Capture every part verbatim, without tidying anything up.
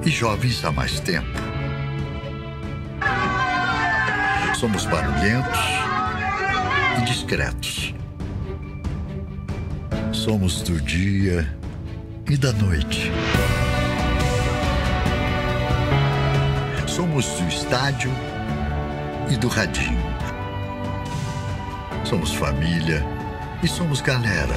e jovens há mais tempo. Somos barulhentos e discretos. Somos do dia e da noite. Somos do estádio e do radinho. Somos família e somos galera.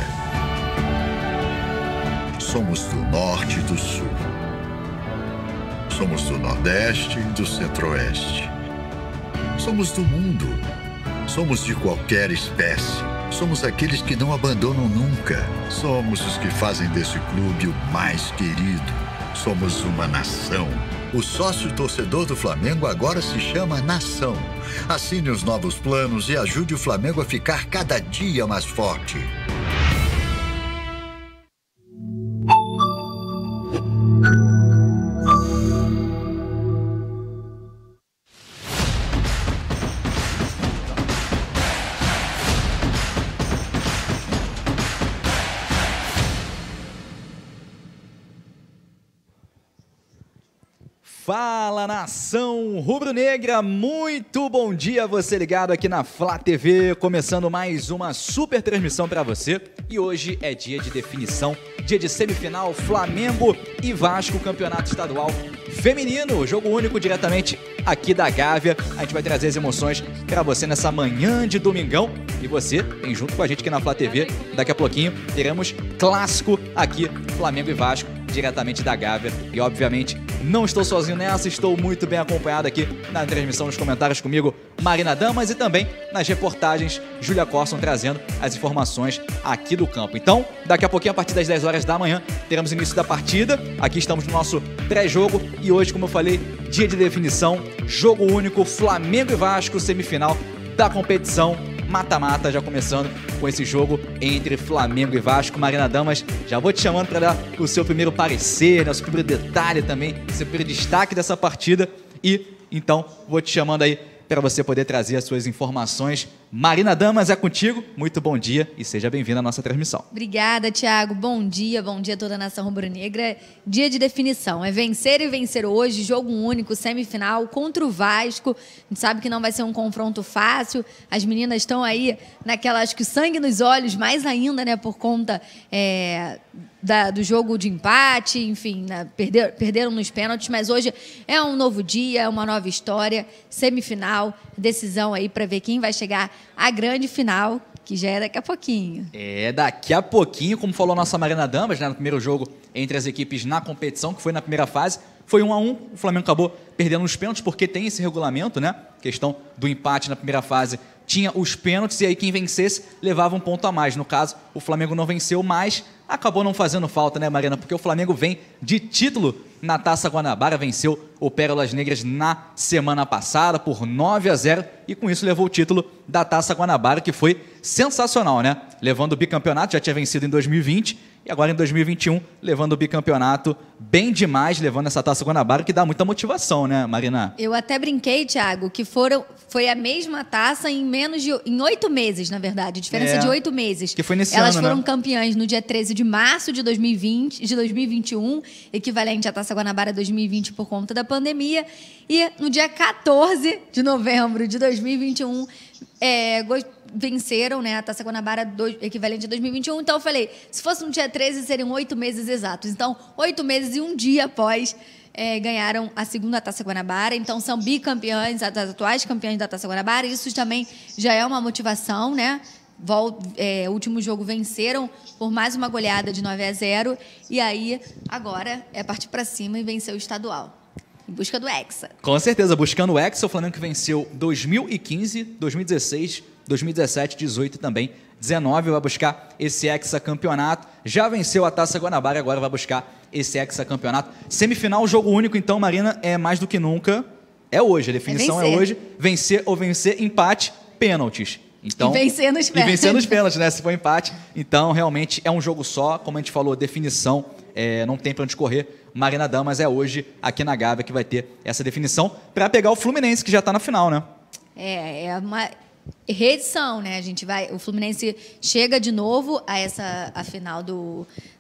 Somos do norte e do sul. Somos do nordeste e do centro-oeste. Somos do mundo. Somos de qualquer espécie. Somos aqueles que não abandonam nunca. Somos os que fazem desse clube o mais querido. Somos uma nação. O sócio torcedor do Flamengo agora se chama Nação. Assine os novos planos e ajude o Flamengo a ficar cada dia mais forte. Fala, nação rubro-negra, muito bom dia, você ligado aqui na Flá T V, começando mais uma super transmissão para você. E hoje é dia de definição, dia de semifinal, Flamengo e Vasco, campeonato estadual feminino, jogo único diretamente aqui da Gávea. A gente vai trazer as emoções para você nessa manhã de domingão. E você vem junto com a gente aqui na Flá T V. Daqui a pouquinho teremos clássico aqui, Flamengo e Vasco, diretamente da Gávea. E obviamente não estou sozinho nessa, estou muito bem acompanhado aqui na transmissão, nos comentários comigo, Marina Damas, e também nas reportagens, Júlia Corson trazendo as informações aqui do campo. Então, daqui a pouquinho, a partir das dez horas da manhã, teremos início da partida. Aqui estamos no nosso pré-jogo e hoje, como eu falei, dia de definição, jogo único, Flamengo e Vasco, semifinal da competição. Mata-mata, já começando com esse jogo entre Flamengo e Vasco. Marina Damas, já vou te chamando para dar o seu primeiro parecer, né, o seu primeiro detalhe também, o seu primeiro destaque dessa partida. E, então, vou te chamando aí para você poder trazer as suas informações. Marina Damas, é contigo. Muito bom dia e seja bem-vinda à nossa transmissão. Obrigada, Thiago. Bom dia, bom dia a toda a nação rubro-negra. Dia de definição, é vencer e vencer hoje, jogo único, semifinal contra o Vasco. A gente sabe que não vai ser um confronto fácil. As meninas estão aí naquela, acho que sangue nos olhos, mais ainda, né, por conta é, da, do jogo de empate, enfim, né, perder, perderam nos pênaltis, mas hoje é um novo dia, é uma nova história, semifinal, decisão aí para ver quem vai chegar à grande final, que já é daqui a pouquinho. É, daqui a pouquinho, como falou a nossa Marina Damas, né, no primeiro jogo entre as equipes na competição, que foi na primeira fase, foi um a um, o Flamengo acabou perdendo os pênaltis, porque tem esse regulamento, né, questão do empate na primeira fase, tinha os pênaltis, e aí quem vencesse levava um ponto a mais. No caso, o Flamengo não venceu, mas acabou não fazendo falta, né, Marina? Porque o Flamengo vem de título na Taça Guanabara, venceu o Pérolas Negras na semana passada por nove a zero e com isso levou o título da Taça Guanabara, que foi sensacional, né? Levando o bicampeonato, já tinha vencido em dois mil e vinte e agora em dois mil e vinte e um levando o bicampeonato bem demais, levando essa Taça Guanabara, que dá muita motivação, né, Marina? Eu até brinquei, Thiago, que foram, foi a mesma taça em menos de em oito meses, na verdade, diferença É, de oito meses. que foi nesse Elas ano, foram né? campeãs no dia treze de março de dois mil e vinte, de dois mil e vinte e um, equivalente à Taça Guanabara dois mil e vinte por conta da pandemia, e no dia quatorze de novembro de dois mil e vinte e um, é, venceram, né, a Taça Guanabara do, equivalente a dois mil e vinte e um. Então eu falei, se fosse no dia treze, seriam oito meses exatos. Então, oito meses e um dia após é, ganharam a segunda Taça Guanabara. Então, são bicampeãs, as atuais campeãs da Taça Guanabara. Isso também já é uma motivação, né? Vol, é, último jogo venceram por mais uma goleada de nove a zero. E aí, agora, é partir para cima e vencer o estadual. Em busca do Hexa. Com certeza, buscando o Hexa, o Flamengo que venceu dois mil e quinze, dois mil e dezesseis, dois mil e dezessete, dezoito e também dezenove, vai buscar esse hexacampeonato. Já venceu a Taça Guanabara, agora vai buscar esse hexacampeonato. Semifinal, jogo único, então, Marina, é mais do que nunca. É hoje, a definição é, é hoje. Vencer ou vencer, empate, pênaltis. Então, e vencer nos pênaltis. E vencer nos pênaltis, né? Se for empate. Então, realmente, é um jogo só. Como a gente falou, definição, é, não tem pra onde correr. Marina Damas é hoje, aqui na Gávea, que vai ter essa definição para pegar o Fluminense, que já está na final, né? É, é uma reedição, né? A gente vai, o Fluminense chega de novo a essa a final do,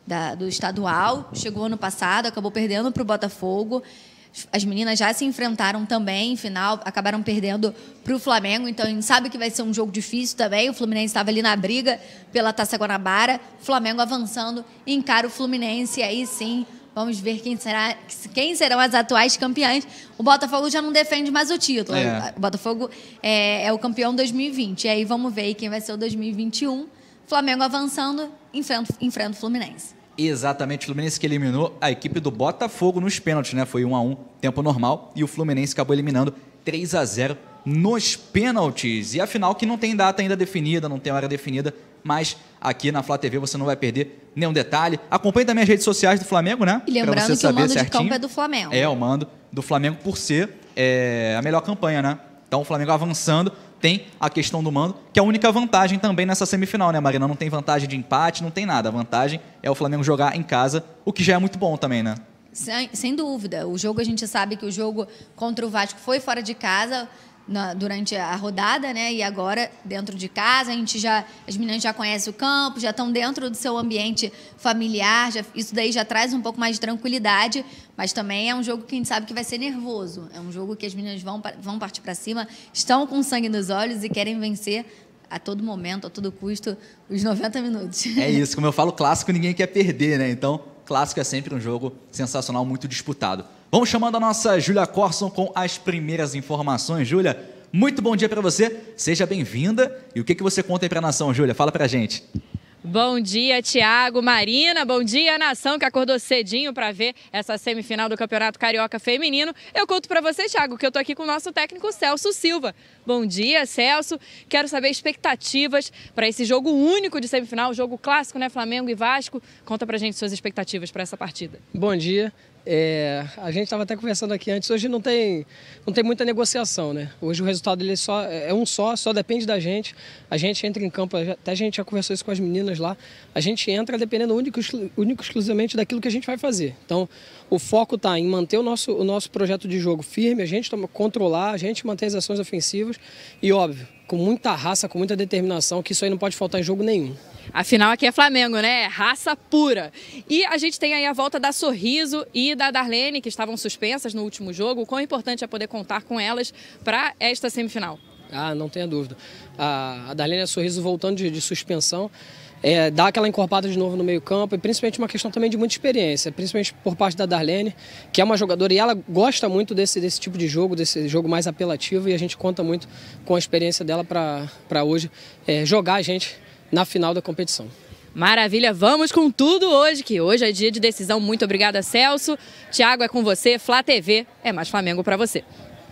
da, do estadual. Chegou ano passado, acabou perdendo para o Botafogo. As meninas já se enfrentaram também em final, acabaram perdendo para o Flamengo. Então, a gente sabe que vai ser um jogo difícil também. O Fluminense estava ali na briga pela Taça Guanabara. O Flamengo avançando, encara o Fluminense. E aí sim, vamos ver quem, será, quem serão as atuais campeãs. O Botafogo já não defende mais o título. É. O Botafogo é, é o campeão dois mil e vinte. E aí vamos ver quem vai ser o dois mil e vinte e um. Flamengo avançando, enfrenta, enfrenta o Fluminense. Exatamente, o Fluminense que eliminou a equipe do Botafogo nos pênaltis, né? Foi um a um, tempo normal, e o Fluminense acabou eliminando três a zero nos pênaltis. E a final que não tem data ainda definida, não tem hora definida, mas aqui na Flá T V você não vai perder nenhum detalhe. Acompanhe também as redes sociais do Flamengo, né? E lembrando que o mando certinho. de campo é do Flamengo. É, o mando do Flamengo por ser é, a melhor campanha, né? Então o Flamengo avançando. Tem a questão do mando, que é a única vantagem também nessa semifinal, né, Marina? Não tem vantagem de empate, não tem nada. A vantagem é o Flamengo jogar em casa, o que já é muito bom também, né? Sem, sem dúvida. O jogo, a gente sabe que o jogo contra o Vasco foi fora de casa na, durante a rodada, né? E agora, dentro de casa, a gente já, as meninas já conhecem o campo, já estão dentro do seu ambiente familiar. Já, isso daí já traz um pouco mais de tranquilidade, mas também é um jogo que a gente sabe que vai ser nervoso. É um jogo que as meninas vão, vão partir para cima, estão com sangue nos olhos e querem vencer a todo momento, a todo custo, os noventa minutos. É isso, como eu falo, clássico ninguém quer perder, né? Então, clássico é sempre um jogo sensacional, muito disputado. Vamos chamando a nossa Júlia Corson com as primeiras informações. Júlia, muito bom dia para você, seja bem-vinda. E o que, que você conta aí para a nação, Júlia? Fala para a gente. Bom dia, Thiago, Marina, bom dia, nação que acordou cedinho para ver essa semifinal do Campeonato Carioca Feminino. Eu conto para você, Thiago, que eu tô aqui com o nosso técnico Celso Silva. Bom dia, Celso. Quero saber expectativas para esse jogo único de semifinal, jogo clássico, né, Flamengo e Vasco. Conta pra gente suas expectativas para essa partida. Bom dia. É, a gente estava até conversando aqui antes, hoje não tem, não tem muita negociação, né? Hoje o resultado dele só, é um só, só depende da gente. A gente entra em campo, até a gente já conversou isso com as meninas lá, a gente entra dependendo único, único exclusivamente daquilo que a gente vai fazer. Então, o foco está em manter o nosso, o nosso projeto de jogo firme, a gente toma, controlar, a gente manter as ações ofensivas e, óbvio, com muita raça, com muita determinação, que isso aí não pode faltar em jogo nenhum. Afinal, aqui é Flamengo, né? Raça pura. E a gente tem aí a volta da Sorriso e da Darlene, que estavam suspensas no último jogo. O quão importante é poder contar com elas para esta semifinal? Ah, não tenha dúvida. A, a Darlene e a Sorriso voltando de, de suspensão, é, dá aquela encorpada de novo no meio campo, e principalmente uma questão também de muita experiência, principalmente por parte da Darlene, que é uma jogadora e ela gosta muito desse, desse tipo de jogo, desse jogo mais apelativo, e a gente conta muito com a experiência dela para hoje é, jogar a gente na final da competição. Maravilha, vamos com tudo hoje, que hoje é dia de decisão. Muito obrigada, Celso. Thiago, é com você, Flá T V, é mais Flamengo para você.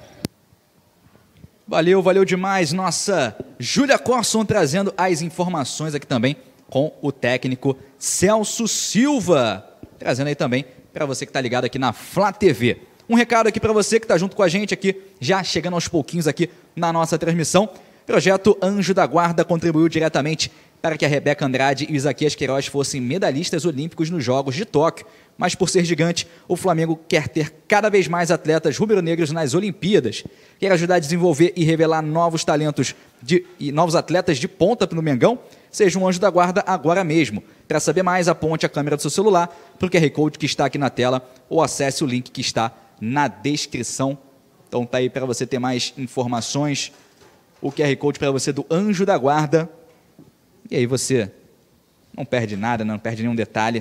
Valeu, valeu demais, nossa Júlia Corson trazendo as informações aqui também com o técnico Celso Silva, trazendo aí também para você que está ligado aqui na Flá T V. Um recado aqui para você que está junto com a gente aqui, já chegando aos pouquinhos aqui na nossa transmissão. Projeto Anjo da Guarda contribuiu diretamente para que a Rebeca Andrade e o Isaquias Queiroz fossem medalhistas olímpicos nos Jogos de Tóquio. Mas por ser gigante, o Flamengo quer ter cada vez mais atletas rubro-negros nas Olimpíadas. Quer ajudar a desenvolver e revelar novos talentos de, e novos atletas de ponta no Mengão? Seja um Anjo da Guarda agora mesmo. Para saber mais, aponte a câmera do seu celular para o Q R Code que está aqui na tela ou acesse o link que está na descrição. Então tá aí para você ter mais informações. O Q R Code para você do Anjo da Guarda. E aí você não perde nada, não perde nenhum detalhe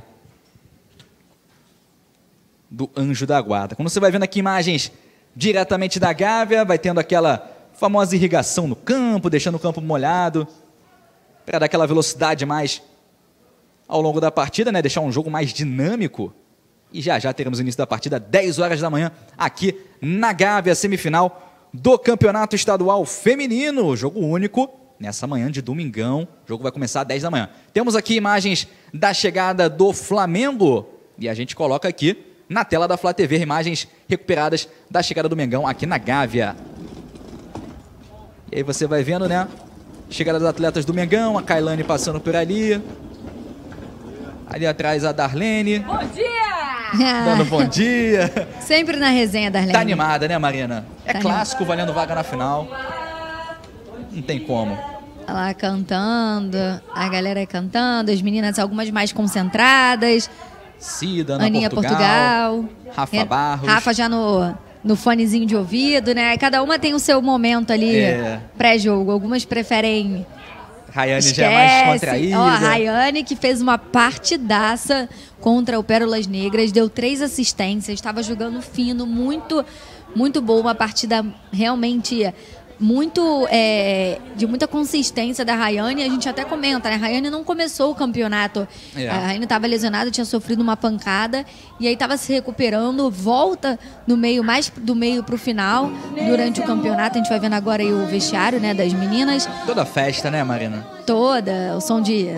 do Anjo da Guarda. Quando você vai vendo aqui imagens diretamente da Gávea, vai tendo aquela famosa irrigação no campo, deixando o campo molhado, para dar aquela velocidade mais ao longo da partida, né? Deixar um jogo mais dinâmico. E já já teremos o início da partida, dez horas da manhã, aqui na Gávea, semifinal do Campeonato Estadual Feminino, jogo único, nessa manhã de domingão, o jogo vai começar às dez da manhã. Temos aqui imagens da chegada do Flamengo, e a gente coloca aqui na tela da Flá T V, imagens recuperadas da chegada do Mengão aqui na Gávea. E aí você vai vendo, né, chegada dos atletas do Mengão, a Kailane passando por ali, ali atrás a Darlene. Bom dia! Dando bom dia. Sempre na resenha, Darlene. Tá animada, né, Marina? É tá clássico, animada. valendo vaga na final. Não tem como. lá cantando, a galera cantando, as meninas algumas mais concentradas. Cida, Ana Aninha Portugal, Portugal. Rafa é, Barros. Rafa já no, no fonezinho de ouvido, né? Cada uma tem o seu momento ali É. pré-jogo. Algumas preferem... Rayane Esquece. já é mais contraída. Ó, a Rayane que fez uma partidaça contra o Pérolas Negras, deu três assistências, estava jogando fino, muito, muito boa, uma partida realmente muito é, de muita consistência da Rayane. A gente até comenta, né? A Rayane não começou o campeonato. É. A Rayane estava lesionada, tinha sofrido uma pancada e aí estava se recuperando, volta no meio, mais do meio para o final, durante o campeonato. A gente vai vendo agora aí o vestiário, né, das meninas. Toda festa, né, Marina? Toda, o som de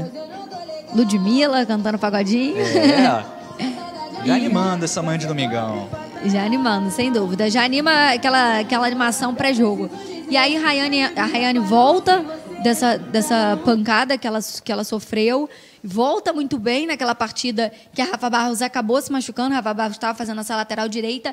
Ludmilla cantando pagodinho. É. Já animando essa manhã de domingão. Já animando, sem dúvida. Já anima aquela, aquela animação pré-jogo. E aí Rayane, a Rayane volta dessa, dessa pancada que ela, que ela sofreu, volta muito bem naquela partida que a Rafa Barros acabou se machucando. A Rafa Barros estava fazendo essa lateral direita,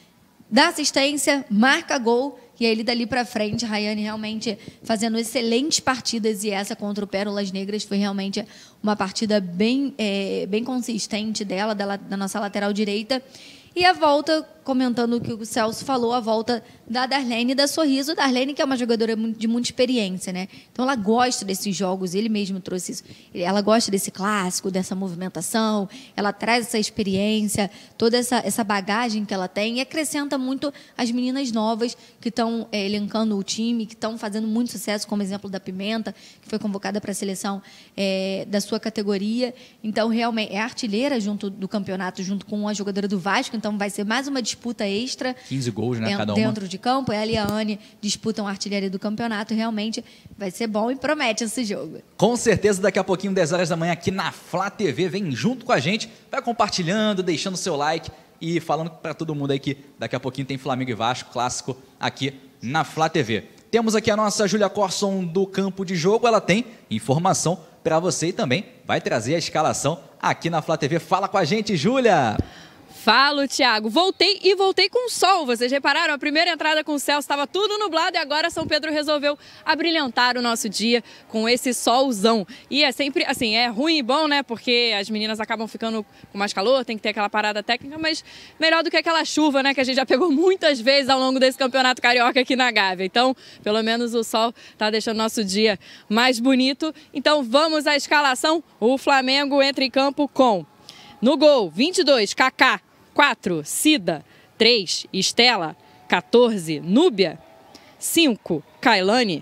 dá assistência, marca gol. E aí, dali para frente, a Rayane realmente fazendo excelentes partidas. E essa contra o Pérolas Negras foi realmente uma partida bem, é, bem consistente dela, da, da nossa lateral direita. E a volta, comentando o que o Celso falou, a volta da Darlene da Sorriso. Darlene, que é uma jogadora de muita experiência, né? Então, ela gosta desses jogos, ele mesmo trouxe isso. Ela gosta desse clássico, dessa movimentação, ela traz essa experiência, toda essa, essa bagagem que ela tem e acrescenta muito as meninas novas que estão é, elencando o time, que estão fazendo muito sucesso, como exemplo da Pimenta, que foi convocada para a seleção é, da sua categoria. Então, realmente, é artilheira junto do campeonato, junto com a jogadora do Vasco. Então, vai ser mais uma disputa extra. quinze gols, né, dentro, cada uma. Dentro de campo. Ela e a Anne disputam a artilharia do campeonato. Realmente vai ser bom e promete esse jogo. Com certeza, daqui a pouquinho, dez horas da manhã, aqui na Flá T V. Vem junto com a gente, vai compartilhando, deixando seu like e falando para todo mundo aí que daqui a pouquinho tem Flamengo e Vasco, clássico aqui na Flá T V. Temos aqui a nossa Júlia Corson do campo de jogo. Ela tem informação para você e também vai trazer a escalação aqui na Flá T V. Fala com a gente, Júlia! Falo, Thiago. Voltei e voltei com sol. Vocês repararam? A primeira entrada com o céu estava tudo nublado e agora São Pedro resolveu abrilhantar o nosso dia com esse solzão. E é sempre, assim, é ruim e bom, né? Porque as meninas acabam ficando com mais calor, tem que ter aquela parada técnica, mas melhor do que aquela chuva, né? Que a gente já pegou muitas vezes ao longo desse campeonato carioca aqui na Gávea. Então, pelo menos o sol tá deixando nosso dia mais bonito. Então, vamos à escalação. O Flamengo entra em campo com, no gol, vinte e dois, Kaká. quatro, Cida. três, Estela. quatorze, Núbia. cinco, Kailane.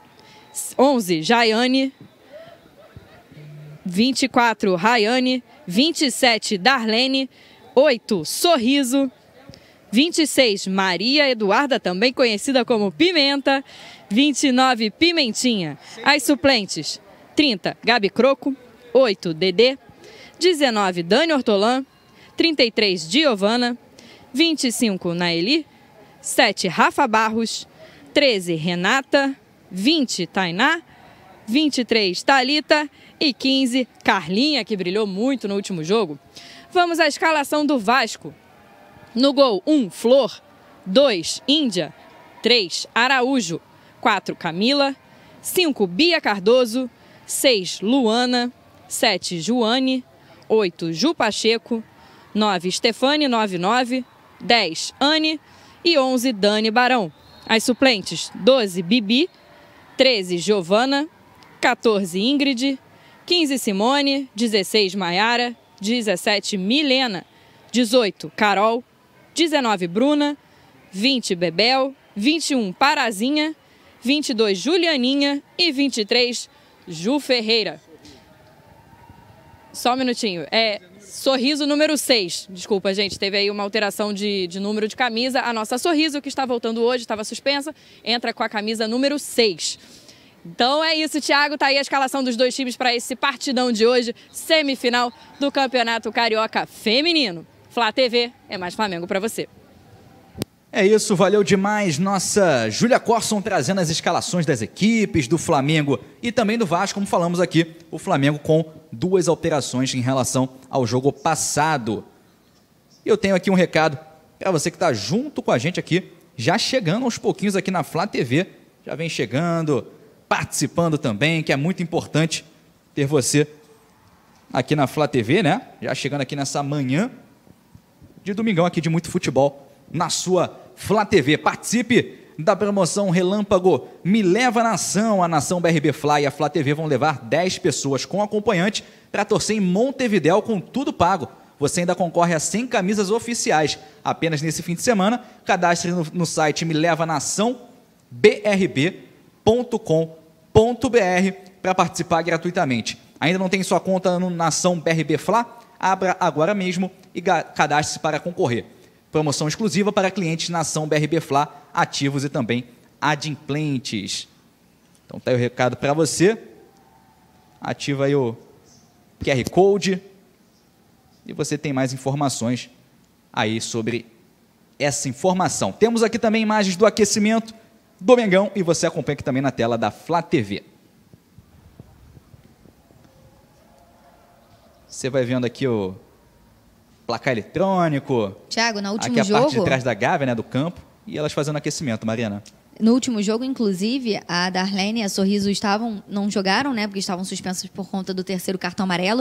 onze, Jaiane. vinte e quatro, Rayane. vinte e sete, Darlene. oito, Sorriso. vinte e seis, Maria Eduarda, também conhecida como Pimenta. vinte e nove, Pimentinha. As suplentes, trinta, Gabi Croco. oito, Dedê. dezenove, Dani Hortolã. trinta e três, Giovana, vinte e cinco, Naeli, sete, Rafa Barros, treze, Renata, vinte, Tainá, vinte e três, Thalita e quinze, Carlinha, que brilhou muito no último jogo. Vamos à escalação do Vasco. No gol, um, Flor, dois, Índia, três, Araújo, quatro, Camila, cinco, Bia Cardoso, seis, Luana, sete, Joane, oito, Ju Pacheco, nove, Stefane, nove nove, dez, Anne e onze, Dani Barão. As suplentes, doze, Bibi, treze, Giovana, quatorze, Ingrid, quinze, Simone, dezesseis, Maiara, dezessete, Milena, dezoito, Carol, dezenove, Bruna, vinte, Bebel, vinte e um, Parazinha, vinte e dois, Julianinha e vinte e três, Ju Ferreira. Só um minutinho. É Sorriso número seis. Desculpa, gente, teve aí uma alteração de, de número de camisa. A nossa Sorriso, que está voltando hoje, estava suspensa, entra com a camisa número seis. Então é isso, Thiago. Tá aí a escalação dos dois times para esse partidão de hoje, semifinal do Campeonato Carioca Feminino. Flá T V, é mais Flamengo para você. É isso, valeu demais nossa Júlia Corson trazendo as escalações das equipes, do Flamengo e também do Vasco, como falamos aqui, o Flamengo com duas alterações em relação ao jogo passado. E eu tenho aqui um recado para você que está junto com a gente aqui, já chegando aos pouquinhos aqui na Flá T V, já vem chegando, participando também, que é muito importante ter você aqui na Flá T V, né? Já chegando aqui nessa manhã de domingão aqui de muito futebol na sua Flá T V. Participe da promoção Relâmpago Me Leva Nação. A Nação B R B Fly e a Flá T V vão levar dez pessoas com acompanhante para torcer em Montevidéu com tudo pago. Você ainda concorre a cem camisas oficiais apenas nesse fim de semana. Cadastre no, no site me leva nação b r b ponto com ponto b r para participar gratuitamente. Ainda não tem sua conta no Nação B R B Fla? Abra agora mesmo e cadastre-se para concorrer. Promoção exclusiva para clientes Nação B R B Fla, ativos e também adimplentes. Então tá aí o recado para você. Ativa aí o Q R Code e você tem mais informações aí sobre essa informação. Temos aqui também imagens do aquecimento do Mengão e você acompanha aqui também na tela da Flá T V. Você vai vendo aqui o placar eletrônico. Thiago, no último aqui a jogo... parte de trás da Gávea, né, do campo, e elas fazendo aquecimento, Mariana. No último jogo, inclusive, a Darlene e a Sorriso estavam, não jogaram, né, porque estavam suspensas por conta do terceiro cartão amarelo.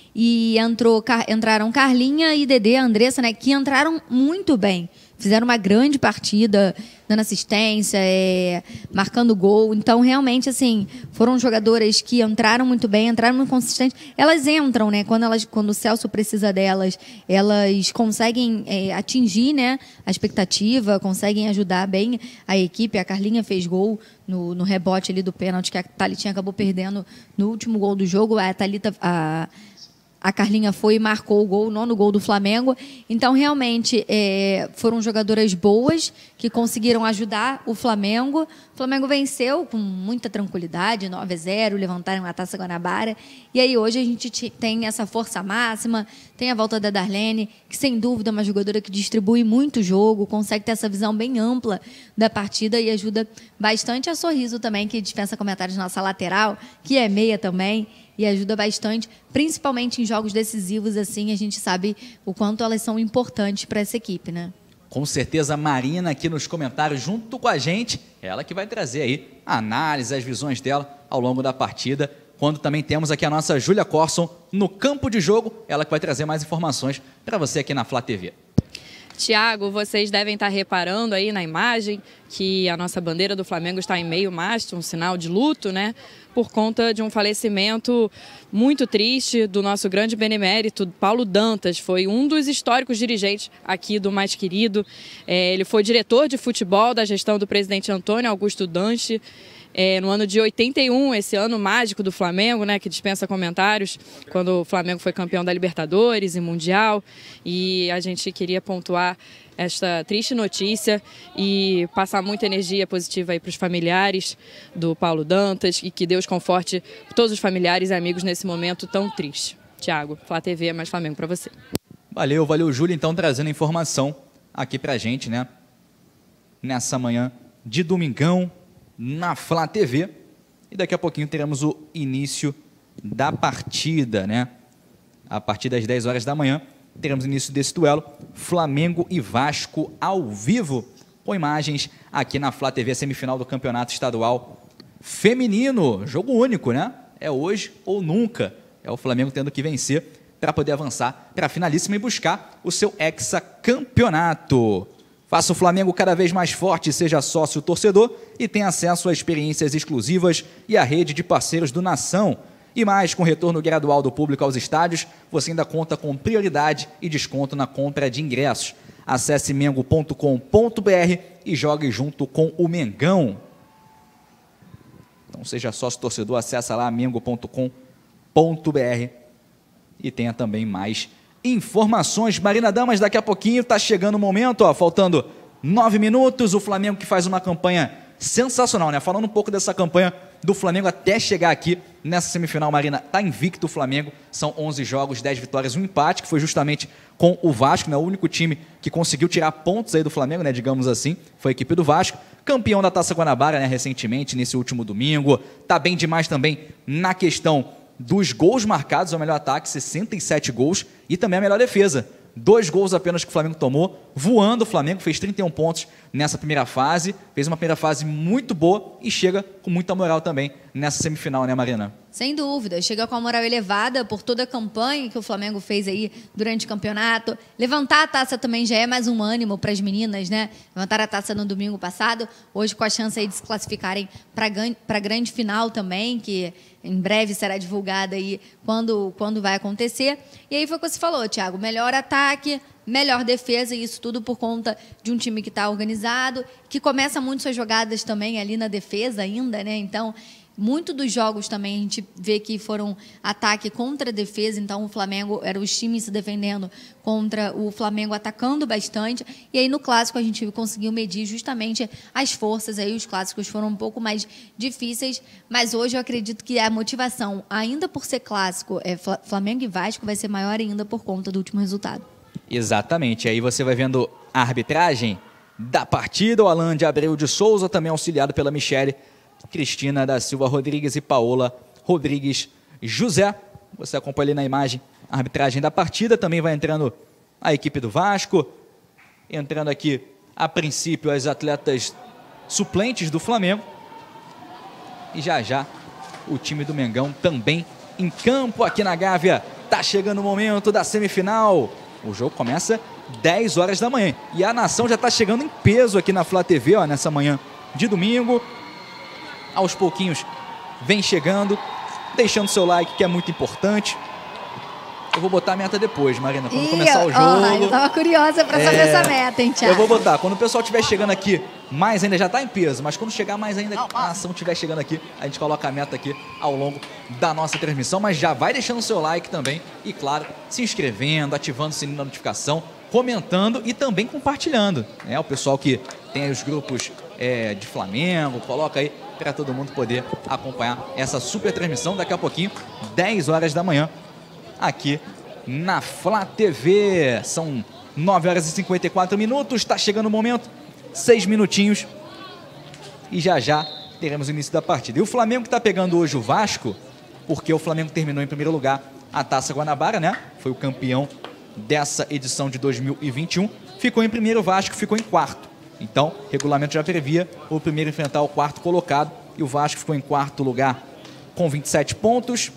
E entrou, entraram Carlinha e Dedê, a Andressa, né, que entraram muito bem. Fizeram uma grande partida, dando assistência, é, marcando gol. Então, realmente, assim, foram jogadoras que entraram muito bem, entraram muito consistentes. Elas entram, né? Quando, elas, quando o Celso precisa delas, elas conseguem é, atingir, né, a expectativa, conseguem ajudar bem a equipe. A Carlinha fez gol no, no rebote ali do pênalti, que a Thalitinha acabou perdendo no último gol do jogo. A Thalita... A, A Carlinha foi e marcou o gol, o nono gol do Flamengo. Então, realmente, é, foram jogadoras boas que conseguiram ajudar o Flamengo. O Flamengo venceu com muita tranquilidade, nove a zero, levantaram a Taça Guanabara. E aí, hoje, a gente tem essa força máxima, tem a volta da Darlene, que, sem dúvida, é uma jogadora que distribui muito o jogo, consegue ter essa visão bem ampla da partida e ajuda bastante. A Sorriso também, que dispensa comentários na nossa lateral, que é meia também, e ajuda bastante, principalmente em jogos decisivos, assim, a gente sabe o quanto elas são importantes para essa equipe, né? Com certeza a Marina aqui nos comentários, junto com a gente, ela que vai trazer aí a análise, as visões dela ao longo da partida, quando também temos aqui a nossa Júlia Corson no campo de jogo, ela que vai trazer mais informações para você aqui na Flá T V. Tiago, vocês devem estar reparando aí na imagem que a nossa bandeira do Flamengo está em meio mastro, um sinal de luto, né? Por conta de um falecimento muito triste do nosso grande benemérito, Paulo Dantas. Foi um dos históricos dirigentes aqui do Mais Querido. É, ele foi diretor de futebol da gestão do presidente Antônio Augusto Danche. É, no ano de oitenta e um, esse ano mágico do Flamengo, né, que dispensa comentários, quando o Flamengo foi campeão da Libertadores e Mundial, e a gente queria pontuar esta triste notícia e passar muita energia positiva aí para os familiares do Paulo Dantas e que Deus conforte todos os familiares e amigos nesse momento tão triste. Tiago, Flá T V é mais Flamengo para você. Valeu, valeu, Júlia, então trazendo informação aqui pra gente, né, nessa manhã de domingão, na Flá T V, e daqui a pouquinho teremos o início da partida, né? A partir das dez horas da manhã, teremos o início desse duelo, Flamengo e Vasco ao vivo, com imagens aqui na Flá T V, semifinal do Campeonato Estadual Feminino, jogo único, né? É hoje ou nunca, é o Flamengo tendo que vencer para poder avançar para a finalíssima e buscar o seu hexacampeonato. Faça o Flamengo cada vez mais forte, seja sócio torcedor e tenha acesso a experiências exclusivas e a rede de parceiros do Nação. E mais, com retorno gradual do público aos estádios, você ainda conta com prioridade e desconto na compra de ingressos. Acesse mengo ponto com ponto b r e jogue junto com o Mengão. Então seja sócio torcedor, acessa lá mengo ponto com ponto b r e tenha também mais informações. Marina Damas, daqui a pouquinho está chegando o momento, ó, faltando nove minutos, o Flamengo que faz uma campanha sensacional, né? Falando um pouco dessa campanha do Flamengo até chegar aqui nessa semifinal, Marina, tá invicto o Flamengo, são onze jogos, dez vitórias, um empate, que foi justamente com o Vasco, né? O único time que conseguiu tirar pontos aí do Flamengo, né? Digamos assim, foi a equipe do Vasco, campeão da Taça Guanabara, né? Recentemente, nesse último domingo, tá bem demais também na questão dos gols marcados, é o melhor ataque, sessenta e sete gols, e também a melhor defesa. Dois gols apenas que o Flamengo tomou, voando o Flamengo, fez trinta e um pontos nessa primeira fase, fez uma primeira fase muito boa e chega com muita moral também nessa semifinal, né, Marina? Sem dúvida, chega com a moral elevada por toda a campanha que o Flamengo fez aí durante o campeonato. Levantar a taça também já é mais um ânimo para as meninas, né? Levantar a taça no domingo passado, hoje com a chance aí de se classificarem para a grande final também, que em breve será divulgada aí quando, quando vai acontecer. E aí foi o que você falou, Thiago, melhor ataque, melhor defesa, e isso tudo por conta de um time que está organizado, que começa muito suas jogadas também ali na defesa ainda, né? Então, muito dos jogos também a gente vê que foram ataque contra defesa, então o Flamengo, eram os times se defendendo contra o Flamengo atacando bastante, e aí no clássico a gente conseguiu medir justamente as forças, aí os clássicos foram um pouco mais difíceis, mas hoje eu acredito que a motivação, ainda por ser clássico, é Flamengo e Vasco, vai ser maior ainda por conta do último resultado. Exatamente, aí você vai vendo a arbitragem da partida, o Alan de Abreu de Souza, também auxiliado pela Michele Cristina da Silva Rodrigues e Paola Rodrigues José. Você acompanha ali na imagem a arbitragem da partida. Também vai entrando a equipe do Vasco. Entrando aqui, a princípio, as atletas suplentes do Flamengo. E já já o time do Mengão também em campo aqui na Gávea. Tá chegando o momento da semifinal. O jogo começa dez horas da manhã. E a nação já tá chegando em peso aqui na Flá T V, ó, nessa manhã de domingo. Aos pouquinhos vem chegando, deixando seu like, que é muito importante. Eu vou botar a meta depois, Marina, quando Ih, começar o jogo. Ó, eu tava curiosa para saber é, essa meta, hein, Thiago? Eu vou botar, quando o pessoal estiver chegando aqui, mais ainda, já tá em peso, mas quando chegar mais ainda, a nação estiver chegando aqui, a gente coloca a meta aqui ao longo da nossa transmissão, mas já vai deixando o seu like também e, claro, se inscrevendo, ativando o sininho da notificação, comentando e também compartilhando, né? O pessoal que tem aí os grupos é, de Flamengo, coloca aí para todo mundo poder acompanhar essa super transmissão daqui a pouquinho, dez horas da manhã, aqui na Flá T V. São nove horas e cinquenta e quatro minutos, está chegando o momento, seis minutinhos e já já teremos o início da partida. E o Flamengo que está pegando hoje o Vasco, porque o Flamengo terminou em primeiro lugar a Taça Guanabara, né? Foi o campeão dessa edição de dois mil e vinte e um, ficou em primeiro, o Vasco ficou em quarto. Então, o regulamento já previa o primeiro enfrentar o quarto colocado, e o Vasco ficou em quarto lugar com vinte e sete pontos.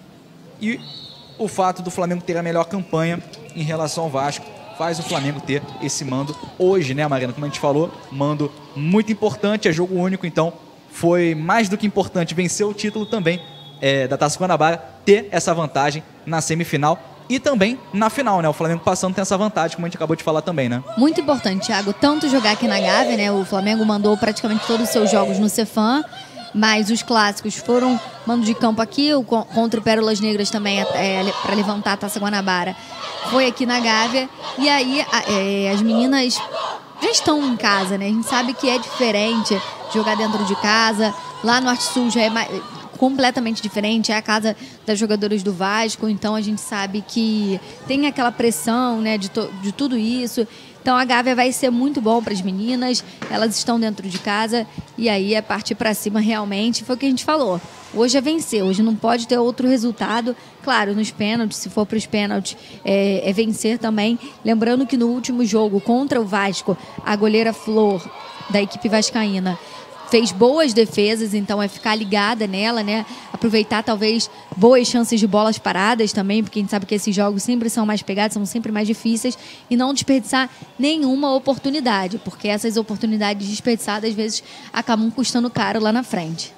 E o fato do Flamengo ter a melhor campanha em relação ao Vasco faz o Flamengo ter esse mando hoje, né, Marina? Como a gente falou, mando muito importante, é jogo único, então foi mais do que importante vencer o título também é, da Taça Guanabara, ter essa vantagem na semifinal. E também na final, né? O Flamengo passando tem essa vantagem, como a gente acabou de falar também, né? Muito importante, Thiago. Tanto jogar aqui na Gávea, né? O Flamengo mandou praticamente todos os seus jogos no Cefam, mas os clássicos foram mando de campo aqui, o contra o Pérolas Negras também, é, para levantar a Taça Guanabara, foi aqui na Gávea. E aí é, as meninas já estão em casa, né? A gente sabe que é diferente jogar dentro de casa. Lá no Norte Sul já é mais... completamente diferente, é a casa das jogadoras do Vasco, então a gente sabe que tem aquela pressão, né, de, de tudo isso. Então a Gávea vai ser muito bom para as meninas, elas estão dentro de casa e aí é partir para cima realmente. Foi o que a gente falou, hoje é vencer, hoje não pode ter outro resultado. Claro, nos pênaltis, se for para os pênaltis, é, é vencer também. Lembrando que no último jogo contra o Vasco, a goleira Flor, da equipe vascaína, fez boas defesas, então é ficar ligada nela, né? Aproveitar talvez boas chances de bolas paradas também, porque a gente sabe que esses jogos sempre são mais pegados, são sempre mais difíceis, e não desperdiçar nenhuma oportunidade, porque essas oportunidades desperdiçadas às vezes acabam custando caro lá na frente.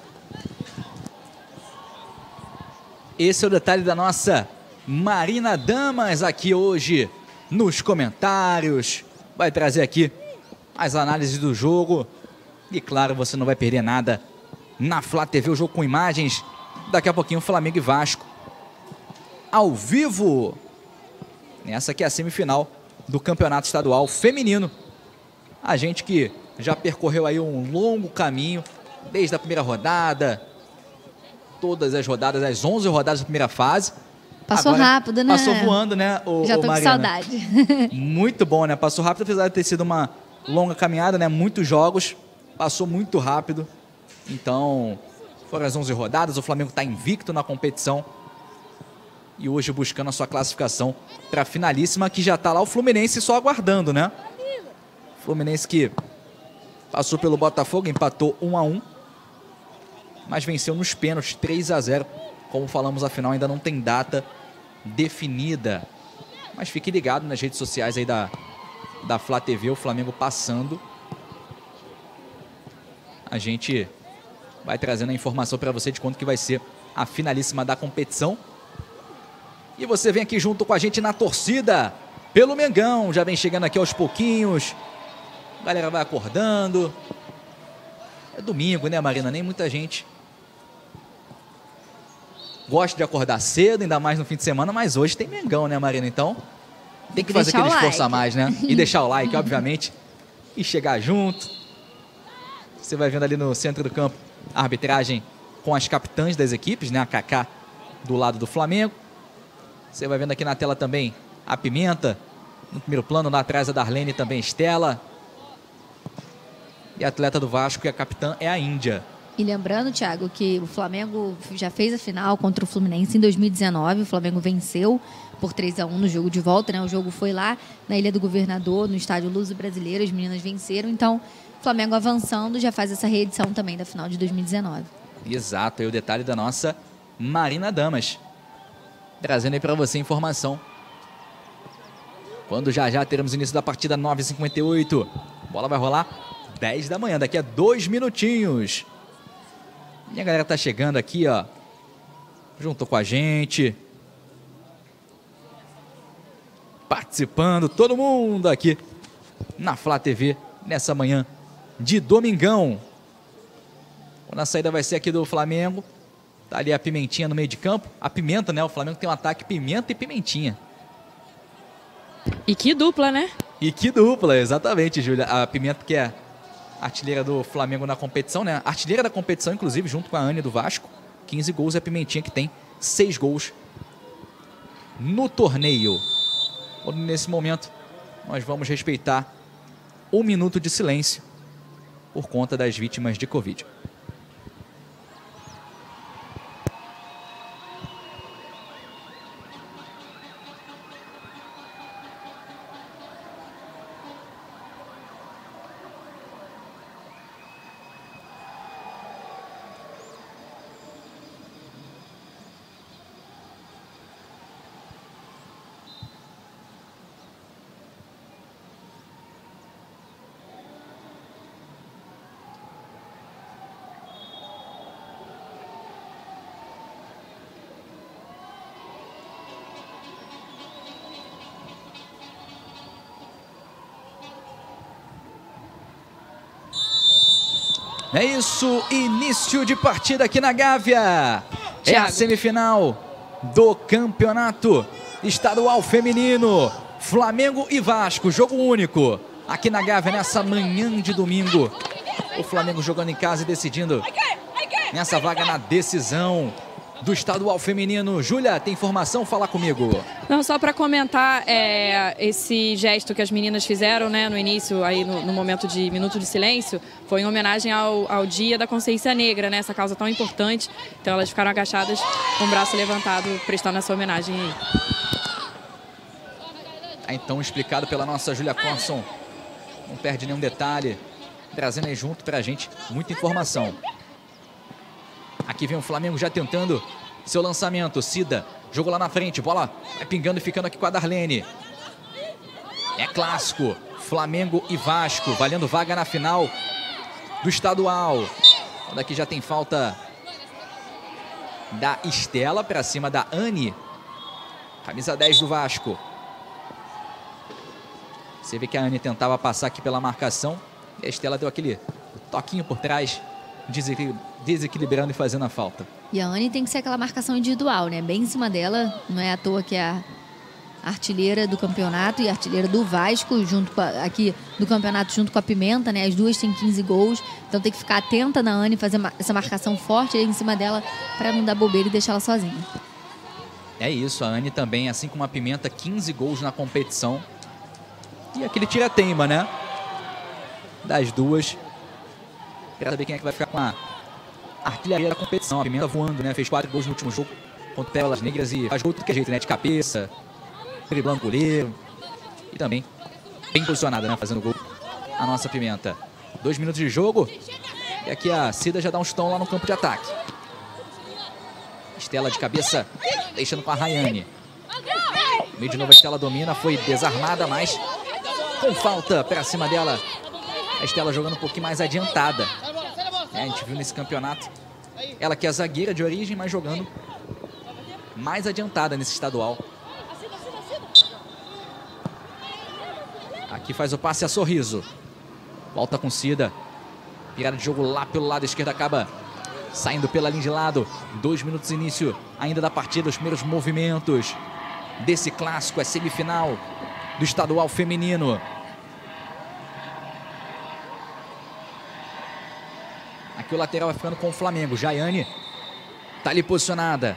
Esse é o detalhe da nossa Marina Damas aqui hoje nos comentários. Vai trazer aqui as análises do jogo. E claro, você não vai perder nada na Flá T V, o jogo com imagens. Daqui a pouquinho Flamengo e Vasco ao vivo. Essa aqui é a semifinal do Campeonato Estadual Feminino. A gente que já percorreu aí um longo caminho, desde a primeira rodada, todas as rodadas, as onze rodadas da primeira fase. Passou Agora, rápido, né? Passou voando, né, o, Já tô o com saudade. Muito bom, né? Passou rápido, apesar de ter sido uma longa caminhada, né? Muitos jogos. Passou muito rápido, então foram as onze rodadas, o Flamengo está invicto na competição E hoje buscando a sua classificação para a finalíssima, que já está lá o Fluminense só aguardando, né? Fluminense que passou pelo Botafogo, empatou um a um, mas venceu nos pênaltis três a zero. Como falamos, afinal ainda não tem data definida. Mas fique ligado nas redes sociais aí da, da Flá T V, o Flamengo passando. A gente vai trazendo a informação para você de quanto que vai ser a finalíssima da competição. E você vem aqui junto com a gente na torcida pelo Mengão. Já vem chegando aqui aos pouquinhos. A galera vai acordando. É domingo, né, Marina? Nem muita gente gosta de acordar cedo, ainda mais no fim de semana. Mas hoje tem Mengão, né, Marina? Então tem que fazer aquele esforço a mais, né? E deixar o like, obviamente. E chegar junto. Você vai vendo ali no centro do campo a arbitragem com as capitãs das equipes, né? A Kaká do lado do Flamengo. Você vai vendo aqui na tela também a Pimenta. No primeiro plano, lá atrás a Darlene também, Estela. E a atleta do Vasco e a capitã é a Índia. E lembrando, Thiago, que o Flamengo já fez a final contra o Fluminense em dois mil e dezenove. O Flamengo venceu por três a um no jogo de volta, né? O jogo foi lá na Ilha do Governador, no estádio Luso Brasileiro. As meninas venceram. Então, o Flamengo avançando já faz essa reedição também da final de dois mil e dezenove. Exato. E o detalhe da nossa Marina Damas. Trazendo aí para você a informação. Quando já já teremos início da partida, nove e cinquenta e oito. Bola vai rolar dez da manhã, daqui a dois minutinhos. E a galera tá chegando aqui, ó. Junto com a gente. Participando, todo mundo aqui na Flá T V, nessa manhã de domingão. Quando a saída vai ser aqui do Flamengo. Tá ali a Pimentinha no meio de campo. A Pimenta, né? O Flamengo tem um ataque Pimenta e Pimentinha. E que dupla, né? E que dupla, exatamente, Júlia. A Pimenta que é artilheira do Flamengo na competição, né? Artilheira da competição, inclusive, junto com a Anne do Vasco. quinze gols, e a Pimentinha que tem seis gols no torneio. Nesse momento, nós vamos respeitar um minuto de silêncio por conta das vítimas de Covid. É isso, início de partida aqui na Gávea. É a semifinal do campeonato estadual feminino. Flamengo e Vasco, jogo único. Aqui na Gávea, nessa manhã de domingo. O Flamengo jogando em casa e decidindo nessa vaga na decisão do estadual feminino. Júlia, tem informação? Fala comigo. Não, só para comentar é, esse gesto que as meninas fizeram, né, no início, aí no, no momento de minuto de silêncio, foi em homenagem ao, ao Dia da Consciência Negra, né, essa causa tão importante. Então elas ficaram agachadas com o braço levantado, prestando essa homenagem aí. Tá então explicado pela nossa Júlia Corson. Não perde nenhum detalhe, trazendo aí junto pra gente muita informação. Aqui vem o Flamengo já tentando seu lançamento. Cida jogou lá na frente, bola vai pingando e ficando aqui com a Darlene. É clássico, Flamengo e Vasco, valendo vaga na final do estadual. Daqui já tem falta da Estela para cima da Anne, camisa dez do Vasco. Você vê que a Anne tentava passar aqui pela marcação e a Estela deu aquele toquinho por trás, desequilibrando e fazendo a falta. E a Anne tem que ser aquela marcação individual, né? Bem em cima dela, não é à toa que é a artilheira do campeonato e artilheira do Vasco, junto com a, aqui do campeonato, junto com a Pimenta, né? As duas têm quinze gols, então tem que ficar atenta na Anne, fazer essa marcação forte aí em cima dela para não dar bobeira e deixar ela sozinha. É isso, a Anne também, assim como a Pimenta, quinze gols na competição. E aquele tira-teima, né? Das duas. Quero saber quem é que vai ficar com a artilharia da competição. A Pimenta voando, né? Fez quatro gols no último jogo contra Pérolas Negras e faz gol tudo que é jeito, né? De cabeça, driblando o goleiro. E também bem posicionada, né? Fazendo gol a nossa Pimenta. Dois minutos de jogo. E aqui a Cida já dá um chutão lá no campo de ataque. Estela de cabeça, deixando com a Rayane. Meio de novo a Estela domina, foi desarmada, mas com falta para cima dela. A Estela jogando um pouquinho mais adiantada. É, a gente viu nesse campeonato. Ela que é zagueira de origem, mas jogando mais adiantada nesse estadual. Aqui faz o passe a Sorriso. Volta com Cida. Virada de jogo lá pelo lado esquerdo, acaba saindo pela linha de lado. Dois minutos de início ainda da partida, os primeiros movimentos desse clássico, é semifinal do estadual feminino. Aqui o lateral vai ficando com o Flamengo. Jaiane tá ali posicionada.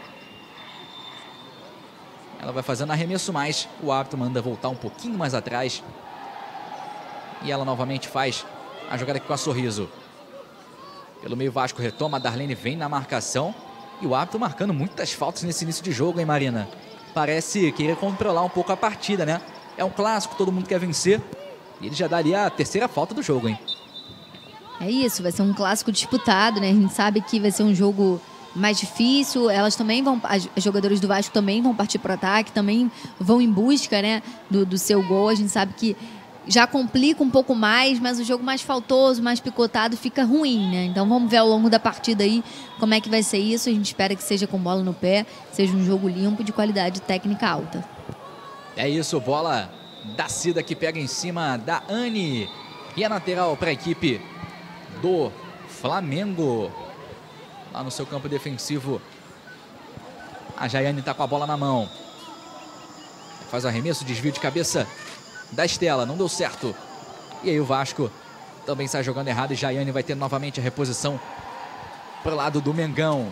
Ela vai fazendo arremesso, mais o árbitro manda voltar um pouquinho mais atrás. E ela novamente faz a jogada aqui com a Sorriso. Pelo meio Vasco retoma, a Darlene vem na marcação. E o árbitro marcando muitas faltas nesse início de jogo, hein, Marina? Parece querer controlar um pouco a partida, né? É um clássico, todo mundo quer vencer. E ele já daria a terceira falta do jogo, hein? É isso, vai ser um clássico disputado, né? A gente sabe que vai ser um jogo mais difícil. Elas também vão, as jogadoras do Vasco também vão partir para o ataque, também vão em busca, né, do, do seu gol. A gente sabe que já complica um pouco mais, mas o jogo mais faltoso, mais picotado, fica ruim, né? Então vamos ver ao longo da partida aí como é que vai ser isso. A gente espera que seja com bola no pé, seja um jogo limpo, de qualidade técnica alta. É isso, bola da Cida que pega em cima da Anne. E a lateral para a equipe do Flamengo. Lá no seu campo defensivo, a Jaiane está com a bola na mão. Faz o arremesso, desvio de cabeça da Estela, não deu certo. E aí o Vasco também sai jogando errado e Jaiane vai ter novamente a reposição para o lado do Mengão.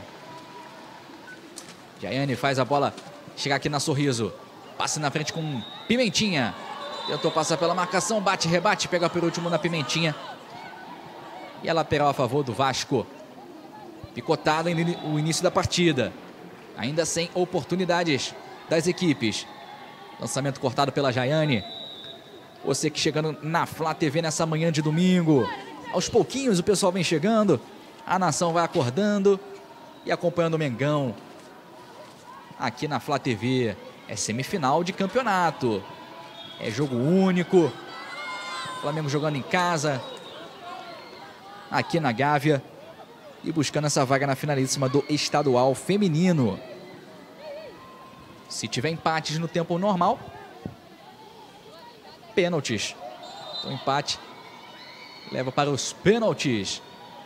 Jaiane faz a bola chegar aqui na Sorriso. Passe na frente com Pimentinha. Tentou passar pela marcação, bate, rebate, pega por último na Pimentinha. E a lateral a favor do Vasco. Picotado o início da partida. Ainda sem oportunidades das equipes. Lançamento cortado pela Jaiane. Você que chegando na Flá T V nessa manhã de domingo. Aos pouquinhos o pessoal vem chegando. A nação vai acordando e acompanhando o Mengão. Aqui na Flá T V. É semifinal de campeonato. É jogo único. Flamengo jogando em casa. Aqui na Gávea. E buscando essa vaga na finalíssima do estadual feminino. Se tiver empates no tempo normal, pênaltis. Então empate leva para os pênaltis.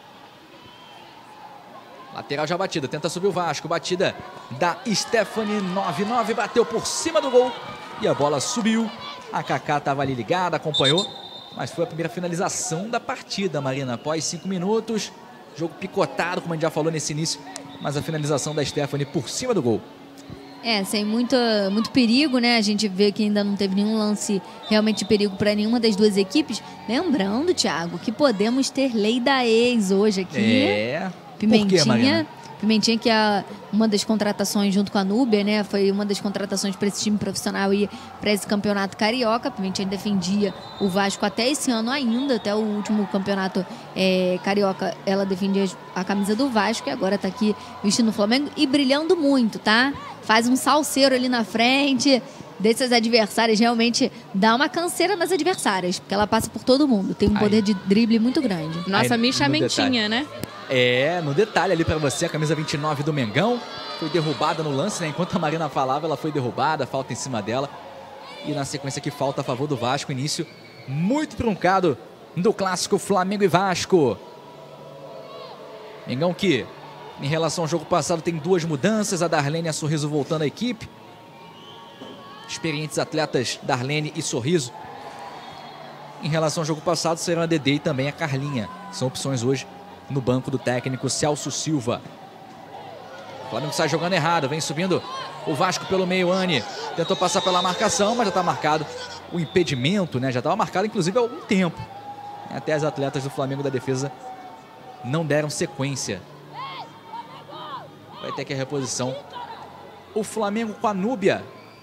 Lateral já batida, tenta subir o Vasco. Batida da Stephanie, nove nove, bateu por cima do gol. E a bola subiu. A Kaká estava ali ligada, acompanhou. Mas foi a primeira finalização da partida, Marina. Após cinco minutos, jogo picotado, como a gente já falou nesse início. Mas a finalização da Stephanie por cima do gol. É, sem muito, muito perigo, né? A gente vê que ainda não teve nenhum lance realmente de perigo para nenhuma das duas equipes. Lembrando, Thiago, que podemos ter lei da ex hoje aqui. É. Pimentinha. Por quê, Mariana? Pimentinha, que é uma das contratações junto com a Núbia, né? Foi uma das contratações para esse time profissional e para esse campeonato carioca. Pimentinha defendia o Vasco até esse ano ainda, até o último campeonato é, carioca. Ela defendia a camisa do Vasco e agora está aqui vestindo o Flamengo e brilhando muito, tá? Faz um salseiro ali na frente. Desses adversários, realmente dá uma canseira nas adversárias, porque ela passa por todo mundo. Tem um Aí. poder de drible muito grande. Nossa, Aí, Misha no Mentinha, né? É, no detalhe ali pra você, a camisa vinte e nove do Mengão. Foi derrubada no lance, né? Enquanto a Marina falava, ela foi derrubada, falta em cima dela. E na sequência aqui, falta a favor do Vasco. Início muito truncado do clássico Flamengo e Vasco. Mengão que, em relação ao jogo passado, tem duas mudanças. A Darlene e a Sorriso voltando à equipe. Experientes atletas Darlene e Sorriso. Em relação ao jogo passado, serão a Dedê e também a Carlinha. São opções hoje no banco do técnico Celso Silva. O Flamengo sai jogando errado, vem subindo o Vasco pelo meio. Anne tentou passar pela marcação, mas já está marcado o impedimento, né? Já estava marcado inclusive há algum tempo. Até as atletas do Flamengo da defesa não deram sequência. Vai ter que a reposição o Flamengo com a Núbia.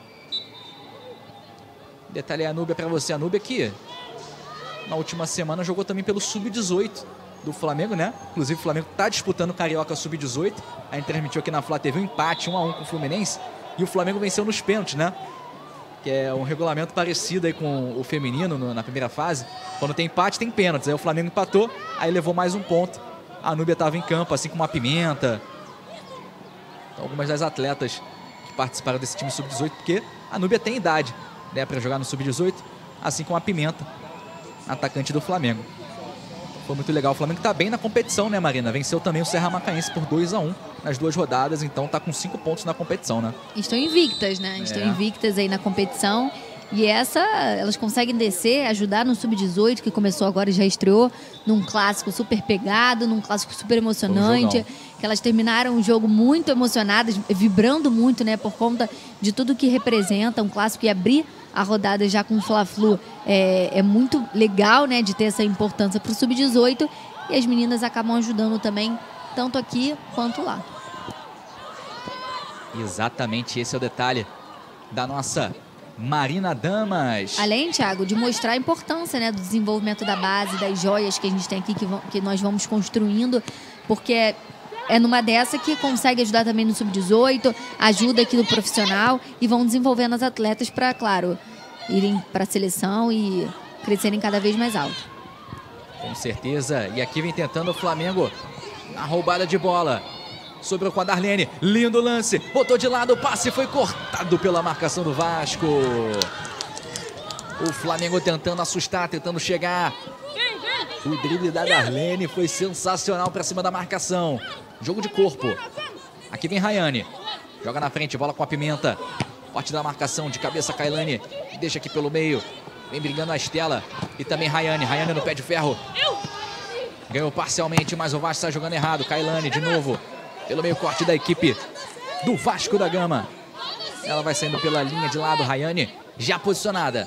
Detalhei a Núbia para você. A Núbia que na última semana jogou também pelo sub dezoito do Flamengo, né? Inclusive o Flamengo está disputando o Carioca sub dezoito. A gente transmitiu aqui na Flá T V um empate um a um com o Fluminense. E o Flamengo venceu nos pênaltis, né? Que é um regulamento parecido aí com o feminino no, na primeira fase. Quando tem empate, tem pênaltis. Aí o Flamengo empatou, aí levou mais um ponto. A Núbia estava em campo, assim como a Pimenta. Então, algumas das atletas que participaram desse time sub dezoito, porque a Núbia tem idade, né, para jogar no sub dezoito, assim como a Pimenta, atacante do Flamengo. Foi muito legal. O Flamengo está bem na competição, né, Marina? Venceu também o Serra Macaense por dois a um nas duas rodadas, então está com cinco pontos na competição, né? Estão invictas, né? Estão é. invictas aí na competição. E essa, elas conseguem descer, ajudar no sub dezoito, que começou agora e já estreou, num clássico super pegado, num clássico super emocionante. Que elas terminaram o jogo muito emocionadas, vibrando muito, né? Por conta de tudo que representa um clássico, e abrir a rodada já com o Fla-Flu é, é muito legal, né? De ter essa importância para o sub dezoito. E as meninas acabam ajudando também, tanto aqui quanto lá. Exatamente, esse é o detalhe da nossa Marina Damas. Além, Thiago, de mostrar a importância, né, do desenvolvimento da base, das joias que a gente tem aqui, que, que nós vamos construindo, porque é, é numa dessa que consegue ajudar também no sub dezoito, ajuda aqui no profissional e vão desenvolvendo as atletas para, claro, irem para a seleção e crescerem cada vez mais alto. Com certeza. E aqui vem tentando o Flamengo na roubada de bola. Sobrou com a Darlene, lindo lance, botou de lado, o passe foi cortado pela marcação do Vasco. O Flamengo tentando assustar, tentando chegar. O drible da Darlene foi sensacional para cima da marcação. Jogo de corpo. Aqui vem Rayane, joga na frente, bola com a Pimenta. Parte da marcação, de cabeça Kailane, deixa aqui pelo meio. Vem brigando a Estela e também Rayane, Rayane no pé de ferro. Ganhou parcialmente, mas o Vasco está jogando errado. Kailane de novo. Pelo meio corte da equipe do Vasco da Gama. Ela vai saindo pela linha de lado, Rayane já posicionada.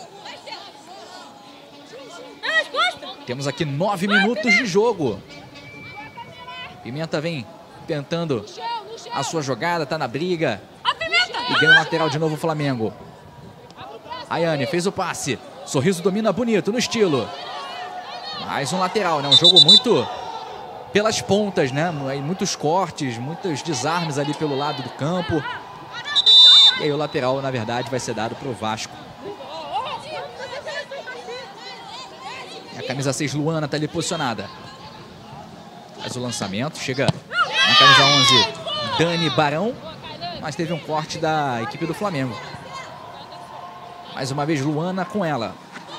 Temos aqui nove minutos de jogo. Pimenta vem tentando a sua jogada, tá na briga. E ganha o lateral de novo o Flamengo. Rayane fez o passe. Sorriso domina bonito, no estilo. Mais um lateral, né? Um jogo muito pelas pontas, né? Muitos cortes, muitos desarmes ali pelo lado do campo. E aí o lateral, na verdade, vai ser dado para o Vasco. E a camisa seis, Luana, está ali posicionada. Faz o lançamento, chega na camisa onze, Dani Barão. Mas teve um corte da equipe do Flamengo. Mais uma vez, Luana com ela.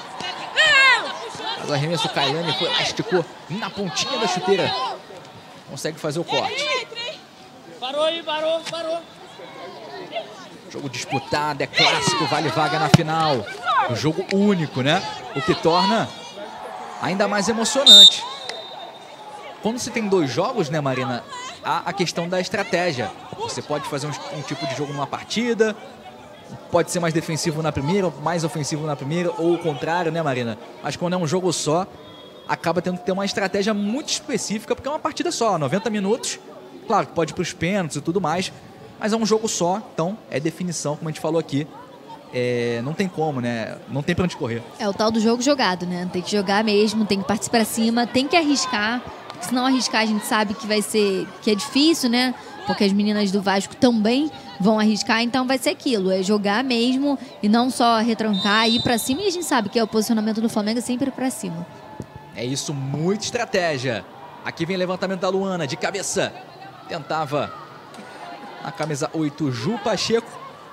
O arremesso, Kailane foi lá, esticou na pontinha da chuteira. Consegue fazer o corte. Parou aí, parou, parou. Jogo disputado, é clássico, vale vaga na final. Um jogo único, né? O que torna ainda mais emocionante. Quando se tem dois jogos, né, Marina? Há a questão da estratégia. Você pode fazer um, um tipo de jogo numa partida, pode ser mais defensivo na primeira, mais ofensivo na primeira, ou o contrário, né, Marina? Mas quando é um jogo só, acaba tendo que ter uma estratégia muito específica, porque é uma partida só, noventa minutos. Claro que pode ir para os pênaltis e tudo mais, mas é um jogo só, então é definição, como a gente falou aqui. É, não tem como, né? Não tem pra onde correr. É o tal do jogo jogado, né? Tem que jogar mesmo, tem que partir pra cima, tem que arriscar. Se não arriscar, a gente sabe que vai ser, que é difícil, né? Porque as meninas do Vasco também vão arriscar, então vai ser aquilo, é jogar mesmo e não só retrancar, ir pra cima. E a gente sabe que é o posicionamento do Flamengo sempre pra cima. É isso, muita estratégia. Aqui vem levantamento da Luana, de cabeça. Tentava a camisa oito, Ju Pacheco.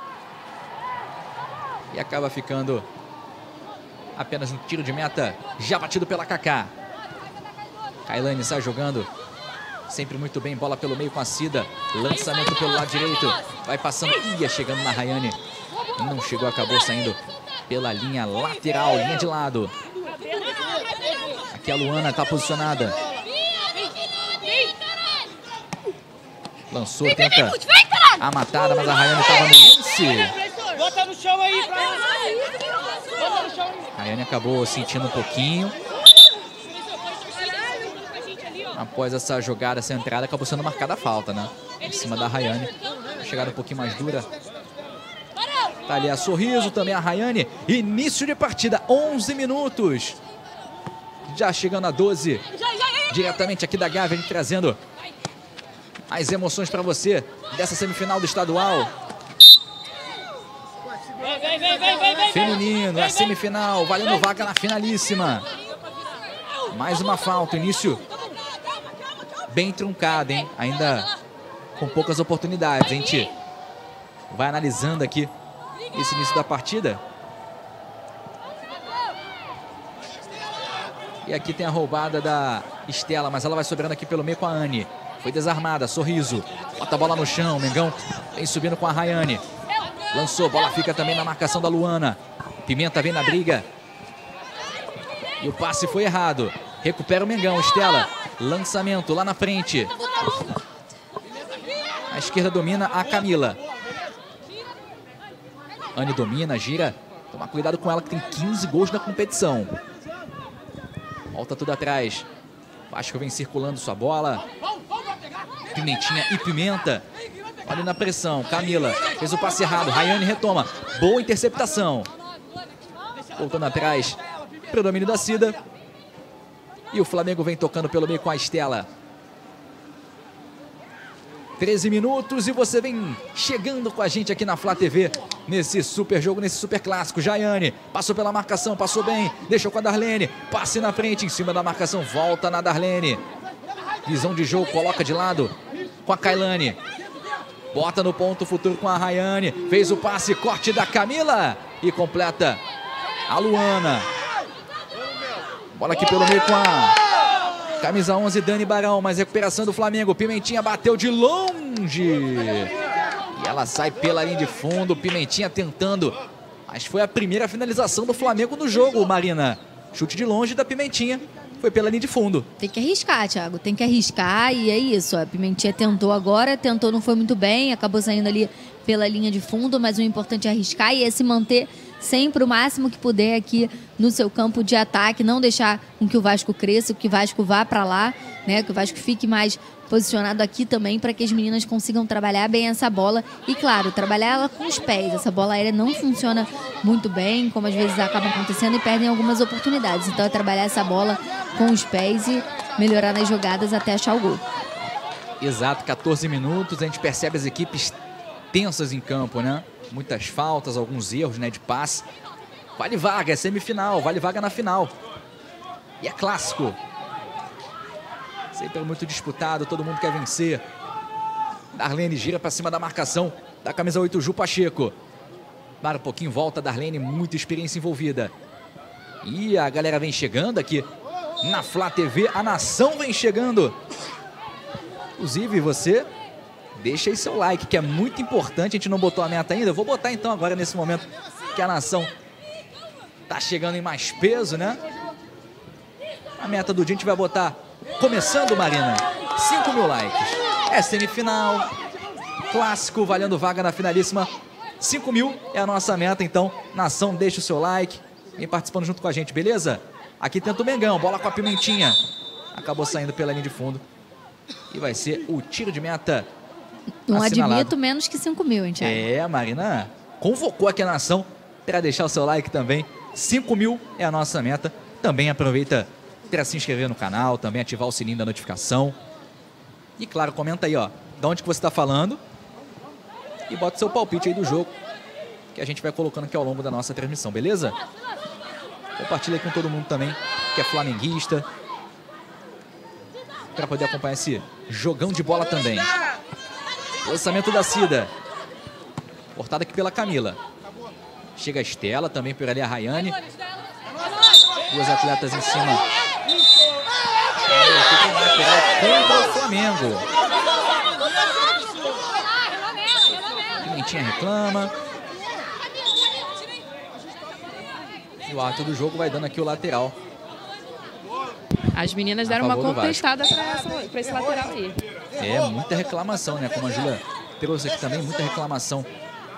E acaba ficando apenas um tiro de meta, já batido pela Kaká. Kailane sai jogando sempre muito bem, bola pelo meio com a Cida. Lançamento pelo lado direito, vai passando, ia chegando na Rayane. Não chegou, acabou saindo pela linha lateral, linha de lado. Aqui a Luana está posicionada. Lançou, tenta a matada, mas a Rayane estava no lance. Bota no chão aí, pra... Bota no chão aí. A Rayane acabou sentindo um pouquinho. Após essa jogada, essa entrada, acabou sendo marcada a falta, né? Em cima da Rayane. Chegada um pouquinho mais dura Tá ali a Sorriso, também a Rayane. Início de partida, onze minutos. Já chegando a doze. Diretamente aqui da Gávea, a gente trazendo as emoções para você dessa semifinal do estadual. Feminino, a semifinal, valendo vaga na finalíssima. Mais uma falta, início bem truncado, hein? Ainda com poucas oportunidades. A gente vai analisando aqui esse início da partida. E aqui tem a roubada da Estela, mas ela vai sobrando aqui pelo meio com a Anne. Foi desarmada, Sorriso. Bota a bola no chão, Mengão vem subindo com a Rayane. Lançou, bola fica também na marcação da Luana. Pimenta vem na briga. E o passe foi errado. Recupera o Mengão, Estela. Lançamento lá na frente. A esquerda domina a Camila. Anne domina, gira. Toma cuidado com ela que tem quinze gols na competição. Volta tudo atrás. Vasco vem circulando sua bola. Pimentinha e Pimenta. Olha na pressão. Camila fez o passe errado. Rayane retoma. Boa interceptação. Voltando atrás. Predomínio da Cida. E o Flamengo vem tocando pelo meio com a Estela. treze minutos e você vem chegando com a gente aqui na Flá T V. Nesse super jogo, nesse super clássico. Jaiane passou pela marcação, passou bem. Deixou com a Darlene. Passe na frente, em cima da marcação. Volta na Darlene. Visão de jogo, coloca de lado com a Kailane. Bota no ponto futuro com a Rayane. Fez o passe, corte da Camila. E completa a Luana. Bola aqui pelo meio com a camisa onze, Dani Barão. Mas recuperação do Flamengo. Pimentinha bateu de longe. E ela sai pela linha de fundo. Pimentinha tentando. Mas foi a primeira finalização do Flamengo no jogo, Marina. Chute de longe da Pimentinha. Foi pela linha de fundo. Tem que arriscar, Thiago. Tem que arriscar e é isso. A Pimentinha tentou agora, tentou, não foi muito bem. Acabou saindo ali pela linha de fundo, mas o importante é arriscar e é se manter sempre o máximo que puder aqui no seu campo de ataque. Não deixar com que o Vasco cresça, que o Vasco vá para lá, né? Que o Vasco fique mais posicionado aqui também para que as meninas consigam trabalhar bem essa bola. E claro, trabalhar ela com os pés. Essa bola aérea não funciona muito bem, como às vezes acaba acontecendo e perdem algumas oportunidades. Então é trabalhar essa bola com os pés e melhorar nas jogadas até achar o gol. Exato, quatorze minutos, a gente percebe as equipes tensas em campo, né? Muitas faltas, alguns erros, né, de passe. Vale vaga, é semifinal, vale vaga na final. E é clássico. Sempre muito disputado, todo mundo quer vencer. Darlene gira para cima da marcação da camisa oito, Ju Pacheco. Para um pouquinho, volta Darlene, muita experiência envolvida. E a galera vem chegando aqui na Flá T V, a nação vem chegando. Inclusive, você deixa aí seu like, que é muito importante. A gente não botou a meta ainda. Eu vou botar então agora nesse momento que a nação tá chegando em mais peso, né? A meta do dia a gente vai botar, começando, Marina, cinco mil likes. É semifinal, clássico, valendo vaga na finalíssima. cinco mil é a nossa meta, então, nação, deixa o seu like. Vem participando junto com a gente, beleza? Aqui tenta o Mengão, bola com a Pimentinha. Acabou saindo pela linha de fundo. E vai ser o tiro de meta Não assinalado. admito menos que cinco mil, hein, Thiago? É, a Marina convocou aqui a nação para deixar o seu like também. cinco mil é a nossa meta. Também aproveita para se inscrever no canal, também ativar o sininho da notificação. E claro, comenta aí, ó, de onde que você está falando. E bota seu palpite aí do jogo, que a gente vai colocando aqui ao longo da nossa transmissão, beleza? Compartilha aí com todo mundo também, que é flamenguista, para poder acompanhar esse jogão de bola também. Lançamento da Cida. Cortada aqui pela Camila. Chega a Estela, também por ali a Rayane. Duas atletas em cima. Contra o Flamengo. Pimentinha reclama. E o árbitro do jogo vai dando aqui o lateral. As meninas A deram uma favor do contestada para esse lateral aí. É, muita reclamação, né? Como a Júlia trouxe aqui também, muita reclamação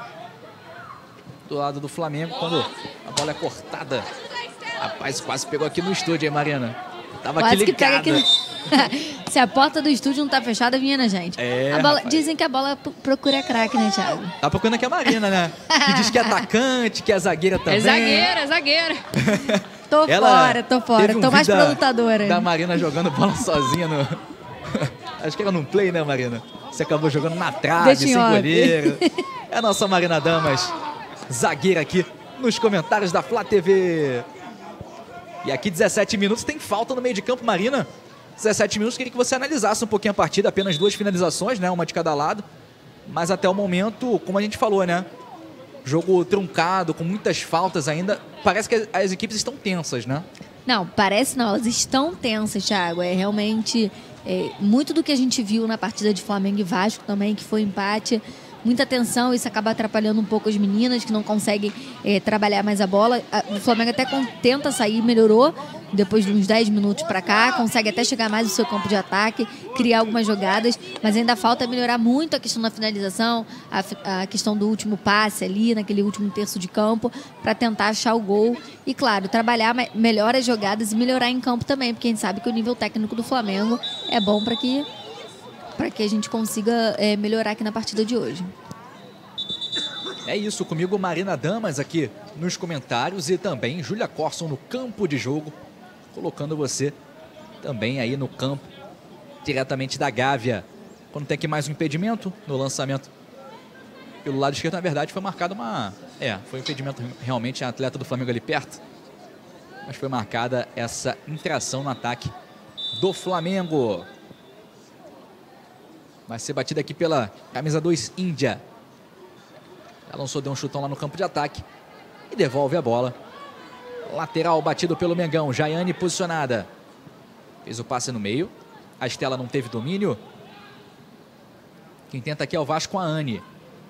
do lado do Flamengo quando a bola é cortada. Rapaz, quase pegou aqui no estúdio, hein, Marina? Tava Quase aqui que pega ligada. aqui. Se a porta do estúdio não tá fechada, menina, gente. É, a bola, rapaz. dizem que a bola p- procura craque, né, Thiago? Tá procurando aqui a Marina, né? Que diz que é atacante, que é zagueira também. É zagueira, é zagueira. Tô Ela fora, tô fora. teve um Tô mais vídeo pra da- lutadora. Da Marina jogando bola sozinha no... Acho que era num play, né, Marina? Você acabou jogando na trave, Deixa em sem off. goleiro. É a nossa Marina Damas, zagueira aqui nos comentários da Flá T V. E aqui dezessete minutos, tem falta no meio de campo, Marina. dezessete minutos, queria que você analisasse um pouquinho a partida, apenas duas finalizações, né, uma de cada lado. Mas até o momento, como a gente falou, né, jogo truncado, com muitas faltas ainda. Parece que as equipes estão tensas, né? Não, parece não, elas estão tensas, Thiago. É realmente é, muito do que a gente viu na partida de Flamengo e Vasco também, que foi empate. Muita tensão, isso acaba atrapalhando um pouco as meninas que não conseguem é, trabalhar mais a bola. O Flamengo até tenta sair, melhorou depois de uns dez minutos para cá, consegue até chegar mais no seu campo de ataque, criar algumas jogadas, mas ainda falta melhorar muito a questão da finalização, a, a questão do último passe ali, naquele último terço de campo, para tentar achar o gol. E, claro, trabalhar melhor as jogadas e melhorar em campo também, porque a gente sabe que o nível técnico do Flamengo é bom para que... para que a gente consiga é, melhorar aqui na partida de hoje. É isso, comigo Marina Damas aqui nos comentários e também Júlia Corson no campo de jogo, colocando você também aí no campo, diretamente da Gávea. Quando tem aqui mais um impedimento no lançamento pelo lado esquerdo, na verdade foi marcada uma... É, foi um impedimento realmente, a atleta do Flamengo ali perto, mas foi marcada essa infração no ataque do Flamengo. Vai ser batida aqui pela camisa dois, Índia. Alonso deu um chutão lá no campo de ataque e devolve a bola. Lateral batido pelo Mengão. Jaiane posicionada. Fez o passe no meio. A Estela não teve domínio. Quem tenta aqui é o Vasco com a Anne.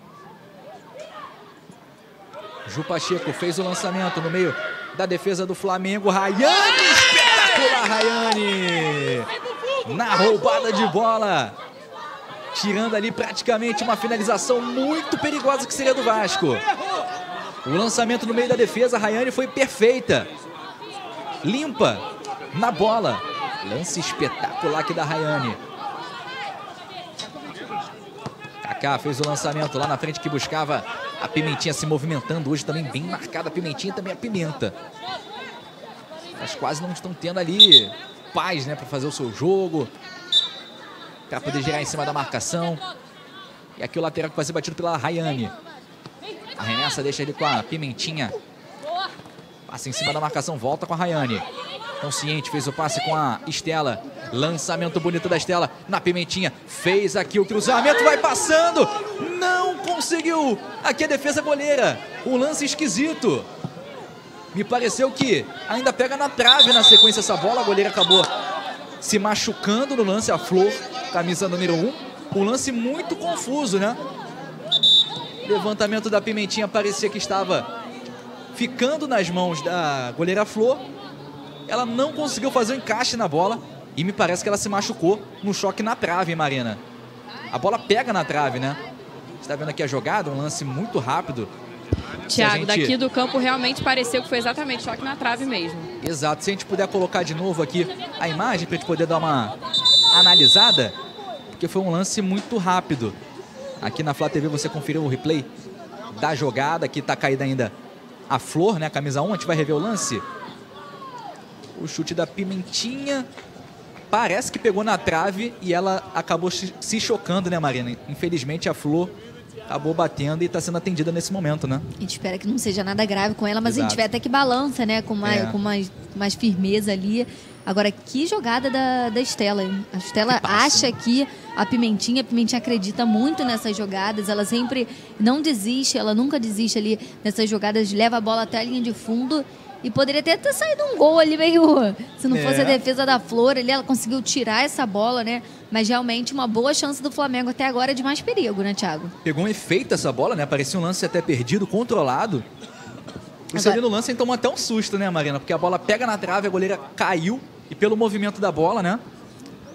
Ju Pacheco fez o lançamento no meio da defesa do Flamengo. Rayane, espetacular Rayane. Na roubada de bola. Tirando ali praticamente uma finalização muito perigosa que seria do Vasco. O lançamento no meio da defesa, a Rayane foi perfeita. Limpa na bola. Lance espetacular aqui da Rayane. Kaká fez o lançamento lá na frente que buscava a Pimentinha se movimentando. Hoje também bem marcada a Pimentinha e também a Pimenta. Mas quase não estão tendo ali paz, né, para fazer o seu jogo, para poder girar em cima da marcação. E aqui o lateral que vai ser batido pela Rayane. Arremessa, deixa ele com a Pimentinha. Passa em cima da marcação, volta com a Rayane. Consciente, fez o passe com a Estela. Lançamento bonito da Estela na Pimentinha. Fez aqui o cruzamento, vai passando. Não conseguiu. Aqui a defesa goleira. Um lance esquisito. Me pareceu que ainda pega na trave na sequência essa bola. A goleira acabou se machucando no lance, a Flor, camisa número um. Um lance muito confuso, né? Levantamento da Pimentinha parecia que estava ficando nas mãos da goleira Flor. Ela não conseguiu fazer o encaixe na bola e me parece que ela se machucou no choque na trave, Marina. A bola pega na trave, né? Você está vendo aqui a jogada, um lance muito rápido. Tiago, gente... daqui do campo realmente pareceu que foi exatamente choque na trave mesmo. Exato. Se a gente puder colocar de novo aqui a imagem para a gente poder dar uma analisada, porque foi um lance muito rápido. Aqui na Flá T V você conferiu o replay da jogada. Aqui está caída ainda a Flor, né? Camisa um. A gente vai rever o lance. O chute da Pimentinha parece que pegou na trave e ela acabou se chocando, né, Marina? Infelizmente a Flor acabou batendo e está sendo atendida nesse momento, né? A gente espera que não seja nada grave com ela, mas Exato. a gente vê até que balança, né? Com mais, É. com mais, mais firmeza ali. Agora, que jogada da, da Estela, hein? A Estela Que passe, acha que a Pimentinha, a Pimentinha acredita muito nessas jogadas, ela sempre não desiste, ela nunca desiste ali nessas jogadas, leva a bola até a linha de fundo e poderia até ter saído um gol ali meio... Se não É. fosse a defesa da Flor ali, ela conseguiu tirar essa bola, né? Mas realmente uma boa chance do Flamengo até agora de mais perigo, né, Thiago? Pegou um efeito essa bola, né? Parecia um lance até perdido, controlado. Isso Agora- ali no lance tomou até um susto, né, Marina? Porque a bola pega na trave, a goleira caiu e pelo movimento da bola, né?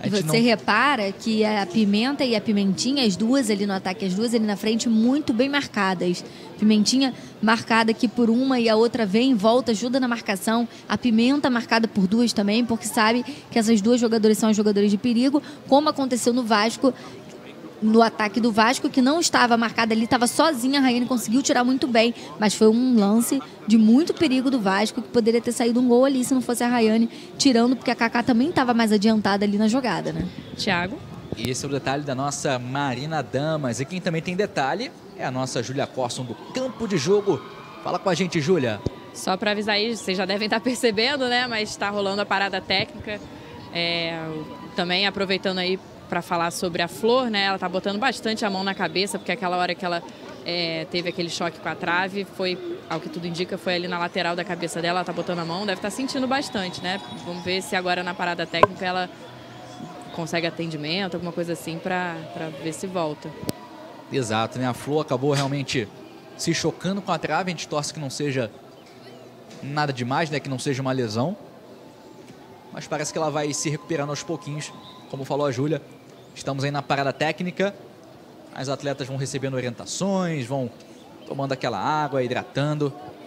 E você não... repara que a Pimenta e a Pimentinha, as duas ali no ataque, as duas ali na frente, muito bem marcadas. Pimentinha marcada aqui por uma e a outra vem, volta, ajuda na marcação. A Pimenta marcada por duas também, porque sabe que essas duas jogadoras são as jogadoras de perigo, como aconteceu no Vasco, no ataque do Vasco, que não estava marcada ali, estava sozinha, a Rayane conseguiu tirar muito bem, mas foi um lance de muito perigo do Vasco, que poderia ter saído um gol ali se não fosse a Rayane tirando, porque a Kaká também estava mais adiantada ali na jogada, né? Thiago? E esse é o detalhe da nossa Marina Damas. E quem também tem detalhe é a nossa Júlia Corson do campo de jogo. Fala com a gente, Júlia. Só para avisar aí, vocês já devem estar percebendo, né? Mas está rolando a parada técnica. É, também aproveitando aí para falar sobre a Flor, né? Ela tá botando bastante a mão na cabeça, porque aquela hora que ela é, teve aquele choque com a trave, foi, ao que tudo indica, foi ali na lateral da cabeça dela, ela tá botando a mão, deve estar sentindo bastante, né? Vamos ver se agora na parada técnica ela consegue atendimento, alguma coisa assim, para ver se volta. Exato, né? A Flor acabou realmente se chocando com a trave, a gente torce que não seja nada demais, né? Que não seja uma lesão. Mas parece que ela vai se recuperando aos pouquinhos, como falou a Júlia. Estamos aí na parada técnica, as atletas vão recebendo orientações, vão tomando aquela água, hidratando.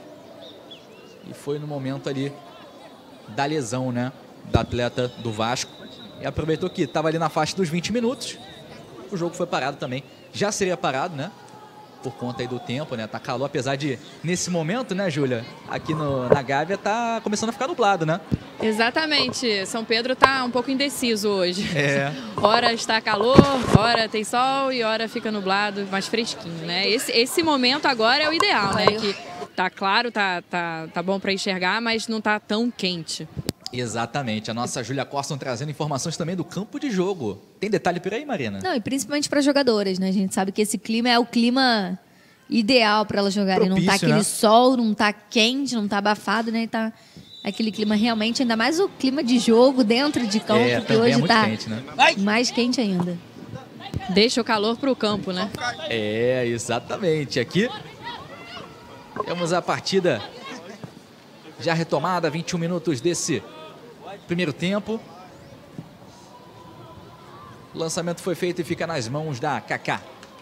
E foi no momento ali da lesão, né, da atleta do Vasco. E aproveitou que estava ali na faixa dos vinte minutos. O jogo foi parado também. Já seria parado, né, por conta aí do tempo, né, tá calor, apesar de, nesse momento, né, Júlia, aqui no, na Gávea tá começando a ficar nublado, né? Exatamente. São Pedro está um pouco indeciso hoje. É. Hora está calor, hora tem sol e hora fica nublado, mais fresquinho, né? Esse, esse momento agora é o ideal, né? Que tá claro, tá, tá, tá bom para enxergar, mas não tá tão quente. Exatamente. A nossa Júlia Corson trazendo informações também do campo de jogo. Tem detalhe por aí, Marina? Não, e principalmente para jogadoras, né? A gente sabe que esse clima é o clima ideal para elas jogarem. Propício, não tá aquele né? sol, não tá quente, não tá abafado, né? Tá aquele clima realmente, ainda mais o clima de jogo dentro de campo, é, que hoje é muito tá quente, né? mais quente ainda. Deixa o calor pro campo, né? É, exatamente. Aqui temos a partida já retomada, vinte e um minutos desse primeiro tempo. O lançamento foi feito e fica nas mãos da Kaká.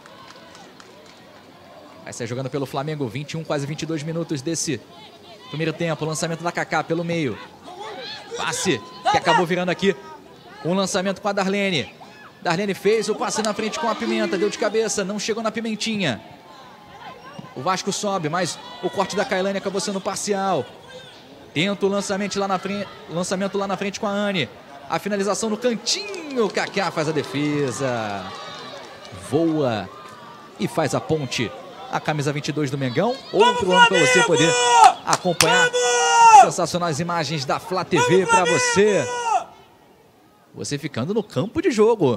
Vai sair jogando pelo Flamengo, vinte e um, quase vinte e dois minutos desse primeiro tempo. Lançamento da Kaká pelo meio. Passe que acabou virando aqui um lançamento com a Darlene. Darlene fez o passe na frente com a Pimenta. Deu de cabeça, não chegou na Pimentinha. O Vasco sobe, mas o corte da Kailane acabou sendo parcial. Tenta o lançamento lá na frente, lançamento lá na frente com a Anne. A finalização no cantinho. Kaká faz a defesa. Voa e faz a ponte. A camisa vinte e dois do Mengão. Outro ano para você poder acompanhar sensacionais imagens da Flá T V para você. Você ficando no campo de jogo.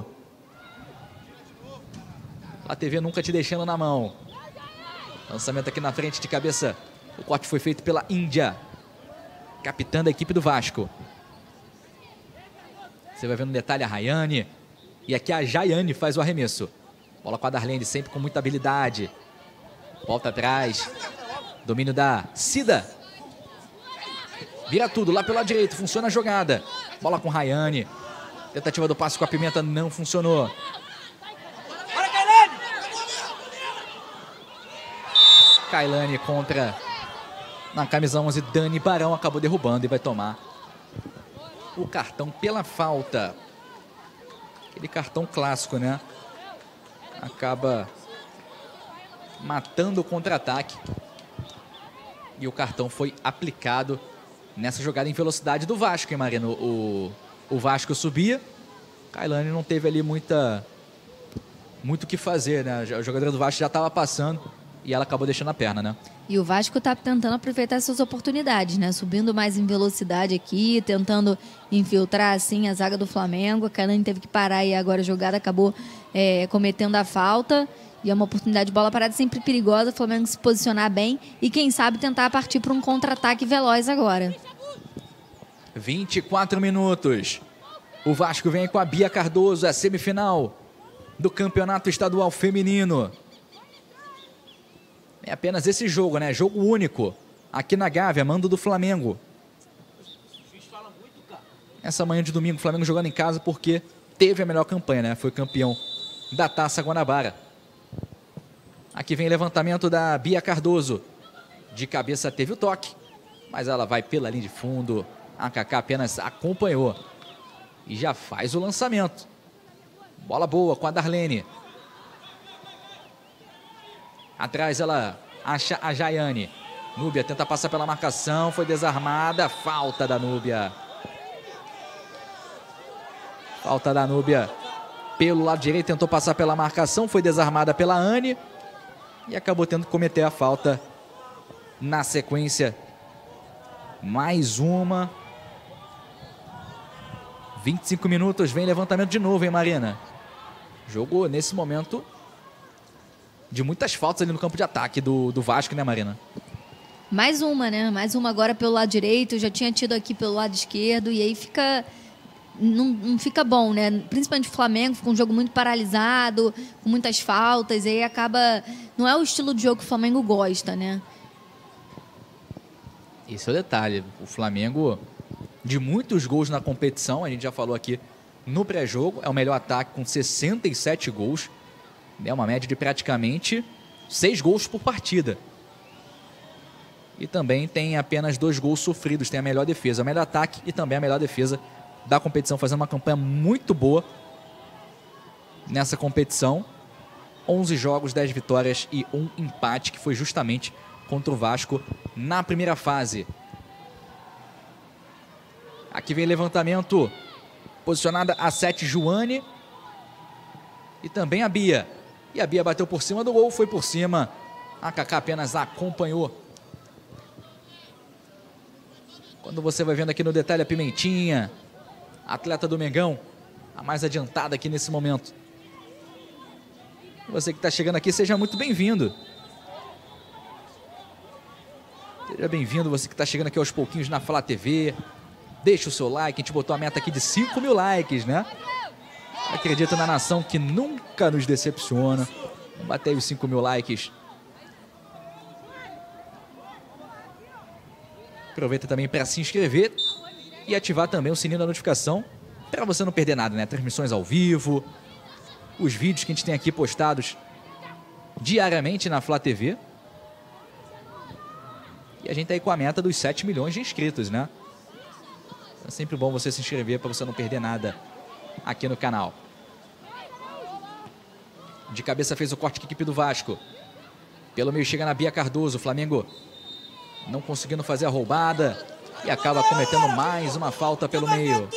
Flá T V nunca te deixando na mão. Lançamento aqui na frente de cabeça. O corte foi feito pela Índia, capitã da equipe do Vasco. Você vai ver no detalhe a Rayane. E aqui a Jaiane faz o arremesso. Bola com a Darlene, sempre com muita habilidade. Volta atrás. Domínio da Cida. Vira tudo lá pelo lado direito. Funciona a jogada. Bola com Rayane. Tentativa do passe com a Pimenta não funcionou. Kailane contra, na camisa onze, Dani Barão. Acabou derrubando e vai tomar o cartão pela falta. Aquele cartão clássico, né? Acaba matando o contra-ataque. E o cartão foi aplicado nessa jogada em velocidade do Vasco, hein, Marino? O, o Vasco subia. Kailane não teve ali muita, muito o que fazer, né? A jogadora do Vasco já estava passando e ela acabou deixando a perna, né? E o Vasco está tentando aproveitar essas oportunidades, né? Subindo mais em velocidade aqui, tentando infiltrar, assim, a zaga do Flamengo. A Kailane teve que parar e agora a jogada acabou é, cometendo a falta. E é uma oportunidade de bola parada sempre perigosa. O Flamengo se posicionar bem e, quem sabe, tentar partir para um contra-ataque veloz agora. vinte e quatro minutos. O Vasco vem com a Bia Cardoso, a semifinal do Campeonato Estadual Feminino. É apenas esse jogo, né? Jogo único. Aqui na Gávea, mando do Flamengo. Essa manhã de domingo, o Flamengo jogando em casa porque teve a melhor campanha, né? Foi campeão da Taça Guanabara. Aqui vem levantamento da Bia Cardoso. De cabeça teve o toque, mas ela vai pela linha de fundo. A Kaká apenas acompanhou e já faz o lançamento. Bola boa com a Darlene. Atrás ela acha a Jaiane. Núbia tenta passar pela marcação, foi desarmada. Falta da Núbia. Falta da Núbia pelo lado direito, tentou passar pela marcação, foi desarmada pela Anne e acabou tendo que cometer a falta na sequência. Mais uma. vinte e cinco minutos, vem levantamento de novo, hein, Marina? Jogo, nesse momento, de muitas faltas ali no campo de ataque do, do Vasco, né, Marina? Mais uma, né? Mais uma agora pelo lado direito, já tinha tido aqui pelo lado esquerdo, e aí fica... Não, não fica bom, né? Principalmente o Flamengo, fica um jogo muito paralisado, com muitas faltas, e aí acaba... Não é o estilo de jogo que o Flamengo gosta, né? Esse é o detalhe. O Flamengo, de muitos gols na competição, a gente já falou aqui no pré-jogo, é o melhor ataque com sessenta e sete gols. É uma média de praticamente seis gols por partida. E também tem apenas dois gols sofridos, tem a melhor defesa, o melhor ataque e também a melhor defesa da competição, fazendo uma campanha muito boa nessa competição. onze jogos, dez vitórias e um empate, que foi justamente contra o Vasco na primeira fase. Aqui vem levantamento, posicionada a sete, Joane. E também a Bia. E a Bia bateu por cima do gol, foi por cima. A Kaká apenas acompanhou. Quando você vai vendo aqui no detalhe a Pimentinha, atleta do Mengão, a mais adiantada aqui nesse momento. Você que está chegando aqui, seja muito bem-vindo. Seja bem-vindo, você que está chegando aqui aos pouquinhos na Flá T V. Deixa o seu like, a gente botou a meta aqui de cinco mil likes, né? Acredita na nação que nunca nos decepciona. Vamos bater os cinco mil likes. Aproveita também para se inscrever e ativar também o sininho da notificação para você não perder nada, né? Transmissões ao vivo, os vídeos que a gente tem aqui postados diariamente na Flá T V. E a gente tá aí com a meta dos sete milhões de inscritos, né? É sempre bom você se inscrever para você não perder nada aqui no canal. De cabeça fez o corte, equipe do Vasco. Pelo meio chega na Bia Cardoso. O Flamengo não conseguindo fazer a roubada e acaba cometendo mais uma falta pelo meio.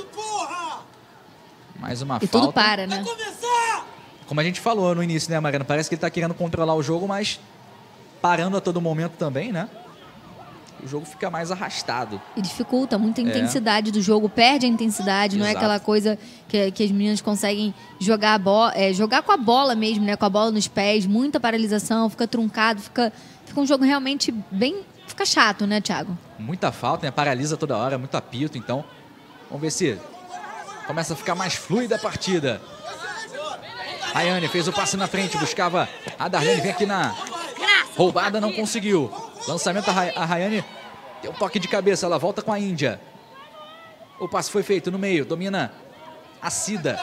Mais uma e falta. Tudo para, né? Como a gente falou no início, né, Mariana? Parece que ele tá querendo controlar o jogo, mas parando a todo momento também, né? O jogo fica mais arrastado. E dificulta muito a intensidade é. do jogo, perde a intensidade, Exato. Não é aquela coisa que, que as meninas conseguem jogar, a bola, é, jogar com a bola mesmo, né? Com a bola nos pés, muita paralisação, fica truncado, fica, fica um jogo realmente bem... Fica chato, né, Thiago? Muita falta, né? Paralisa toda hora, muito apito, então vamos ver se começa a ficar mais fluida a partida. Rayane fez o passe na frente, buscava a Darlene, vem aqui na roubada, não conseguiu. Lançamento, a Rayane tem um toque de cabeça, ela volta com a Índia. O passe foi feito no meio, domina a Cida.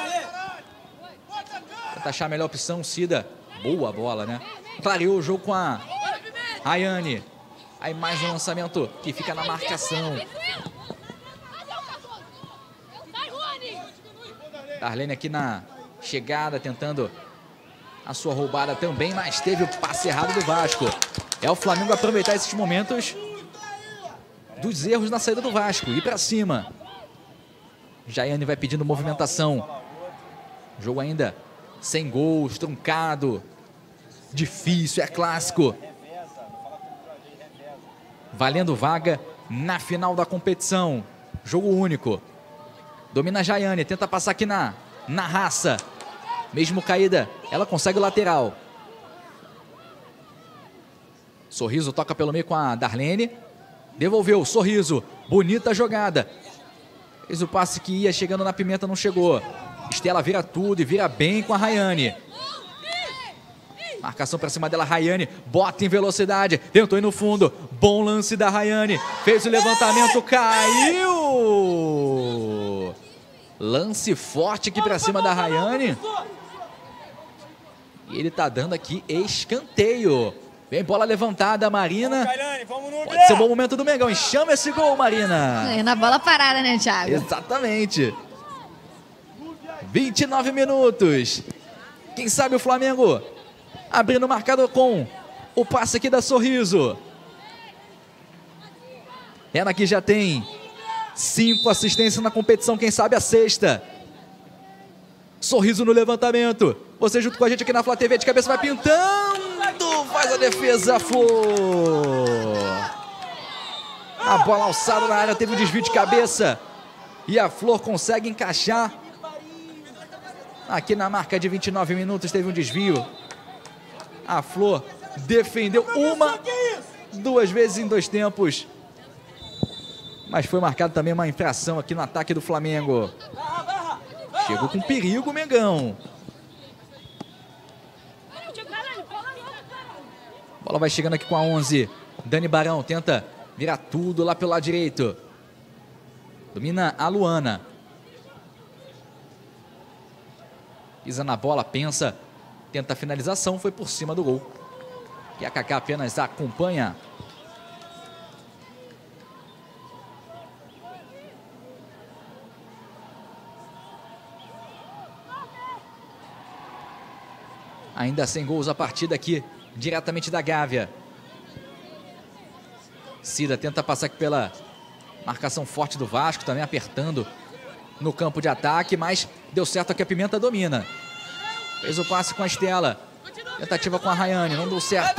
Tenta achar a melhor opção, Cida. Boa bola, né? Clareou o jogo com a Rayane. Aí mais um lançamento que fica na marcação. Darlene aqui na chegada, tentando a sua roubada também, mas teve o passe errado do Vasco. É o Flamengo aproveitar esses momentos dos erros na saída do Vasco. Ir pra cima. Jaiane vai pedindo movimentação. Jogo ainda sem gols, truncado. Difícil, é clássico. Valendo vaga na final da competição. Jogo único. Domina a Jaiane, tenta passar aqui na, na raça. Mesmo caída, ela consegue o lateral. Sorriso toca pelo meio com a Darlene. Devolveu, Sorriso. Bonita jogada. Fez o passe que ia chegando na Pimenta, não chegou. Estela vira tudo e vira bem com a Rayane. Marcação para cima dela, Rayane. Bota em velocidade. Tentou ir no fundo. Bom lance da Rayane. Fez o levantamento, caiu. Lance forte aqui pra cima da Rayane. E ele tá dando aqui escanteio. Vem bola levantada, Marina. Pode ser um bom momento do Mengão. E chama esse gol, Marina. É, na bola parada, né, Thiago? Exatamente. vinte e nove minutos. Quem sabe o Flamengo abrindo o marcador com o passe aqui da Sorriso. Ela que já tem cinco assistências na competição, quem sabe a sexta. Sorriso no levantamento. Você junto com a gente aqui na Flá T V, de cabeça vai pintando. Faz a defesa, Flor. A bola alçada na área, teve um desvio de cabeça. E a Flor consegue encaixar. Aqui na marca de vinte e nove minutos teve um desvio. A Flor defendeu uma, duas vezes em dois tempos. Mas foi marcado também uma infração aqui no ataque do Flamengo. Chegou com perigo o Mengão. Bola vai chegando aqui com a onze. Dani Barão tenta virar tudo lá pelo lado direito. Domina a Luana. Pisa na bola, pensa. Tenta a finalização, foi por cima do gol. E a Kaká apenas acompanha. Ainda sem gols a partida aqui, diretamente da Gávea. Cida tenta passar aqui pela marcação forte do Vasco, também apertando no campo de ataque, mas deu certo aqui, a Pimenta domina. Fez o passe com a Estela. Tentativa com a Rayane, não deu certo.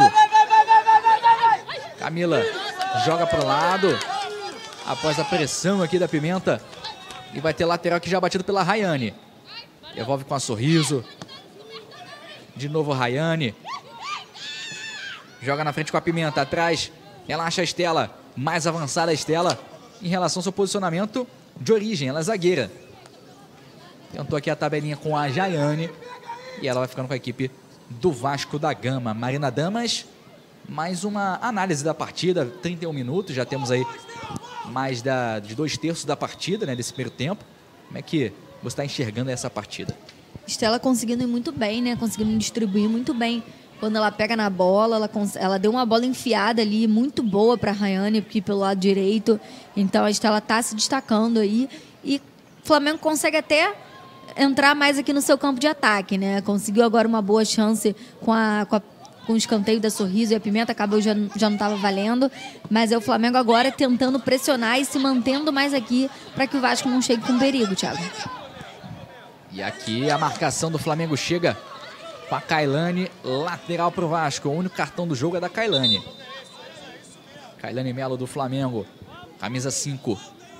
Camila joga para o lado, após a pressão aqui da Pimenta. E vai ter lateral aqui já batido pela Rayane. Devolve com a Sorriso. De novo Rayane. Joga na frente com a Pimenta, atrás. Ela acha a Estela, mais avançada a Estela em relação ao seu posicionamento de origem. Ela é zagueira. Tentou aqui a tabelinha com a Jaiane. E ela vai ficando com a equipe do Vasco da Gama. Marina Damas, mais uma análise da partida. trinta e um minutos, já temos aí mais da, de dois terços da partida, né, desse primeiro tempo. Como é que você está enxergando essa partida? Estela conseguindo ir muito bem, né? Conseguindo distribuir muito bem. Quando ela pega na bola, ela, ela deu uma bola enfiada ali, muito boa para a Rayane, aqui pelo lado direito. Então a Estela está se destacando aí. E o Flamengo consegue até entrar mais aqui no seu campo de ataque, né? Conseguiu agora uma boa chance com, a, com, a, com o escanteio da Sorriso, e a Pimenta acabou, já, já não estava valendo. Mas é o Flamengo agora tentando pressionar e se mantendo mais aqui para que o Vasco não chegue com perigo, Thiago. E aqui a marcação do Flamengo chega com a Kailane, lateral para o Vasco. O único cartão do jogo é da Kailane. Kailane Melo do Flamengo, camisa cinco.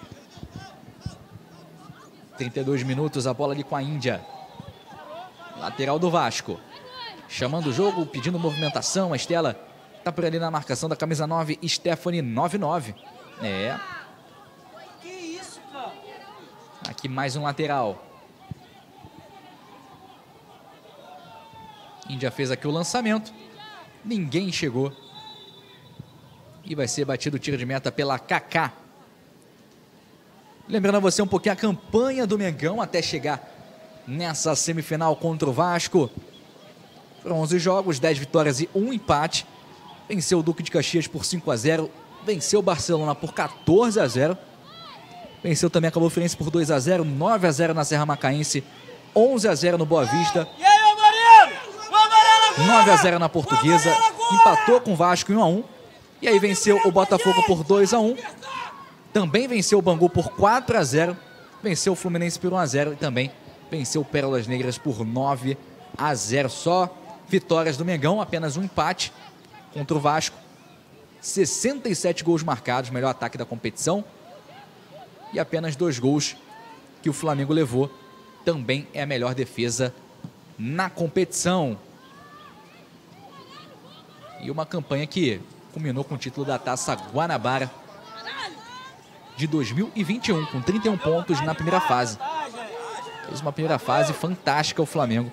trinta e dois minutos, a bola ali com a Índia. Lateral do Vasco. Chamando o jogo, pedindo movimentação. A Estela está por ali na marcação da camisa nove, Stephanie noventa e nove. É. Aqui mais um lateral. Índia fez aqui o lançamento. Ninguém chegou. E vai ser batido o tiro de meta pela Kaká. Lembrando a você um pouquinho a campanha do Mengão até chegar nessa semifinal contra o Vasco. Foram onze jogos, dez vitórias e um empate. Venceu o Duque de Caxias por cinco a zero. Venceu o Barcelona por quatorze a zero. Venceu também a Cabo Friense por dois a zero. nove a zero na Serra Macaense. onze a zero no Boa Vista. nove a zero na Portuguesa. Empatou com o Vasco em um a um. E aí venceu o Botafogo por dois a um. Também venceu o Bangu por quatro a zero. Venceu o Fluminense por um a zero. E também venceu o Pérolas Negras por nove a zero. Só vitórias do Mengão, apenas um empate contra o Vasco. sessenta e sete gols marcados, melhor ataque da competição. E apenas dois gols que o Flamengo levou. Também é a melhor defesa na competição. E uma campanha que culminou com o título da Taça Guanabara de dois mil e vinte e um, com trinta e um pontos na primeira fase. Fez uma primeira fase fantástica o Flamengo.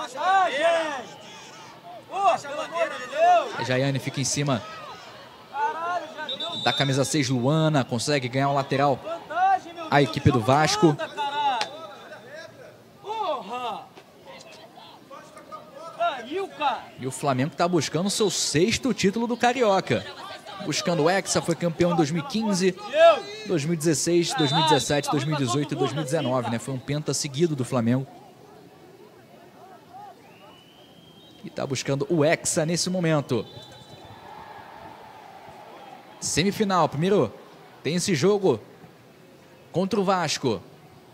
A Jaiane fica em cima da camisa seis, Luana, consegue ganhar o lateral a equipe do Vasco. E o Flamengo está buscando o seu sexto título do Carioca. Buscando o Hexa, foi campeão em dois mil e quinze, dois mil e dezesseis, dois mil e dezessete, dois mil e dezoito e dois mil e dezenove, né? Foi um penta seguido do Flamengo. E está buscando o Hexa nesse momento. Semifinal, primeiro tem esse jogo contra o Vasco.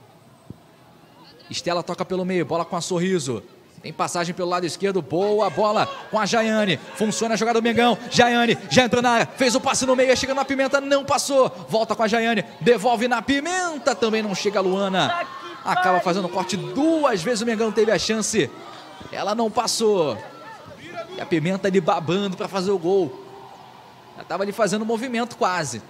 Estela toca pelo meio, bola com a Sorriso. Tem passagem pelo lado esquerdo, boa bola com a Jaiane. Funciona a jogada do Mengão. Jaiane já entrou na área, fez o passe no meio, chega na Pimenta, não passou. Volta com a Jaiane, devolve na Pimenta, também não chega a Luana. Acaba fazendo corte duas vezes, o Mengão teve a chance. Ela não passou. E a Pimenta ali babando para fazer o gol. Ela estava ali fazendo movimento quase.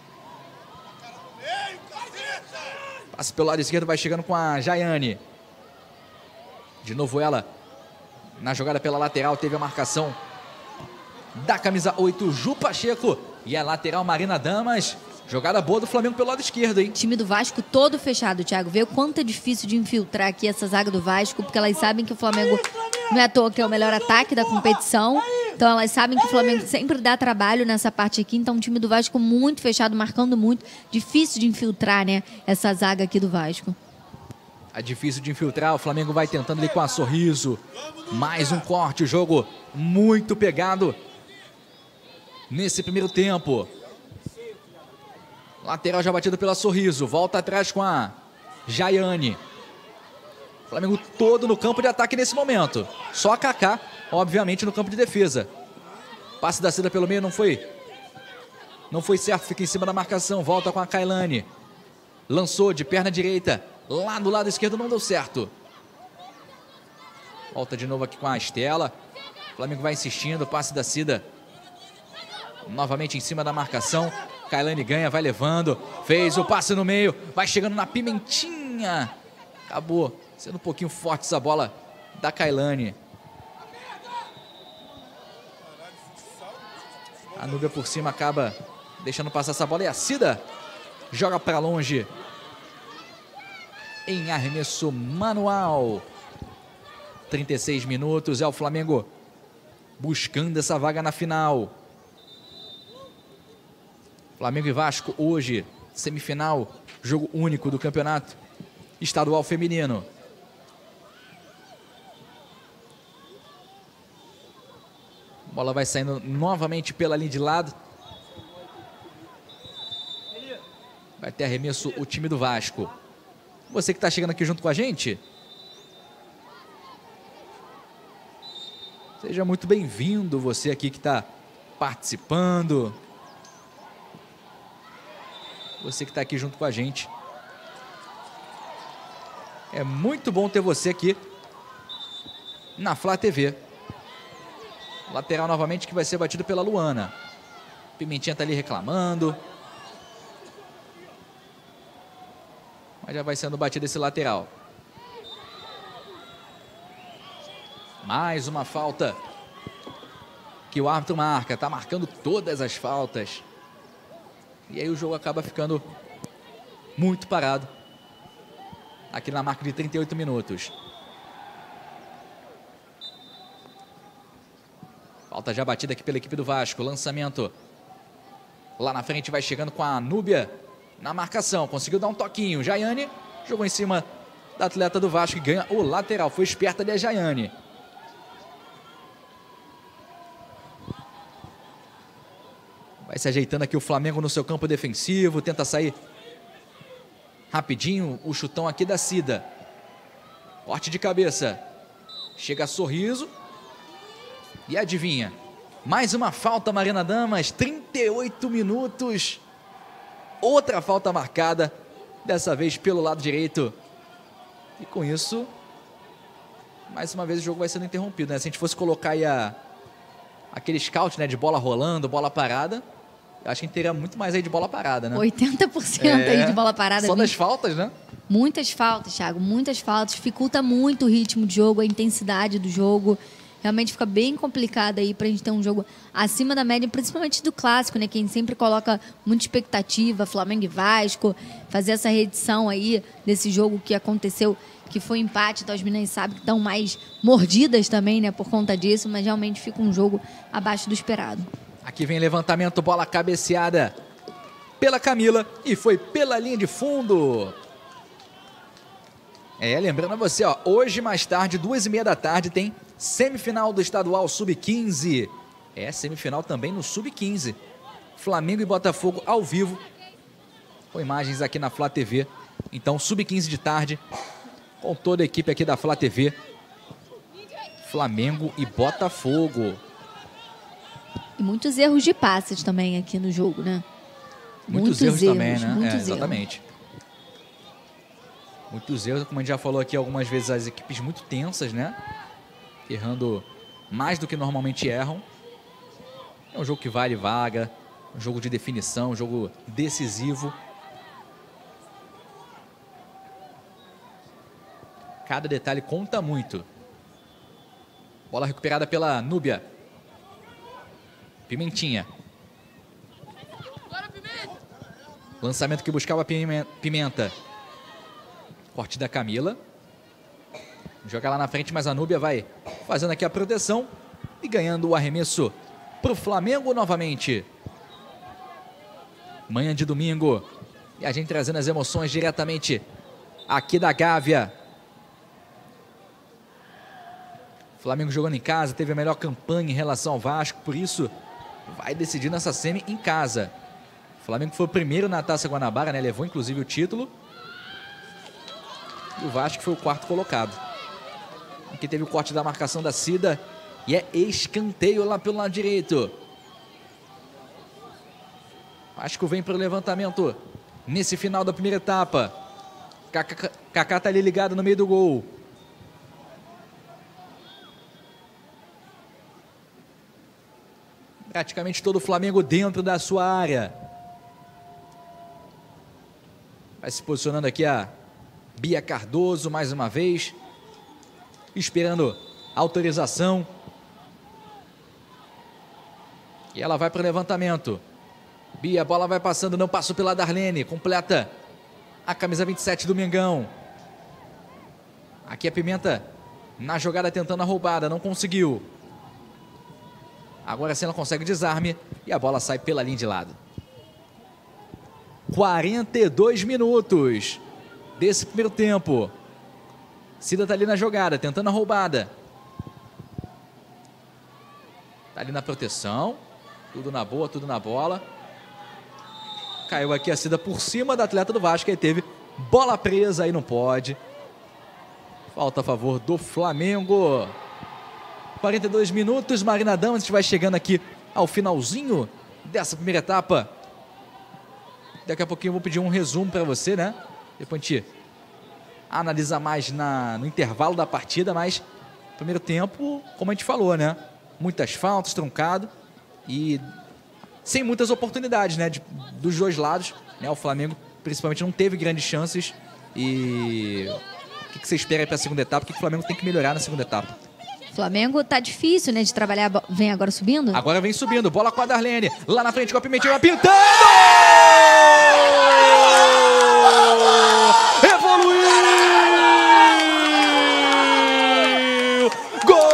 Passe pelo lado esquerdo, vai chegando com a Jaiane. De novo ela, na jogada pela lateral, teve a marcação da camisa oito, Ju Pacheco. E a lateral, Marina Damas. Jogada boa do Flamengo pelo lado esquerdo, hein? O time do Vasco todo fechado, Thiago. Vê o quanto é difícil de infiltrar aqui essa zaga do Vasco, porque elas sabem que o Flamengo não é à toa que é o melhor ataque da competição. Então elas sabem que o Flamengo sempre dá trabalho nessa parte aqui. Então o time do Vasco muito fechado, marcando muito. Difícil de infiltrar, né, essa zaga aqui do Vasco. É difícil de infiltrar, o Flamengo vai tentando ali com a Sorriso. Mais um corte, o jogo muito pegado nesse primeiro tempo. Lateral já batido pela Sorriso, volta atrás com a Jaiane. Flamengo todo no campo de ataque nesse momento. Só a Kaká, obviamente, no campo de defesa. Passe da Cida pelo meio, não foi Não foi certo, fica em cima da marcação. Volta com a Kailane. Lançou de perna direita. Lá do lado esquerdo não deu certo. Volta de novo aqui com a Estela. O Flamengo vai insistindo, passe da Cida. Novamente em cima da marcação. Kailane ganha, vai levando. Fez o passe no meio. Vai chegando na Pimentinha. Acabou sendo um pouquinho forte essa bola da Kailane. A Núbia por cima acaba deixando passar essa bola. E a Cida joga para longe. Em arremesso manual. trinta e seis minutos. É o Flamengo buscando essa vaga na final. Flamengo e Vasco hoje, semifinal, jogo único do campeonato estadual feminino. A bola vai saindo novamente pela linha de lado. Vai ter arremesso o time do Vasco. Você que está chegando aqui junto com a gente, seja muito bem-vindo. Você aqui que está participando. Você que está aqui junto com a gente. É muito bom ter você aqui na Flá T V. Lateral novamente que vai ser batido pela Luana. Pimentinha está ali reclamando. Mas já vai sendo batido esse lateral. Mais uma falta que o árbitro marca. Está marcando todas as faltas. E aí o jogo acaba ficando muito parado. Aqui na marca de trinta e oito minutos. Falta já batida aqui pela equipe do Vasco. Lançamento. Lá na frente vai chegando com a Núbia na marcação. Conseguiu dar um toquinho. Jaiane jogou em cima da atleta do Vasco e ganha o lateral. Foi esperta ali a Jaiane. Vai se ajeitando aqui o Flamengo no seu campo defensivo. Tenta sair rapidinho o chutão aqui da Cida. Corte de cabeça. Chega Sorriso. E adivinha? Mais uma falta, Marina Damas. trinta e oito minutos. Outra falta marcada. Dessa vez pelo lado direito. E com isso, mais uma vez o jogo vai sendo interrompido, né? Se a gente fosse colocar aí a, aquele scout, né, de bola rolando, bola parada, eu acho que a gente teria muito mais aí de bola parada, né? oitenta por cento é, aí de bola parada. Só das faltas, né? Muitas faltas, Thiago. Muitas faltas. Dificulta muito o ritmo de jogo, a intensidade do jogo. Realmente fica bem complicado aí pra gente ter um jogo acima da média, principalmente do clássico, né? Quem sempre coloca muita expectativa, Flamengo e Vasco, fazer essa reedição aí desse jogo que aconteceu, que foi empate, então as meninas sabem que estão mais mordidas também, né, por conta disso, mas realmente fica um jogo abaixo do esperado. Aqui vem levantamento, bola cabeceada pela Camila e foi pela linha de fundo. É, lembrando a você, ó, hoje mais tarde, duas e meia da tarde, tem semifinal do estadual sub quinze. É, semifinal também no sub quinze. Flamengo e Botafogo ao vivo, com imagens aqui na Flá T V. Então, sub quinze de tarde, com toda a equipe aqui da Flá T V. Flamengo e Botafogo. E muitos erros de passes também aqui no jogo, né? Muitos, muitos erros, erros também, né? Muitos é, erros. Exatamente. Muitos erros, como a gente já falou aqui algumas vezes, as equipes muito tensas, né? Errando mais do que normalmente erram. É um jogo que vale vaga, um jogo de definição, um jogo decisivo. Cada detalhe conta muito. Bola recuperada pela Núbia. Pimentinha. Lançamento que buscava Pimenta. Corte da Camila. Joga lá na frente, mas a Núbia vai fazendo aqui a proteção e ganhando o arremesso para o Flamengo novamente. Manhã de domingo. E a gente trazendo as emoções diretamente aqui da Gávea. Flamengo jogando em casa, teve a melhor campanha em relação ao Vasco, por isso vai decidir nessa semi em casa. O Flamengo foi o primeiro na Taça Guanabara, né? Levou inclusive o título. E o Vasco foi o quarto colocado. Aqui teve o corte da marcação da Cida e é escanteio lá pelo lado direito. Vasco vem para o levantamento nesse final da primeira etapa. Kaká tá ali ligado no meio do gol. Praticamente todo o Flamengo dentro da sua área. Vai se posicionando aqui a Bia Cardoso mais uma vez. Esperando autorização. E ela vai para o levantamento. Bia, a bola vai passando, não passou pela Darlene. Completa a camisa vinte e sete do Mengão. Aqui a Pimenta na jogada tentando a roubada, não conseguiu. Agora sim ela consegue desarme e a bola sai pela linha de lado. quarenta e dois minutos desse primeiro tempo. Cida tá ali na jogada, tentando a roubada. Tá ali na proteção. Tudo na boa, tudo na bola. Caiu aqui a Cida por cima da atleta do Vasco. Aí teve bola presa, aí não pode. Falta a favor do Flamengo. quarenta e dois minutos, Marina Damas, a gente vai chegando aqui ao finalzinho dessa primeira etapa. Daqui a pouquinho eu vou pedir um resumo para você, né? Depois a gente analisa mais na, no intervalo da partida, mas primeiro tempo, como a gente falou, né? Muitas faltas, truncado e sem muitas oportunidades, né? De, dos dois lados, né? O Flamengo principalmente não teve grandes chances e o que, que você espera aí para a segunda etapa? O que, que o Flamengo tem que melhorar na segunda etapa? Flamengo tá difícil, né, de trabalhar. Vem agora subindo? Agora vem subindo. Bola com a Darlene. Lá na frente com a Pimentinha pintando! Evoluiu! Gol!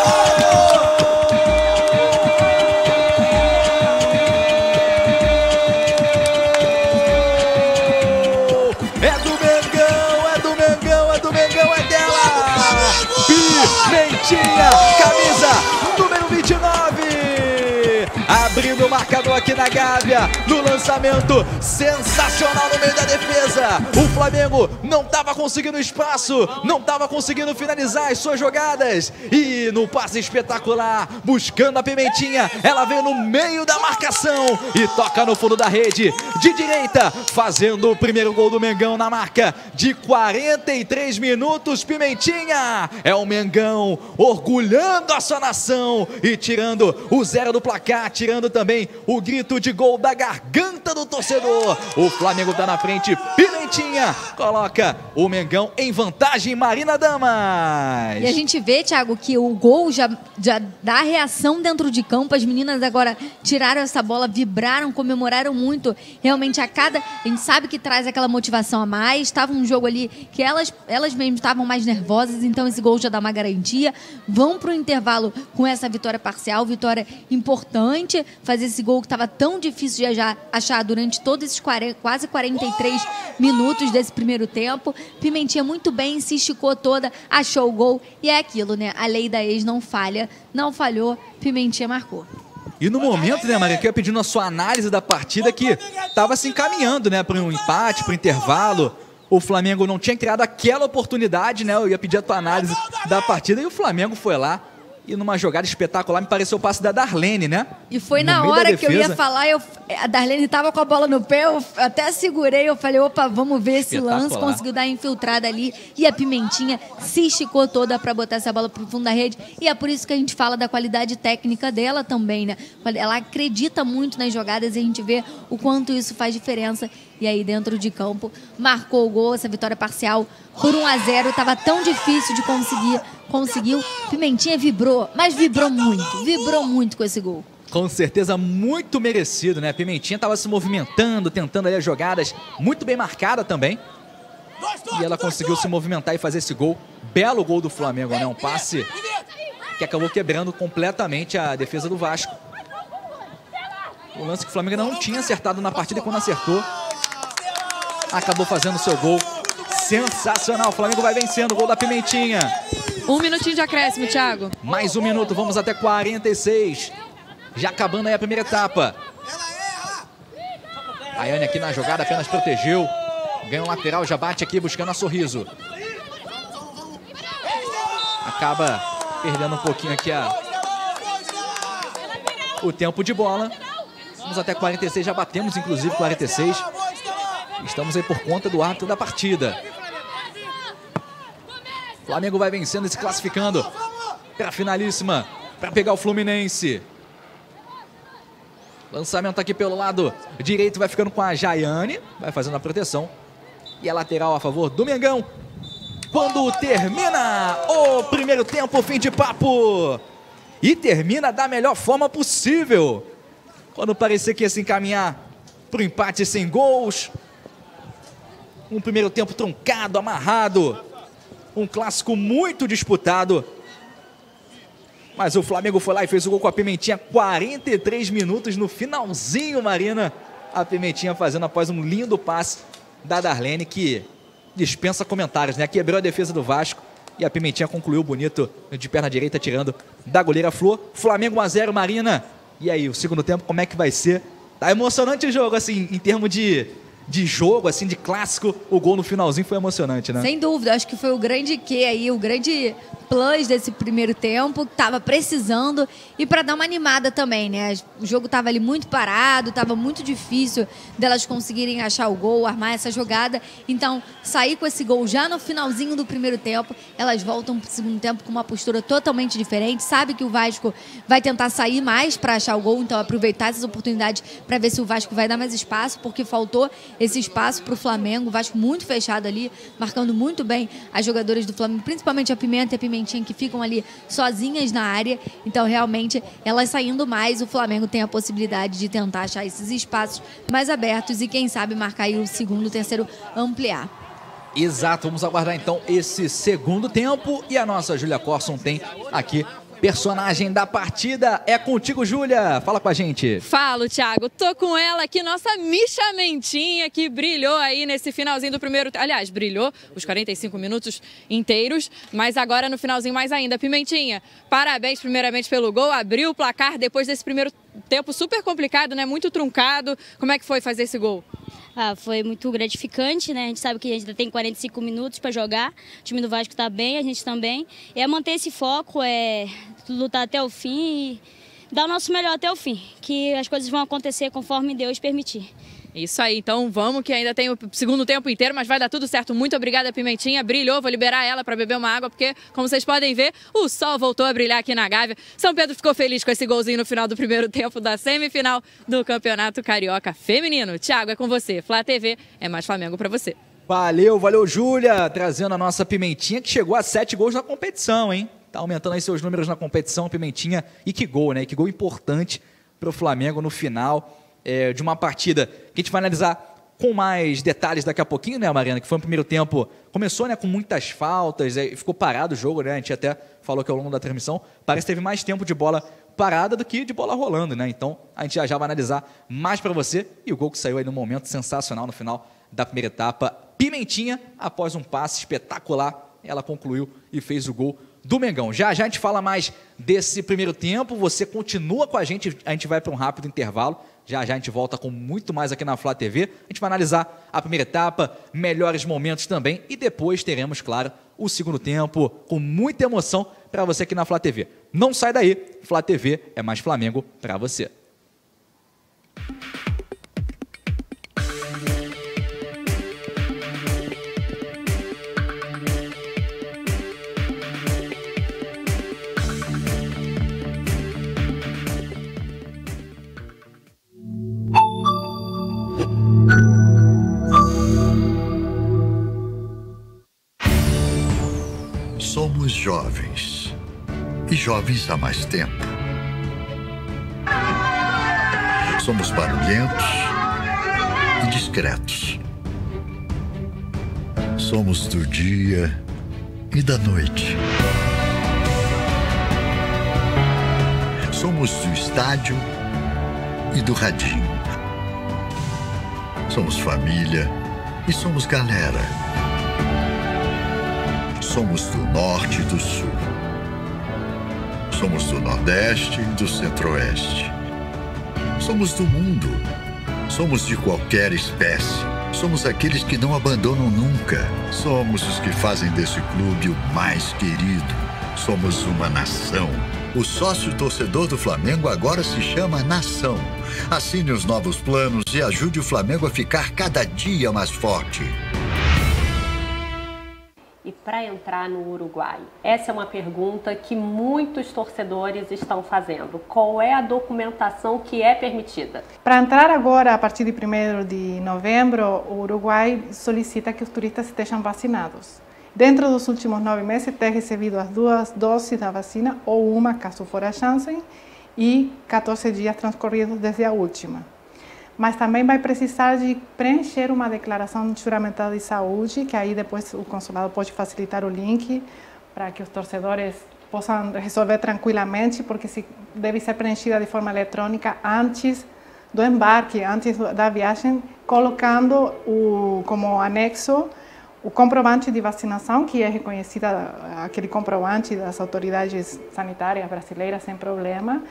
É do Mengão, é do Mengão, é do Mengão, é dela! Pimentinha, camisa número vinte e nove. Abrindo o marcador aqui na Gávea, no lançamento sensacional no meio da defesa. O Flamengo não estava conseguindo espaço, não estava conseguindo finalizar as suas jogadas. E no passe espetacular, buscando a Pimentinha, ela veio no meio da marcação e toca no fundo da rede, de direita, fazendo o primeiro gol do Mengão na marca de quarenta e três minutos. Pimentinha é o Mengão orgulhando a sua nação e tirando o zero do placar, tirando também o grito de gol da garganta do torcedor. O Flamengo está na frente, Pimentinha Pimentinha coloca o Mengão em vantagem, Marina Damas. E a gente vê, Thiago, que o gol já, já dá reação dentro de campo. As meninas agora tiraram essa bola, vibraram, comemoraram muito. Realmente a cada... A gente sabe que traz aquela motivação a mais. Estava um jogo ali que elas, elas mesmas estavam mais nervosas, então esse gol já dá uma garantia. Vão para o intervalo com essa vitória parcial, vitória importante. Fazer esse gol que estava tão difícil de achar durante todos esses quarenta, quase quarenta e três minutos desse primeiro tempo. Pimentinha muito bem, se esticou toda, achou o gol. E é aquilo, né? A lei da ex não falha, não falhou, Pimentinha marcou. E no momento, né, Maria, que eu ia pedindo a sua análise da partida, que estava se encaminhando, né, para um empate, para o intervalo. O Flamengo não tinha criado aquela oportunidade, né? Eu ia pedir a tua análise da partida e o Flamengo foi lá. E numa jogada espetacular, me pareceu o passe da Darlene, né? E foi no na hora que eu ia falar, eu, a Darlene estava com a bola no pé, eu até segurei, eu falei, opa, vamos ver esse lance, conseguiu dar infiltrada ali, e a Pimentinha se esticou toda para botar essa bola pro fundo da rede, e é por isso que a gente fala da qualidade técnica dela também, né? Ela acredita muito nas jogadas e a gente vê o quanto isso faz diferença. E aí dentro de campo, marcou o gol, essa vitória parcial por um a zero, estava tão difícil de conseguir, conseguiu. Pimentinha vibrou, mas vibrou muito, vibrou muito com esse gol. Com certeza muito merecido, né? Pimentinha estava se movimentando, tentando aí as jogadas, muito bem marcada também. E ela conseguiu se movimentar e fazer esse gol. Belo gol do Flamengo, né? Um passe que acabou quebrando completamente a defesa do Vasco. O lance que o Flamengo não tinha acertado na partida e quando acertou, acabou fazendo o seu gol. Sensacional, o Flamengo vai vencendo o gol da Pimentinha. Um minutinho de acréscimo, Thiago. Mais um minuto, vamos até quarenta e seis. Já acabando aí a primeira etapa. A Ayane aqui na jogada apenas protegeu. Ganha um lateral, já bate aqui buscando a Sorriso. Acaba perdendo um pouquinho aqui a... o tempo de bola. Vamos até quarenta e seis, já batemos inclusive quarenta e seis. Estamos aí por conta do árbitro da partida. O Flamengo vai vencendo e se classificando para a finalíssima, para pegar o Fluminense. Lançamento aqui pelo lado direito, vai ficando com a Jaiane, vai fazendo a proteção. E a lateral a favor do Mengão. Quando termina o primeiro tempo, fim de papo. E termina da melhor forma possível. Quando parecia que ia se encaminhar para o empate sem gols. Um primeiro tempo truncado, amarrado. Um clássico muito disputado. Mas o Flamengo foi lá e fez o gol com a Pimentinha. quarenta e três minutos no finalzinho, Marina. A Pimentinha fazendo após um lindo passe da Darlene, que dispensa comentários, né? Quebrou a defesa do Vasco. E a Pimentinha concluiu bonito de perna direita, tirando da goleira Flor. Flamengo um a zero, Marina. E aí, o segundo tempo, como é que vai ser? Tá emocionante o jogo, assim, em termos de... de jogo, assim, de clássico, o gol no finalzinho foi emocionante, né? Sem dúvida, acho que foi o grande quê aí, o grande plus desse primeiro tempo, que tava precisando, e para dar uma animada também, né? O jogo tava ali muito parado, tava muito difícil delas conseguirem achar o gol, armar essa jogada, então sair com esse gol já no finalzinho do primeiro tempo, elas voltam pro segundo tempo com uma postura totalmente diferente, sabe que o Vasco vai tentar sair mais para achar o gol, então aproveitar essas oportunidades para ver se o Vasco vai dar mais espaço, porque faltou esse espaço para o Flamengo, o Vasco muito fechado ali, marcando muito bem as jogadoras do Flamengo, principalmente a Pimenta e a Pimentinha, que ficam ali sozinhas na área. Então, realmente, elas saindo mais, o Flamengo tem a possibilidade de tentar achar esses espaços mais abertos e, quem sabe, marcar aí o segundo, o terceiro, ampliar. Exato, vamos aguardar então esse segundo tempo e a nossa Júlia Corson tem aqui personagem da partida. É contigo, Júlia. Fala com a gente. Falo, Thiago. Tô com ela aqui, nossa Misha Mentinha, que brilhou aí nesse finalzinho do primeiro... Aliás, brilhou os quarenta e cinco minutos inteiros, mas agora no finalzinho mais ainda. Pimentinha, parabéns primeiramente pelo gol. Abriu o placar depois desse primeiro tempo super complicado, né? Muito truncado. Como é que foi fazer esse gol? Ah, foi muito gratificante, né? A gente sabe que a gente ainda tem quarenta e cinco minutos para jogar. O time do Vasco está bem, a gente também. É manter esse foco, é lutar até o fim e dar o nosso melhor até o fim. Que as coisas vão acontecer conforme Deus permitir. Isso aí, então vamos, que ainda tem o segundo tempo inteiro, mas vai dar tudo certo. Muito obrigada, Pimentinha. Brilhou, vou liberar ela para beber uma água, porque, como vocês podem ver, o sol voltou a brilhar aqui na Gávea. São Pedro ficou feliz com esse golzinho no final do primeiro tempo da semifinal do Campeonato Carioca Feminino. Thiago, é com você. Flá T V é mais Flamengo para você. Valeu, valeu, Júlia, trazendo a nossa Pimentinha, que chegou a sete gols na competição, hein? Tá aumentando aí seus números na competição, Pimentinha. E que gol, né? Que gol importante para o Flamengo no final é, de uma partida que a gente vai analisar com mais detalhes daqui a pouquinho, né, Mariana? Que foi no primeiro tempo, começou, né, com muitas faltas, é, ficou parado o jogo, né? A gente até falou que ao longo da transmissão parece que teve mais tempo de bola parada do que de bola rolando, né? Então a gente já, já vai analisar mais para você. E o gol que saiu aí no momento sensacional no final da primeira etapa. Pimentinha, após um passe espetacular, ela concluiu e fez o gol do Mengão. Já já a gente fala mais desse primeiro tempo, você continua com a gente, a gente vai para um rápido intervalo, já já a gente volta com muito mais aqui na Flá T V, a gente vai analisar a primeira etapa, melhores momentos também, e depois teremos, claro, o segundo tempo com muita emoção para você aqui na Flá T V. Não sai daí, Flá T V é mais Flamengo para você. Somos jovens, e jovens há mais tempo. Somos barulhentos e discretos. Somos do dia e da noite. Somos do estádio e do radinho. Somos família e somos galera. Somos do norte e do sul. Somos do nordeste e do centro-oeste. Somos do mundo. Somos de qualquer espécie. Somos aqueles que não abandonam nunca. Somos os que fazem desse clube o mais querido. Somos uma nação. O sócio torcedor do Flamengo agora se chama Nação. Assine os novos planos e ajude o Flamengo a ficar cada dia mais forte. E para entrar no Uruguai? Essa é uma pergunta que muitos torcedores estão fazendo. Qual é a documentação que é permitida? Para entrar agora, a partir de primeiro de novembro, o Uruguai solicita que os turistas estejam vacinados. Dentro dos últimos nove meses, ter recebido as duas doses da vacina, ou uma, caso for a Janssen, e quatorze dias transcorridos desde a última. Mas também vai precisar de preencher uma declaração juramentada de saúde, que aí depois o consulado pode facilitar o link para que os torcedores possam resolver tranquilamente, porque se deve ser preenchida de forma eletrônica antes do embarque, antes da viagem, colocando o, como anexo o comprovante de vacinação, que é reconhecida, aquele comprovante das autoridades sanitárias brasileiras sem problema,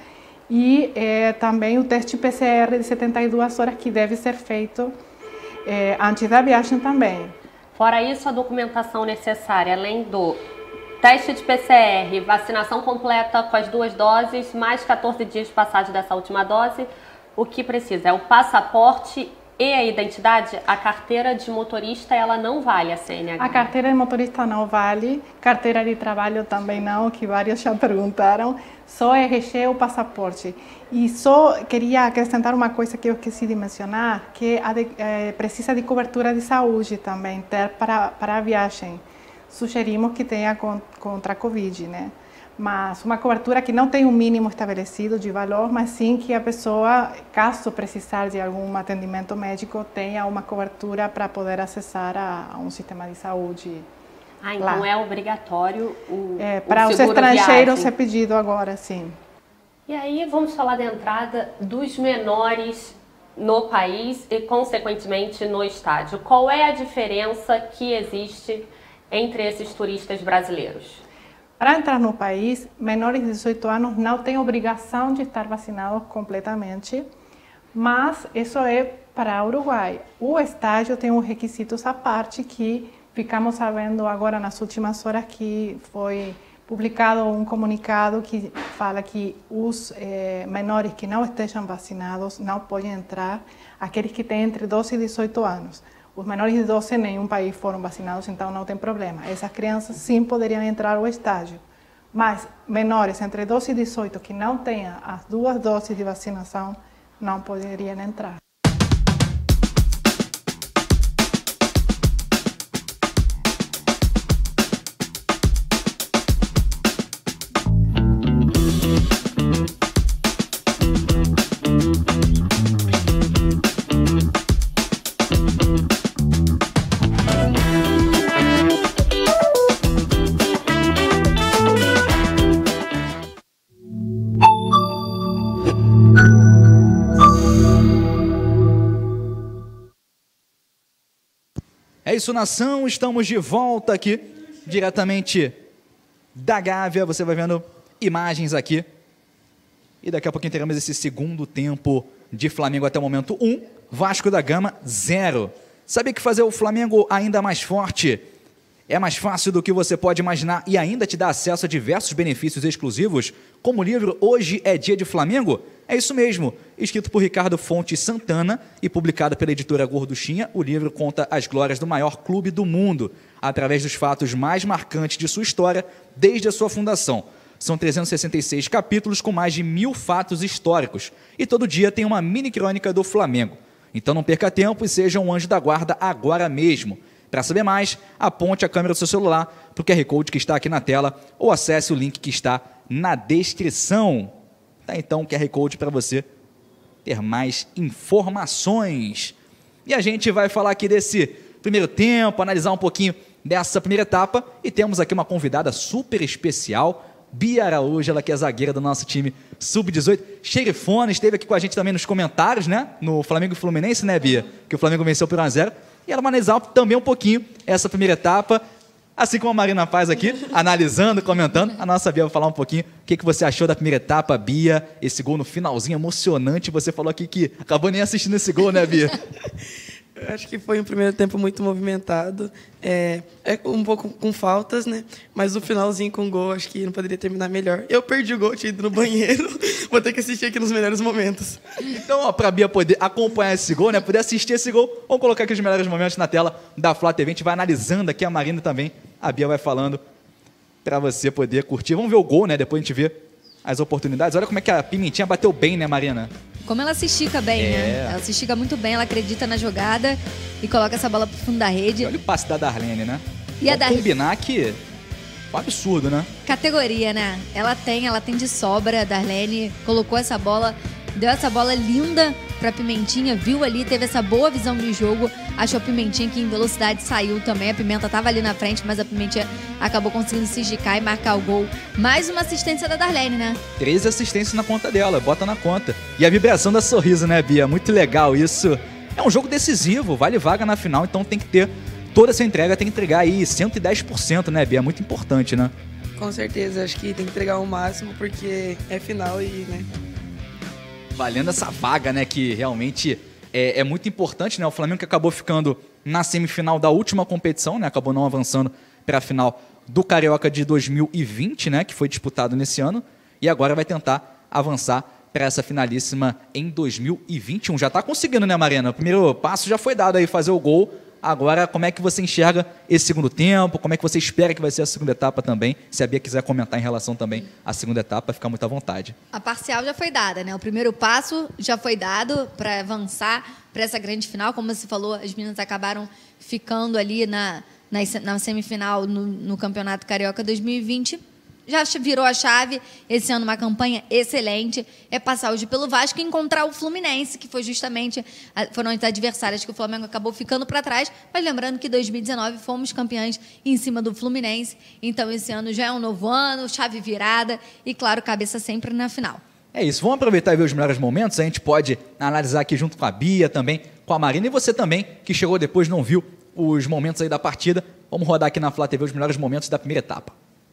e eh, também o teste P C R de setenta e duas horas que deve ser feito eh, antes da viagem também. Fora isso, a documentação necessária, além do teste de P C R, vacinação completa com as duas doses, mais quatorze dias de passagem dessa última dose, o que precisa é o passaporte e a identidade. A carteira de motorista, ela não vale, a C N H? A carteira de motorista não vale, carteira de trabalho também não, que vários já perguntaram, só R G ou passaporte. E só queria acrescentar uma coisa que eu esqueci de mencionar, que a de, é, precisa de cobertura de saúde também, ter para, para a viagem. Sugerimos que tenha contra a Covid, né? Mas uma cobertura que não tem um mínimo estabelecido de valor, mas sim que a pessoa, caso precisar de algum atendimento médico, tenha uma cobertura para poder acessar a, a um sistema de saúde. Ah, então lá. É obrigatório o, é, para o os estrangeiros é pedido agora, sim. E aí vamos falar da entrada dos menores no país e, consequentemente, no estádio. Qual é a diferença que existe entre esses turistas brasileiros? Para entrar no país, menores de dezoito anos não têm obrigação de estar vacinados completamente, mas isso é para o Uruguai. O estádio tem uns requisitos à parte que ficamos sabendo agora nas últimas horas, que foi publicado um comunicado que fala que os eh, menores que não estejam vacinados não podem entrar, aqueles que têm entre doze e dezoito anos. Os menores de doze em nenhum país foram vacinados, então não tem problema. Essas crianças sim poderiam entrar ao estádio. Mas menores entre doze e dezoito que não tenham as duas doses de vacinação não poderiam entrar. isso, nação. Estamos de volta aqui, diretamente da Gávea. Você vai vendo imagens aqui. E daqui a pouquinho teremos esse segundo tempo de Flamengo até o momento um. Vasco da Gama, zero. Sabia que fazer o Flamengo ainda mais forte é mais fácil do que você pode imaginar e ainda te dá acesso a diversos benefícios exclusivos, como o livro Hoje é Dia de Flamengo? É isso mesmo. Escrito por Ricardo Fontes Santana e publicado pela editora Gorduchinha, o livro conta as glórias do maior clube do mundo, através dos fatos mais marcantes de sua história desde a sua fundação. São trezentos e sessenta e seis capítulos com mais de mil fatos históricos e todo dia tem uma mini crônica do Flamengo. Então não perca tempo e seja um anjo da guarda agora mesmo. Para saber mais, aponte a câmera do seu celular para o Q R Code que está aqui na tela ou acesse o link que está na descrição. Tá então o Q R Code para você ter mais informações. E a gente vai falar aqui desse primeiro tempo, analisar um pouquinho dessa primeira etapa e temos aqui uma convidada super especial, Bia Araújo, ela que é zagueira do nosso time sub dezoito, xerifona, esteve aqui com a gente também nos comentários, né, no Flamengo e Fluminense, né, Bia, que o Flamengo venceu por um a zero, e ela vai analisar também um pouquinho essa primeira etapa, assim como a Marina faz aqui, analisando, comentando. A nossa Bia vai falar um pouquinho o que, que você achou da primeira etapa, Bia, esse gol no finalzinho emocionante, você falou aqui que acabou nem assistindo esse gol, né, Bia? Eu acho que foi um primeiro tempo muito movimentado, é, é um pouco com faltas, né? Mas o finalzinho com gol, acho que não poderia terminar melhor. Eu perdi o gol, tinha ido no banheiro, vou ter que assistir aqui nos melhores momentos. Então, ó, pra Bia poder acompanhar esse gol, né? Poder assistir esse gol, vamos colocar aqui os melhores momentos na tela da Flá T V. A gente vai analisando aqui, a Marina também, a Bia vai falando pra você poder curtir. Vamos ver o gol, né? Depois a gente vê as oportunidades. Olha como é que a Pimentinha bateu bem, né, Marina? Como ela se estica bem, é. né? Ela se estica muito bem, ela acredita na jogada e coloca essa bola pro fundo da rede. E olha o passe da Darlene, né? E Vamos a Dar... combinar que um absurdo, né? Categoria, né? Ela tem, ela tem de sobra. A Darlene colocou essa bola, deu essa bola linda pra Pimentinha, viu ali, teve essa boa visão de jogo. Achou a Pimentinha que em velocidade saiu também. A Pimenta tava ali na frente, mas a Pimentinha acabou conseguindo se esticar e marcar o gol. Mais uma assistência da Darlene, né? treze assistências na conta dela, bota na conta. E a vibração da sorriso, né, Bia? Muito legal isso. É um jogo decisivo, vale vaga na final, então tem que ter toda essa entrega, tem que entregar aí cento e dez por cento, né, Bia? É muito importante, né? Com certeza, acho que tem que entregar o máximo, porque é final e, né... Valendo essa vaga, né, que realmente é, é muito importante, né? O Flamengo que acabou ficando na semifinal da última competição, né? Acabou não avançando para a final do Carioca de dois mil e vinte, né? Que foi disputado nesse ano. E agora vai tentar avançar para essa finalíssima em dois mil e vinte e um. Já está conseguindo, né, Mariana? O primeiro passo já foi dado aí, fazer o gol. Agora, como é que você enxerga esse segundo tempo? Como é que você espera que vai ser a segunda etapa também? Se a Bia quiser comentar em relação também à segunda etapa, fica muito à vontade. A parcial já foi dada, né? O primeiro passo já foi dado para avançar para essa grande final. Como você falou, as meninas acabaram ficando ali na, na, na semifinal no, no Campeonato Carioca dois mil e vinte. Já virou a chave, esse ano uma campanha excelente, é passar hoje pelo Vasco e encontrar o Fluminense, que foi justamente, foram as adversárias que o Flamengo acabou ficando para trás, mas lembrando que em dois mil e dezenove fomos campeões em cima do Fluminense, então esse ano já é um novo ano, chave virada e, claro, cabeça sempre na final. É isso, vamos aproveitar e ver os melhores momentos, a gente pode analisar aqui junto com a Bia também, com a Marina e você também, que chegou depois não viu os momentos aí da partida, vamos rodar aqui na Flá T V os melhores momentos da primeira etapa.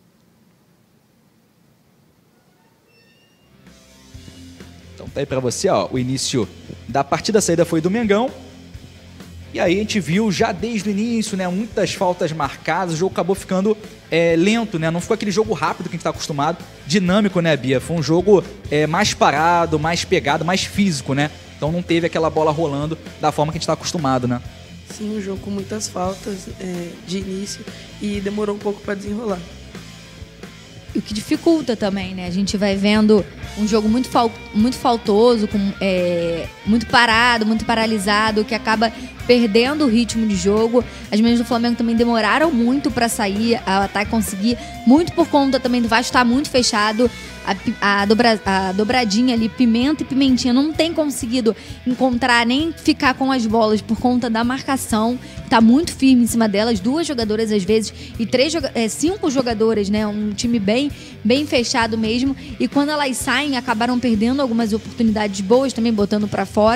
Então tá aí pra você, ó, o início da partida, a saída foi do Mengão. E aí a gente viu já desde o início, né, muitas faltas marcadas, o jogo acabou ficando é, lento, né, não ficou aquele jogo rápido que a gente tá acostumado, dinâmico, né, Bia? Foi um jogo é, mais parado, mais pegado, mais físico, né? Então não teve aquela bola rolando da forma que a gente tá acostumado, né? Sim, um jogo com muitas faltas é, de início e demorou um pouco para desenrolar. O que dificulta também, né? A gente vai vendo um jogo muito, fal muito faltoso, com, é, muito parado, muito paralisado, que acaba perdendo o ritmo de jogo. As meninas do Flamengo também demoraram muito para sair, a ataque conseguir, muito por conta também do Vasco estar muito fechado. A, a, dobra, a dobradinha ali, Pimenta e Pimentinha, não tem conseguido encontrar nem ficar com as bolas por conta da marcação. Tá muito firme em cima delas, duas jogadoras às vezes e três, é, cinco jogadoras, né? Um time bem, bem fechado mesmo. E quando elas saem, acabaram perdendo algumas oportunidades boas, também botando para fora.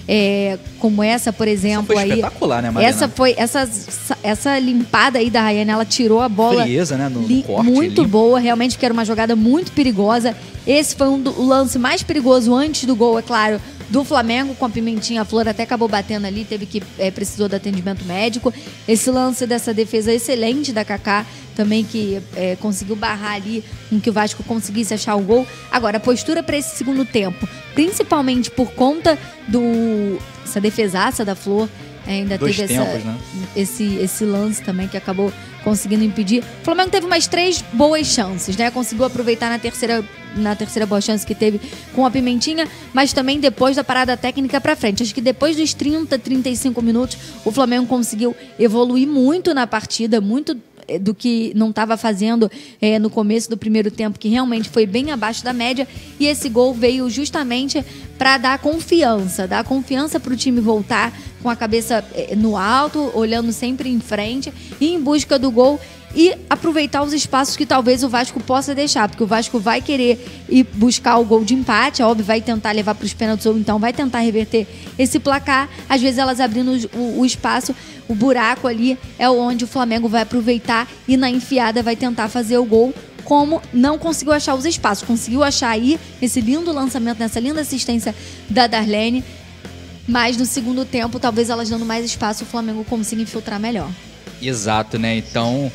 é, como essa, por exemplo. Essa foi aí, espetacular, né, Marina? Essa foi, essa, essa limpada aí da Rayane, ela tirou a bola. Frieza, né, no, no corte, muito limpo. boa, realmente, que era uma jogada muito perigosa. Esse foi um do, o lance mais perigoso antes do gol, é claro, do Flamengo, com a Pimentinha. A Flor até acabou batendo ali, teve que é, precisou do atendimento médico. Esse lance dessa defesa excelente da Kaká, também que é, conseguiu barrar ali com que o Vasco conseguisse achar o gol. Agora, a postura para esse segundo tempo, principalmente por conta do essa defesaça da Flor, ainda Dois teve tempos, essa, né? esse, esse lance também que acabou conseguindo impedir. O Flamengo teve mais três boas chances, né? Conseguiu aproveitar na terceira, na terceira boa chance que teve com a Pimentinha, mas também depois da parada técnica pra frente. Acho que depois dos trinta, trinta e cinco minutos, o Flamengo conseguiu evoluir muito na partida, muito do que não estava fazendo é, no começo do primeiro tempo, que realmente foi bem abaixo da média, e esse gol veio justamente para dar confiança, dar confiança para o time voltar com a cabeça é, no alto, olhando sempre em frente, e em busca do gol e aproveitar os espaços que talvez o Vasco possa deixar, porque o Vasco vai querer ir buscar o gol de empate, óbvio, vai tentar levar para os pênaltis ou então vai tentar reverter esse placar, às vezes elas abrindo o, o espaço, o buraco ali é onde o Flamengo vai aproveitar e na enfiada vai tentar fazer o gol, como não conseguiu achar os espaços, conseguiu achar aí esse lindo lançamento, nessa linda assistência da Darlene, mas no segundo tempo, talvez elas dando mais espaço, o Flamengo consiga infiltrar melhor. Exato, né? Então,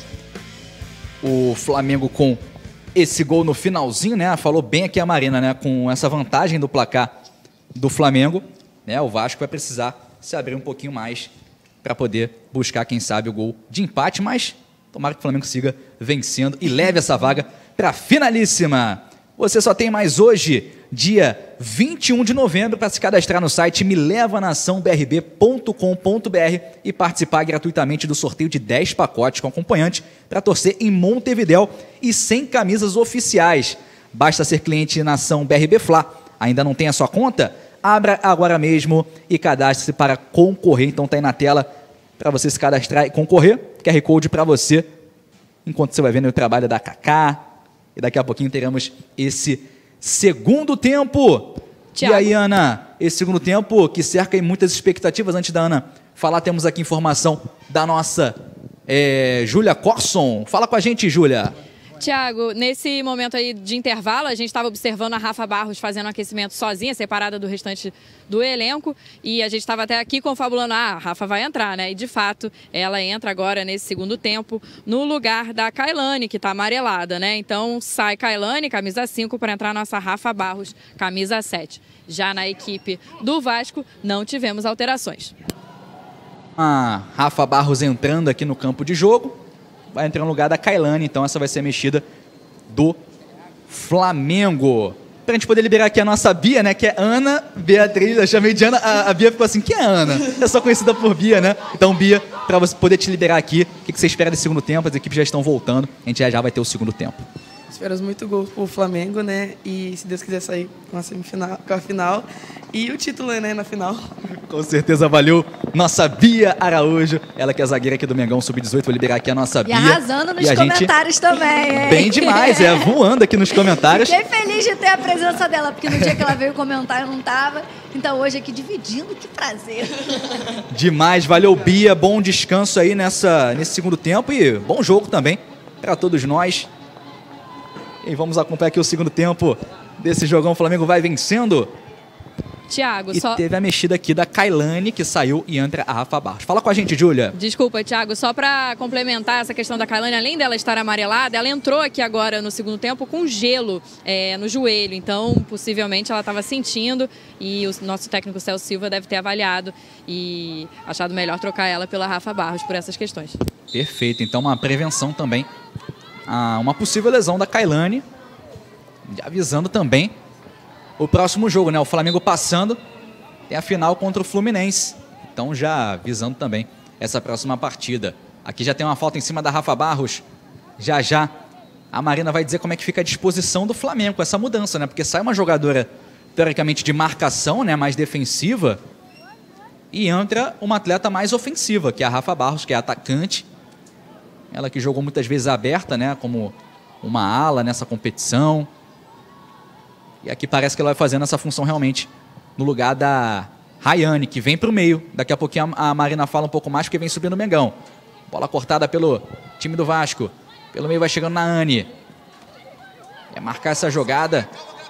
o Flamengo com esse gol no finalzinho, né? Falou bem aqui a Marina, né? Com essa vantagem do placar do Flamengo, né? O Vasco vai precisar se abrir um pouquinho mais para poder buscar, quem sabe, o gol de empate, mas tomara que o Flamengo siga vencendo e leve essa vaga para a finalíssima. Você só tem mais hoje, dia vinte e um de novembro, para se cadastrar no site me leva nação b r b ponto com ponto b r e participar gratuitamente do sorteio de dez pacotes com acompanhante para torcer em Montevidéu e sem camisas oficiais. Basta ser cliente Nação B R B Fla. Ainda não tem a sua conta? Abra agora mesmo e cadastre-se para concorrer. Então tá aí na tela para você se cadastrar e concorrer. Q R Code para você, enquanto você vai vendo o trabalho da Kaká. E daqui a pouquinho teremos esse segundo tempo. Thiago. E aí, Ana, esse segundo tempo que cerca aí muitas expectativas. Antes da Ana falar, temos aqui informação da nossa é, Júlia Corson. Fala com a gente, Júlia. Thiago, nesse momento aí de intervalo, a gente estava observando a Rafa Barros fazendo um aquecimento sozinha, separada do restante do elenco, e a gente estava até aqui confabulando, ah, a Rafa vai entrar, né? E de fato, ela entra agora nesse segundo tempo no lugar da Kailane, que está amarelada, né? Então sai Kailane, camisa cinco, para entrar a nossa Rafa Barros, camisa sete. Já na equipe do Vasco, não tivemos alterações. A Rafa Barros entrando aqui no campo de jogo. Vai entrar no lugar da Kailane, então essa vai ser a mexida do Flamengo. Pra gente poder liberar aqui a nossa Bia, né, que é Ana Beatriz, eu chamei de Ana, a, a Bia ficou assim, quem é Ana? É só conhecida por Bia, né? Então, Bia, pra você poder te liberar aqui, o que, que você espera desse segundo tempo? As equipes já estão voltando, a gente já, já vai ter o segundo tempo. Esperamos muito gol pro Flamengo, né, e se Deus quiser sair com a semifinal, com a final, e o título, né, na final. Com certeza, valeu. Nossa Bia Araújo, ela que é zagueira aqui do Mengão sub dezoito, vou liberar aqui a nossa Bia. E arrasando nos e comentários gente... também, hein? Bem demais, é, voando aqui nos comentários. Fiquei feliz de ter a presença dela, porque no dia que ela veio comentar eu não tava, então hoje aqui dividindo, que prazer. Demais, valeu Bia, bom descanso aí nessa, nesse segundo tempo e bom jogo também para todos nós. E vamos acompanhar aqui o segundo tempo desse jogão. O Flamengo vai vencendo. Thiago, e só... teve a mexida aqui da Kailane, que saiu e entra a Rafa Barros. Fala com a gente, Júlia. Desculpa, Thiago, só para complementar essa questão da Kailane, além dela estar amarelada, ela entrou aqui agora no segundo tempo com gelo é, no joelho. Então, possivelmente, ela estava sentindo e o nosso técnico Celso Silva deve ter avaliado e achado melhor trocar ela pela Rafa Barros por essas questões. Perfeito. Então, uma prevenção também a uma possível lesão da Kailane, avisando também o próximo jogo, né? O Flamengo passando, tem a final contra o Fluminense. Então já avisando também essa próxima partida. Aqui já tem uma falta em cima da Rafa Barros. Já já a Marina vai dizer como é que fica a disposição do Flamengo com essa mudança, né? Porque sai uma jogadora teoricamente de marcação, né? Mais defensiva, e entra uma atleta mais ofensiva, que é a Rafa Barros, que é atacante. Ela que jogou muitas vezes aberta, né? Como uma ala nessa competição. E aqui parece que ela vai fazendo essa função realmente no lugar da Rayane, que vem para o meio. Daqui a pouquinho a Marina fala um pouco mais, porque vem subindo o Mengão. Bola cortada pelo time do Vasco. Pelo meio vai chegando na Anne. É marcar essa jogada.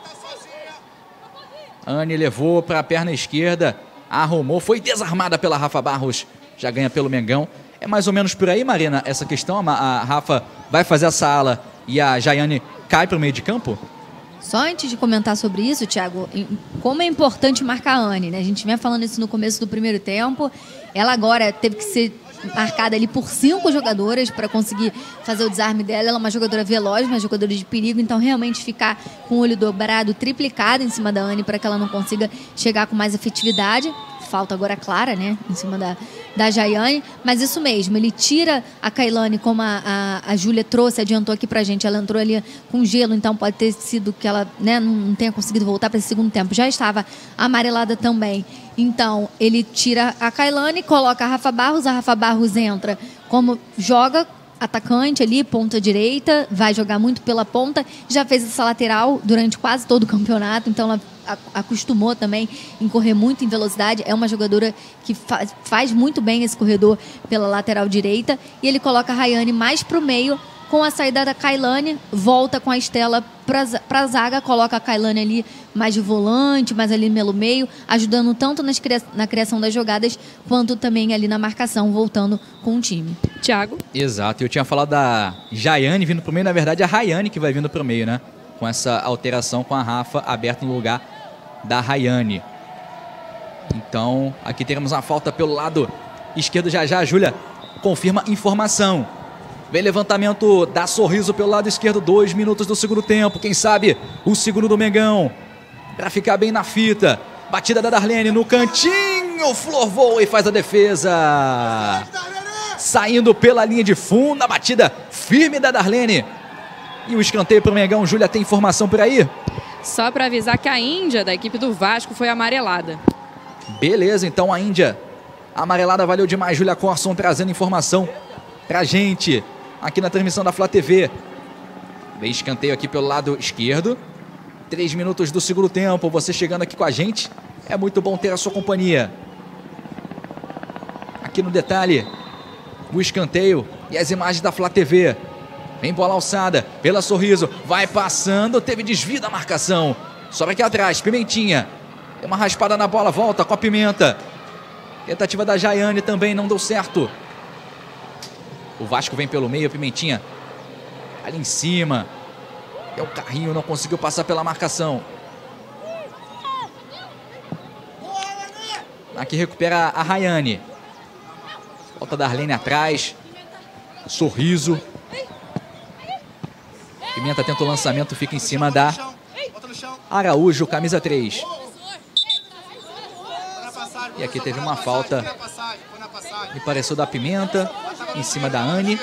Anne levou para a perna esquerda. Arrumou, foi desarmada pela Rafa Barros. Já ganha pelo Mengão. É mais ou menos por aí, Marina, essa questão? A Rafa vai fazer essa ala e a Jaiane cai para o meio de campo? Só antes de comentar sobre isso, Thiago, como é importante marcar a Anne, né? A gente vinha falando isso no começo do primeiro tempo. Ela agora teve que ser marcada ali por cinco jogadoras para conseguir fazer o desarme dela. Ela é uma jogadora veloz, uma jogadora de perigo, então realmente ficar com o olho dobrado, triplicado em cima da Anne para que ela não consiga chegar com mais efetividade. Falta agora clara, né, em cima da, da Jaiane, mas isso mesmo, ele tira a Kailane, como a, a, a Júlia trouxe, adiantou aqui pra gente, ela entrou ali com gelo, então pode ter sido que ela, né, não tenha conseguido voltar para esse segundo tempo, já estava amarelada também, então ele tira a Kailane, coloca a Rafa Barros, a Rafa Barros entra como joga atacante ali, ponta direita, vai jogar muito pela ponta, já fez essa lateral durante quase todo o campeonato, então ela acostumou também em correr muito em velocidade, é uma jogadora que faz, faz muito bem esse corredor pela lateral direita, e ele coloca a Rayane mais para o meio, com a saída da Kailane, volta com a Estela para a zaga, coloca a Kailane ali mais de volante, mais ali pelo meio, ajudando tanto nas cria na criação das jogadas, quanto também ali na marcação, voltando com o time. Thiago? Exato, eu tinha falado da Jaiane vindo para o meio, na verdade a Rayane que vai vindo para o meio, né? Com essa alteração com a Rafa aberta no lugar da Rayane. Então, aqui teremos uma falta pelo lado esquerdo, já já a Júlia confirma informação. Vem levantamento da Sorriso pelo lado esquerdo, dois minutos do segundo tempo. Quem sabe o segundo do Mengão. Para ficar bem na fita. Batida da Darlene no cantinho. Flor voa e faz a defesa. Saindo pela linha de fundo. A batida firme da Darlene. E o escanteio para o Mengão. Júlia, tem informação por aí? Só para avisar que a Índia, da equipe do Vasco, foi amarelada. Beleza, então a Índia amarelada valeu demais. Júlia Corson trazendo informação pra gente aqui na transmissão da Flá T V. Vem escanteio aqui pelo lado esquerdo. Três minutos do segundo tempo. Você chegando aqui com a gente. É muito bom ter a sua companhia. Aqui no detalhe, o escanteio e as imagens da Flá T V. Vem bola alçada pela Sorriso. Vai passando. Teve desvio da marcação. Sobra aqui atrás. Pimentinha. Tem uma raspada na bola. Volta com a Pimenta. Tentativa da Jaiane também não deu certo. O Vasco vem pelo meio, a Pimentinha ali em cima. É o carrinho, não conseguiu passar pela marcação. Aqui recupera a Rayane. Volta da Arlene atrás. Sorriso. Pimenta tenta o lançamento, fica em cima da Araújo, camisa três. E aqui teve uma falta, me pareceu da Pimenta, em cima da Anne.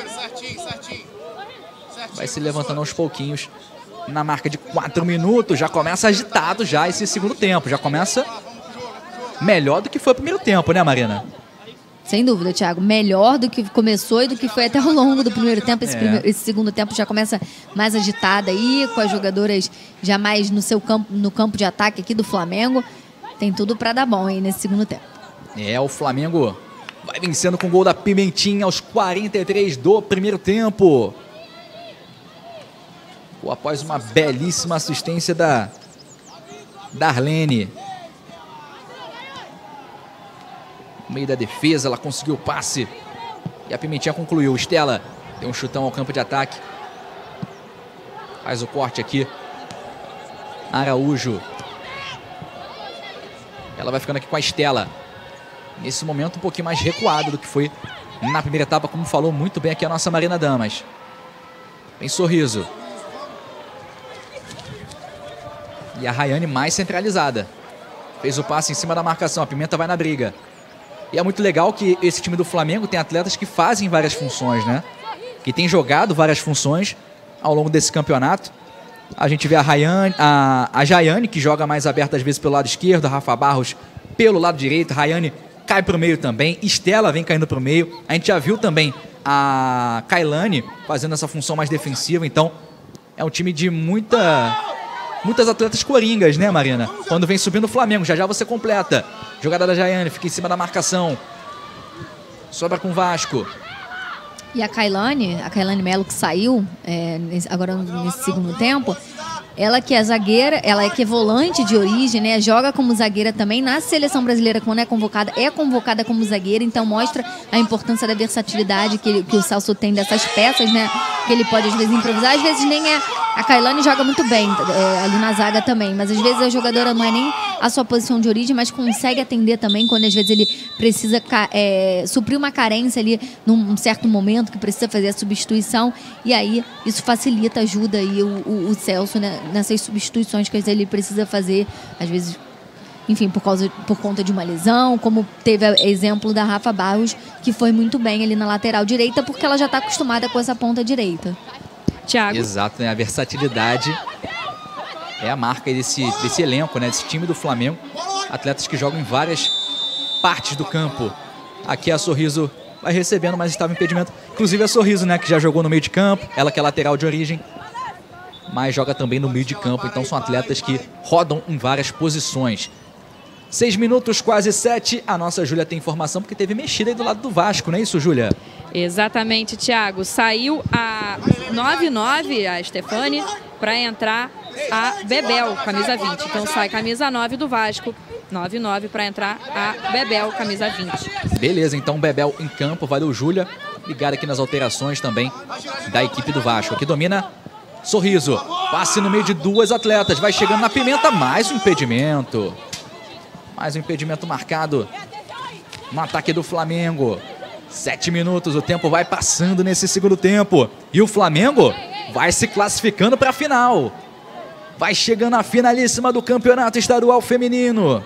Vai se levantando aos pouquinhos. Na marca de quatro minutos, já começa agitado já esse segundo tempo. Já começa melhor do que foi o primeiro tempo, né, Marina? Sem dúvida, Thiago. Melhor do que começou e do que foi até ao longo do primeiro tempo. Esse, é. primeiro, esse segundo tempo já começa mais agitada aí, com as jogadoras já mais no seu campo, no campo de ataque aqui do Flamengo. Tem tudo para dar bom aí nesse segundo tempo. É, o Flamengo vai vencendo com o gol da Pimentinha aos quarenta e três do primeiro tempo. Após uma belíssima assistência da Darlene. No meio da defesa, ela conseguiu o passe. E a Pimentinha concluiu. Estela deu um chutão ao campo de ataque. Faz o corte aqui. Araújo. Ela vai ficando aqui com a Estela. Nesse momento um pouquinho mais recuado do que foi na primeira etapa, como falou muito bem aqui a nossa Marina Damas. Vem Sorriso. E a Rayane mais centralizada. Fez o passe em cima da marcação. A Pimenta vai na briga. E é muito legal que esse time do Flamengo tem atletas que fazem várias funções, né? Que tem jogado várias funções ao longo desse campeonato. A gente vê a, Rayane, a, a Jaiane, que joga mais aberta às vezes pelo lado esquerdo. A Rafa Barros pelo lado direito. A Rayane cai para o meio também. Estela vem caindo para o meio. A gente já viu também a Kailane fazendo essa função mais defensiva. Então, é um time de muita muitas atletas coringas, né, Marina? Quando vem subindo o Flamengo, já já você completa. Jogada da Jaiane, fica em cima da marcação. Sobra com o Vasco. E a Kailane, a Kailane Melo que saiu é, agora nesse segundo tempo, ela que é zagueira, ela é que é volante de origem, né? Joga como zagueira também na seleção brasileira quando é convocada, é convocada como zagueira, então mostra a importância da versatilidade que, ele, que o Celso tem dessas peças, né? Que ele pode às vezes improvisar, às vezes nem é. A Kailane joga muito bem é, ali na zaga também, mas às vezes a jogadora não é nem a sua posição de origem, mas consegue atender também quando às vezes ele precisa é, suprir uma carência ali num certo momento que precisa fazer a substituição, e aí isso facilita, ajuda aí o, o, o Celso, né, nessas substituições que ele precisa fazer, às vezes, enfim, por, causa, por conta de uma lesão, como teve exemplo da Rafa Barros, que foi muito bem ali na lateral direita, porque ela já está acostumada com essa ponta direita. Thiago. Exato, né? A versatilidade é a marca desse, desse elenco, né? Desse time do Flamengo. Atletas que jogam em várias partes do campo. Aqui a Sorriso vai recebendo, mas estava impedimento. Inclusive a Sorriso, né? Que já jogou no meio de campo. Ela que é lateral de origem, mas joga também no meio de campo. Então são atletas que rodam em várias posições. Seis minutos, quase sete. A nossa Júlia tem informação porque teve mexida aí do lado do Vasco, não é isso, Júlia? Exatamente, Thiago. Saiu a nove nove, a Stefani, para entrar a Bebel, camisa vinte. Então sai camisa nove do Vasco, nove nove para entrar a Bebel, camisa vinte. Beleza, então Bebel em campo, valeu, Júlia. Ligada aqui nas alterações também da equipe do Vasco. Aqui domina Sorriso. Passe no meio de duas atletas. Vai chegando na Pimenta, mais um impedimento. Mais um impedimento marcado no ataque do Flamengo. Sete minutos, o tempo vai passando nesse segundo tempo. E o Flamengo vai se classificando para a final. Vai chegando à finalíssima do Campeonato Estadual Feminino.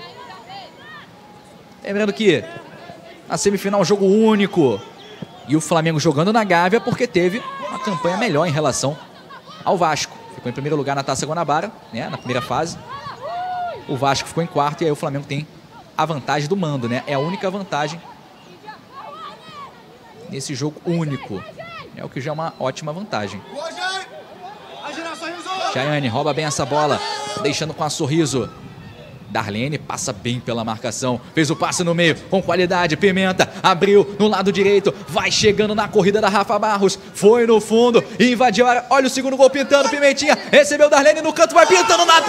Lembrando que na semifinal, jogo único. E o Flamengo jogando na Gávea porque teve uma campanha melhor em relação ao Vasco. Ficou em primeiro lugar na Taça Guanabara, né, na primeira fase. O Vasco ficou em quarto e aí o Flamengo tem a vantagem do mando, né? É a única vantagem nesse jogo único. É o que já é uma ótima vantagem. Jaiane rouba bem essa bola, deixando com a Sorriso. Darlene passa bem pela marcação. Fez o passe no meio, com qualidade. Pimenta abriu no lado direito. Vai chegando na corrida da Rafa Barros. Foi no fundo, invadiu a área. Olha o segundo gol pintando, Pimentinha. Recebeu Darlene no canto, vai pintando na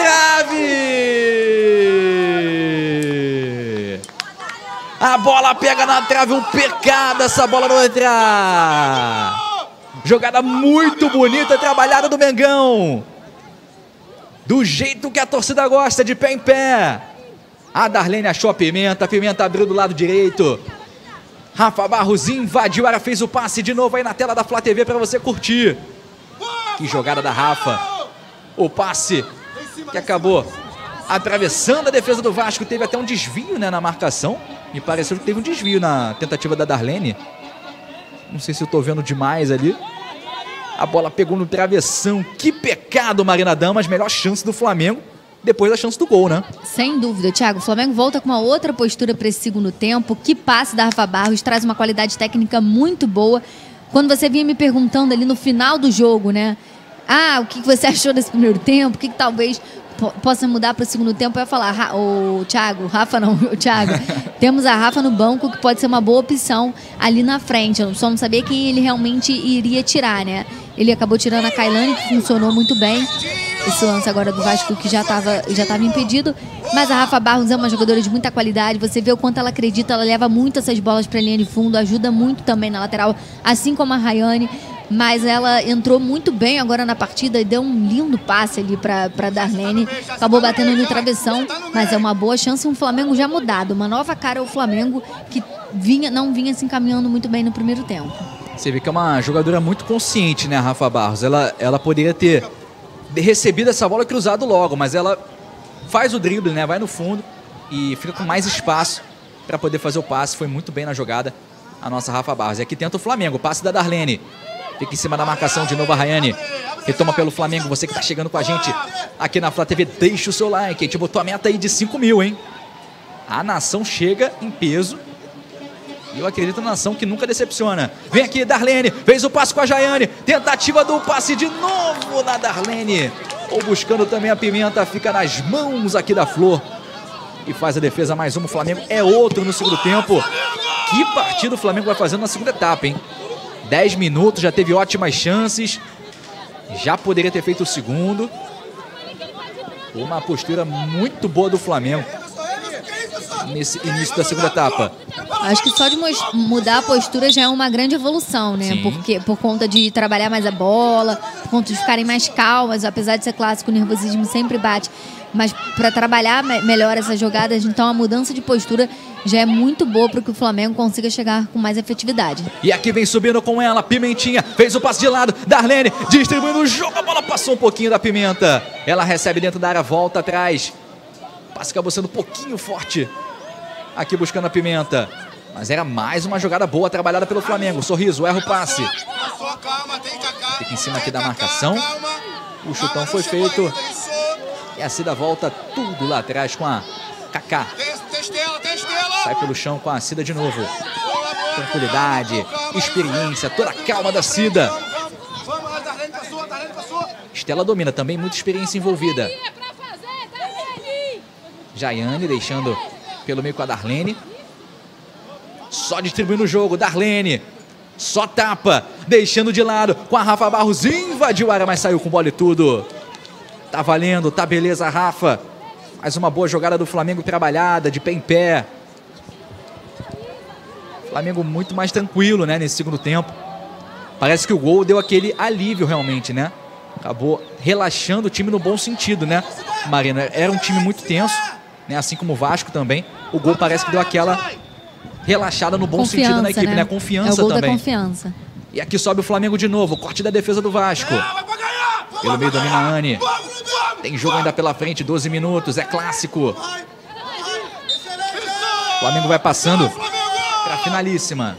trave. A bola pega na trave, um pecado essa bola não entrar. Jogada muito bonita, trabalhada do Mengão. Do jeito que a torcida gosta, de pé em pé. A Darlene achou a Pimenta, a Pimenta abriu do lado direito. Rafa Barros invadiu a área, fez o passe de novo aí na tela da Flá T V para você curtir. Que jogada da Rafa. O passe que acabou atravessando a defesa do Vasco. Teve até um desvio, né, na marcação. Me pareceu que teve um desvio na tentativa da Darlene. Não sei se eu tô vendo demais ali. A bola pegou no travessão. Que pecado, Marina Damas. Melhor chance do Flamengo depois da chance do gol, né? Sem dúvida, Thiago. O Flamengo volta com uma outra postura para esse segundo tempo. Que passe da Rafa Barros. Traz uma qualidade técnica muito boa. Quando você vinha me perguntando ali no final do jogo, né? Ah, o que você achou desse primeiro tempo? O que, que talvez possa mudar para o segundo tempo? Eu ia falar, o Thiago, Rafa não, o Thiago. Temos a Rafa no banco, que pode ser uma boa opção ali na frente. Eu só não sabia quem ele realmente iria tirar, né? Ele acabou tirando a Kailane, que funcionou muito bem. Esse lance agora do Vasco, que já estava já estava impedido. Mas a Rafa Barros é uma jogadora de muita qualidade. Você vê o quanto ela acredita, ela leva muito essas bolas para a linha de fundo, ajuda muito também na lateral, assim como a Rayane. Mas ela entrou muito bem agora na partida e deu um lindo passe ali para a Darlene. Acabou batendo no travessão, mas é uma boa chance. Um Flamengo já mudado, uma nova cara ao Flamengo, que vinha, não vinha se encaminhando muito bem no primeiro tempo. Você vê que é uma jogadora muito consciente, né, a Rafa Barros? Ela, ela poderia ter recebido essa bola e cruzado logo, mas ela faz o drible, né, vai no fundo e fica com mais espaço para poder fazer o passe. Foi muito bem na jogada a nossa Rafa Barros. E aqui tenta o Flamengo, passe da Darlene. Fica em cima da marcação de novo a Rayane. Retoma pelo Flamengo. Você que tá chegando com a gente aqui na Flá T V, deixa o seu like. A gente botou a meta aí de cinco mil, hein? A nação chega em peso. E eu acredito na nação que nunca decepciona. Vem aqui, Darlene. Fez o passe com a Jaiane. Tentativa do passe de novo na Darlene. Ou buscando também a Pimenta, fica nas mãos aqui da Flor. E faz a defesa, mais uma. O Flamengo é outro no segundo tempo. Que partida o Flamengo vai fazendo na segunda etapa, hein? dez minutos, já teve ótimas chances. Já poderia ter feito o segundo. Uma postura muito boa do Flamengo nesse início da segunda etapa. Acho que só de mudar a postura já é uma grande evolução, né? Sim. Porque, por conta de trabalhar mais a bola, por conta de ficarem mais calmas, apesar de ser clássico, o nervosismo sempre bate. Mas para trabalhar me melhor essas jogadas, então a mudança de postura já é muito boa para que o Flamengo consiga chegar com mais efetividade. E aqui vem subindo com ela, Pimentinha, fez o passe de lado, Darlene distribuindo o jogo, a bola passou um pouquinho da Pimenta. Ela recebe dentro da área, volta atrás. Passe acabou sendo um pouquinho forte. Aqui buscando a Pimenta. Mas era mais uma jogada boa trabalhada pelo Flamengo. Sorriso, erra o passe. Fica em cima aqui da marcação. O chutão foi feito. E a Cida volta tudo lá atrás com a Kaká. Sai pelo chão com a Cida de novo. Tranquilidade, experiência, toda a calma da Cida. Estela domina também, muita experiência envolvida. Jaiane deixando pelo meio com a Darlene. Só distribuindo o jogo, Darlene. Só tapa, deixando de lado com a Rafa Barros. Invadiu a área, mas saiu com bola e tudo. Tá valendo, tá beleza, Rafa. Mais uma boa jogada do Flamengo trabalhada, de pé em pé. Flamengo muito mais tranquilo, né, nesse segundo tempo. Parece que o gol deu aquele alívio realmente, né? Acabou relaxando o time no bom sentido, né, Marina? Era um time muito tenso, né, assim como o Vasco também. O gol parece que deu aquela relaxada no bom Confiança, sentido na equipe, né? né? Confiança é o gol também. Da confiança. E aqui sobe o Flamengo de novo, corte da defesa do Vasco. Pelo meio domina a Anne. Tem jogo ainda pela frente, doze minutos, é clássico. O Flamengo vai passando para a finalíssima.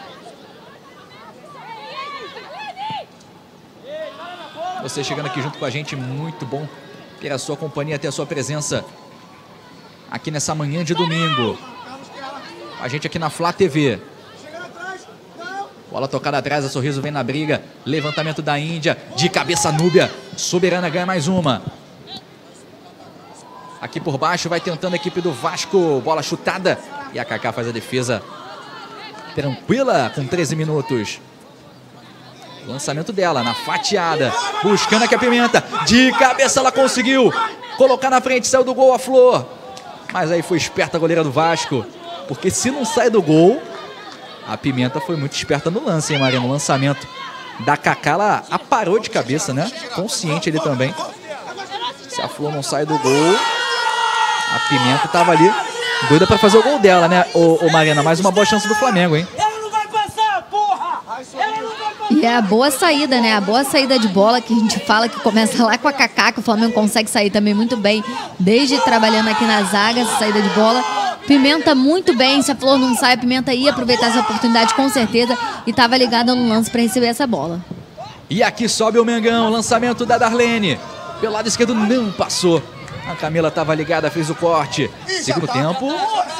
Você chegando aqui junto com a gente, muito bom ter a sua companhia, ter a sua presença aqui nessa manhã de domingo. A gente aqui na Flá T V. Bola tocada atrás, a Sorriso vem na briga. Levantamento da Índia, de cabeça Núbia. Soberana ganha mais uma. Aqui por baixo vai tentando a equipe do Vasco. Bola chutada. E a Kaká faz a defesa tranquila com treze minutos. Lançamento dela na fatiada. Buscando aqui a Pimenta. De cabeça ela conseguiu colocar na frente. Saiu do gol a Flor. Mas aí foi esperta a goleira do Vasco. Porque se não sai do gol, a Pimenta foi muito esperta no lance, hein, Maria? No lançamento da Kaká, ela aparou de cabeça, né? Consciente ali também. Se a Flor não sai do gol, a Pimenta tava ali doida pra fazer o gol dela, né, ô, ô Mariana? Mais uma boa chance do Flamengo, hein? E é a boa saída, né? A boa saída de bola que a gente fala que começa lá com a Kaká, que o Flamengo consegue sair também muito bem, desde trabalhando aqui na zaga, essa saída de bola. Pimenta muito bem, se a Flor não sai, a Pimenta ia aproveitar essa oportunidade com certeza e estava ligada no lance para receber essa bola. E aqui sobe o Mengão, lançamento da Darlene. Pelo lado esquerdo não passou. A Camila estava ligada, fez o corte. Segundo tempo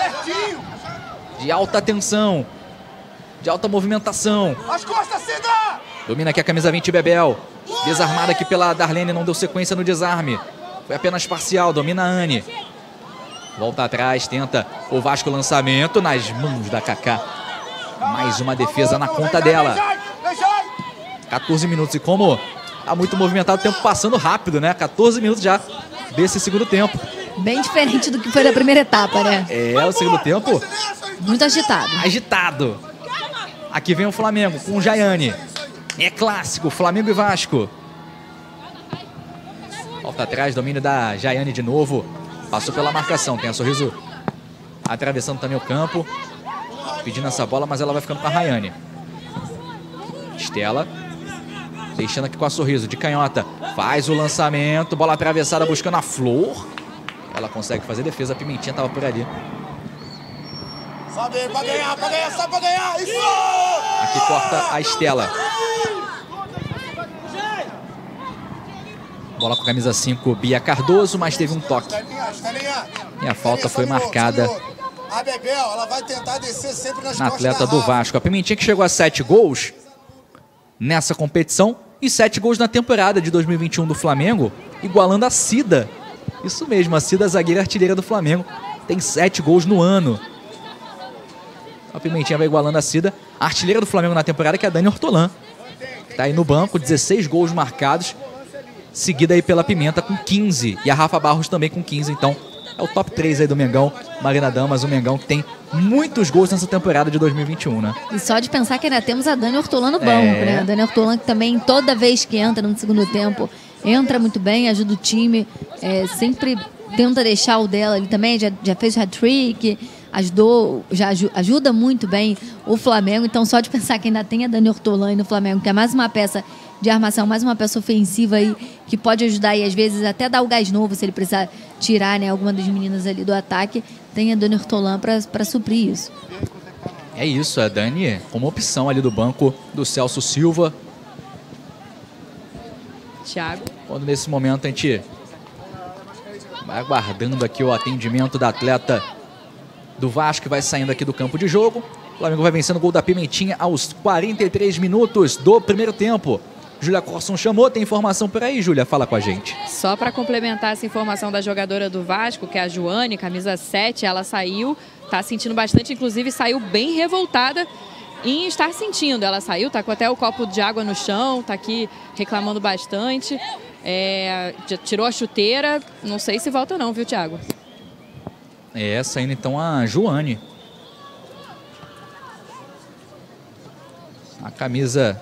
de alta tensão, de alta movimentação. Domina aqui a camisa vinte, Bebel. Desarmada aqui pela Darlene, não deu sequência no desarme. Foi apenas parcial, domina a Anne. Volta atrás, tenta o Vasco, lançamento nas mãos da Kaká. Mais uma defesa na conta dela. quatorze minutos e como tá muito movimentado, o tempo passando rápido, né? quatorze minutos já desse segundo tempo. Bem diferente do que foi da primeira etapa, né? É, o segundo tempo muito agitado. Agitado. Aqui vem o Flamengo com o Jaiane. É clássico, Flamengo e Vasco. Volta atrás, domínio da Jaiane de novo. Passou pela marcação, tem a Sorriso atravessando também o campo. Pedindo essa bola, mas ela vai ficando com a Rayane. Estela deixando aqui com a Sorriso, de canhota. Faz o lançamento, bola atravessada buscando a Flor. Ela consegue fazer defesa, a Pimentinha estava por ali. Sobe pra ganhar, pra ganhar, sobe pra ganhar. Isso! Aqui corta a Estela. Bola com a camisa cinco, Bia Cardoso, mas teve um toque. E a falta foi marcada a Bebel, ela vai tentar descer sempre nas na atleta do Vasco. A Pimentinha que chegou a sete gols nessa competição e sete gols na temporada de dois mil e vinte e um do Flamengo. igualando a Cida. Isso mesmo, a Cida, zagueira artilheira do Flamengo, tem sete gols no ano. A Pimentinha vai igualando a Cida. A artilheira do Flamengo na temporada, que é a Dani Ortolan. Tá aí no banco, dezesseis gols marcados. Seguida aí pela Pimenta com quinze. E a Rafa Barros também com quinze. Então, é o top três aí do Mengão. Marina Damas, o Mengão que tem muitos gols nessa temporada de dois mil e vinte e um, né? E só de pensar que ainda temos a Dani Ortolan no banco, É. né? A Dani Ortolan que também, toda vez que entra no segundo tempo, entra muito bem, ajuda o time, é, sempre tenta deixar o dela ali também, já, já fez hat-trick, ajudou, já aju- ajuda muito bem o Flamengo. Então, só de pensar que ainda tem a Dani Ortolan aí no Flamengo, que é mais uma peça de armação, mais uma peça ofensiva aí, que pode ajudar e às vezes até dar o gás novo, se ele precisar tirar, né, alguma das meninas ali do ataque, tem a Dani Ortolan para suprir isso. É isso, a Dani como opção ali do banco do Celso Silva. Thiago. Quando nesse momento a gente vai aguardando aqui o atendimento da atleta do Vasco, que vai saindo aqui do campo de jogo. O Flamengo vai vencendo o gol da Pimentinha aos quarenta e três minutos do primeiro tempo. Júlia Corson chamou, tem informação por aí, Júlia? Fala com a gente. Só para complementar essa informação da jogadora do Vasco, que é a Joane, camisa sete, ela saiu, tá sentindo bastante, inclusive saiu bem revoltada em estar sentindo. Ela saiu, tá com até o copo de água no chão, tá aqui reclamando bastante, é, já tirou a chuteira, não sei se volta não, viu, Thiago? É, saindo então a Joane. A camisa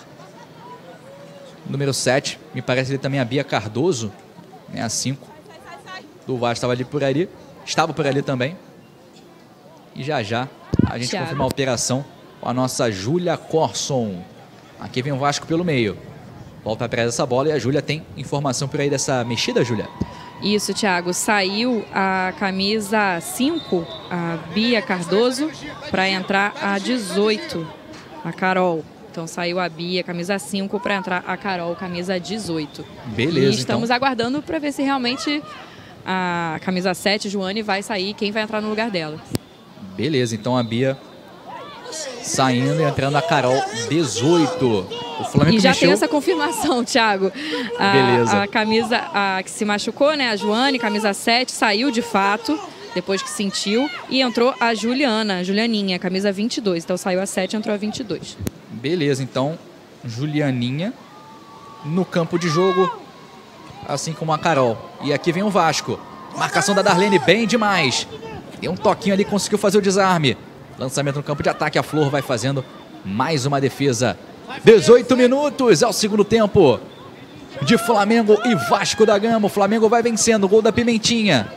número sete, me parece ali também a Bia Cardoso, né, a cinco do Vasco, estava ali por ali, estava por ali também. E já já a gente Thiago. confirma a alteração com a nossa Júlia Corson. Aqui vem o Vasco pelo meio. Volta atrás dessa bola e a Júlia tem informação por aí dessa mexida, Júlia? Isso, Thiago. Saiu a camisa cinco, a Bia Cardoso, para entrar a dezoito, a Carol. Então saiu a Bia, camisa cinco, para entrar a Carol, camisa dezoito. Beleza, E estamos então. aguardando para ver se realmente a camisa sete, Joane, vai sair, quem vai entrar no lugar dela. Beleza, então a Bia saindo e entrando a Carol, dezoito. O Flamengo E já mexeu. tem essa confirmação, Thiago. A, Beleza. A camisa a, que se machucou, né? A Joane, camisa sete, saiu de fato, depois que sentiu. E entrou a Juliana, a Julianinha, camisa vinte e dois. Então saiu a sete, entrou a vinte e dois. Beleza, então Julianinha no campo de jogo, assim como a Carol. E aqui vem o Vasco. Marcação da Darlene bem demais. Deu um toquinho ali, conseguiu fazer o desarme. Lançamento no campo de ataque, a Flor vai fazendo mais uma defesa. dezoito minutos, é o segundo tempo de Flamengo e Vasco da Gama. O Flamengo vai vencendo, gol da Pimentinha.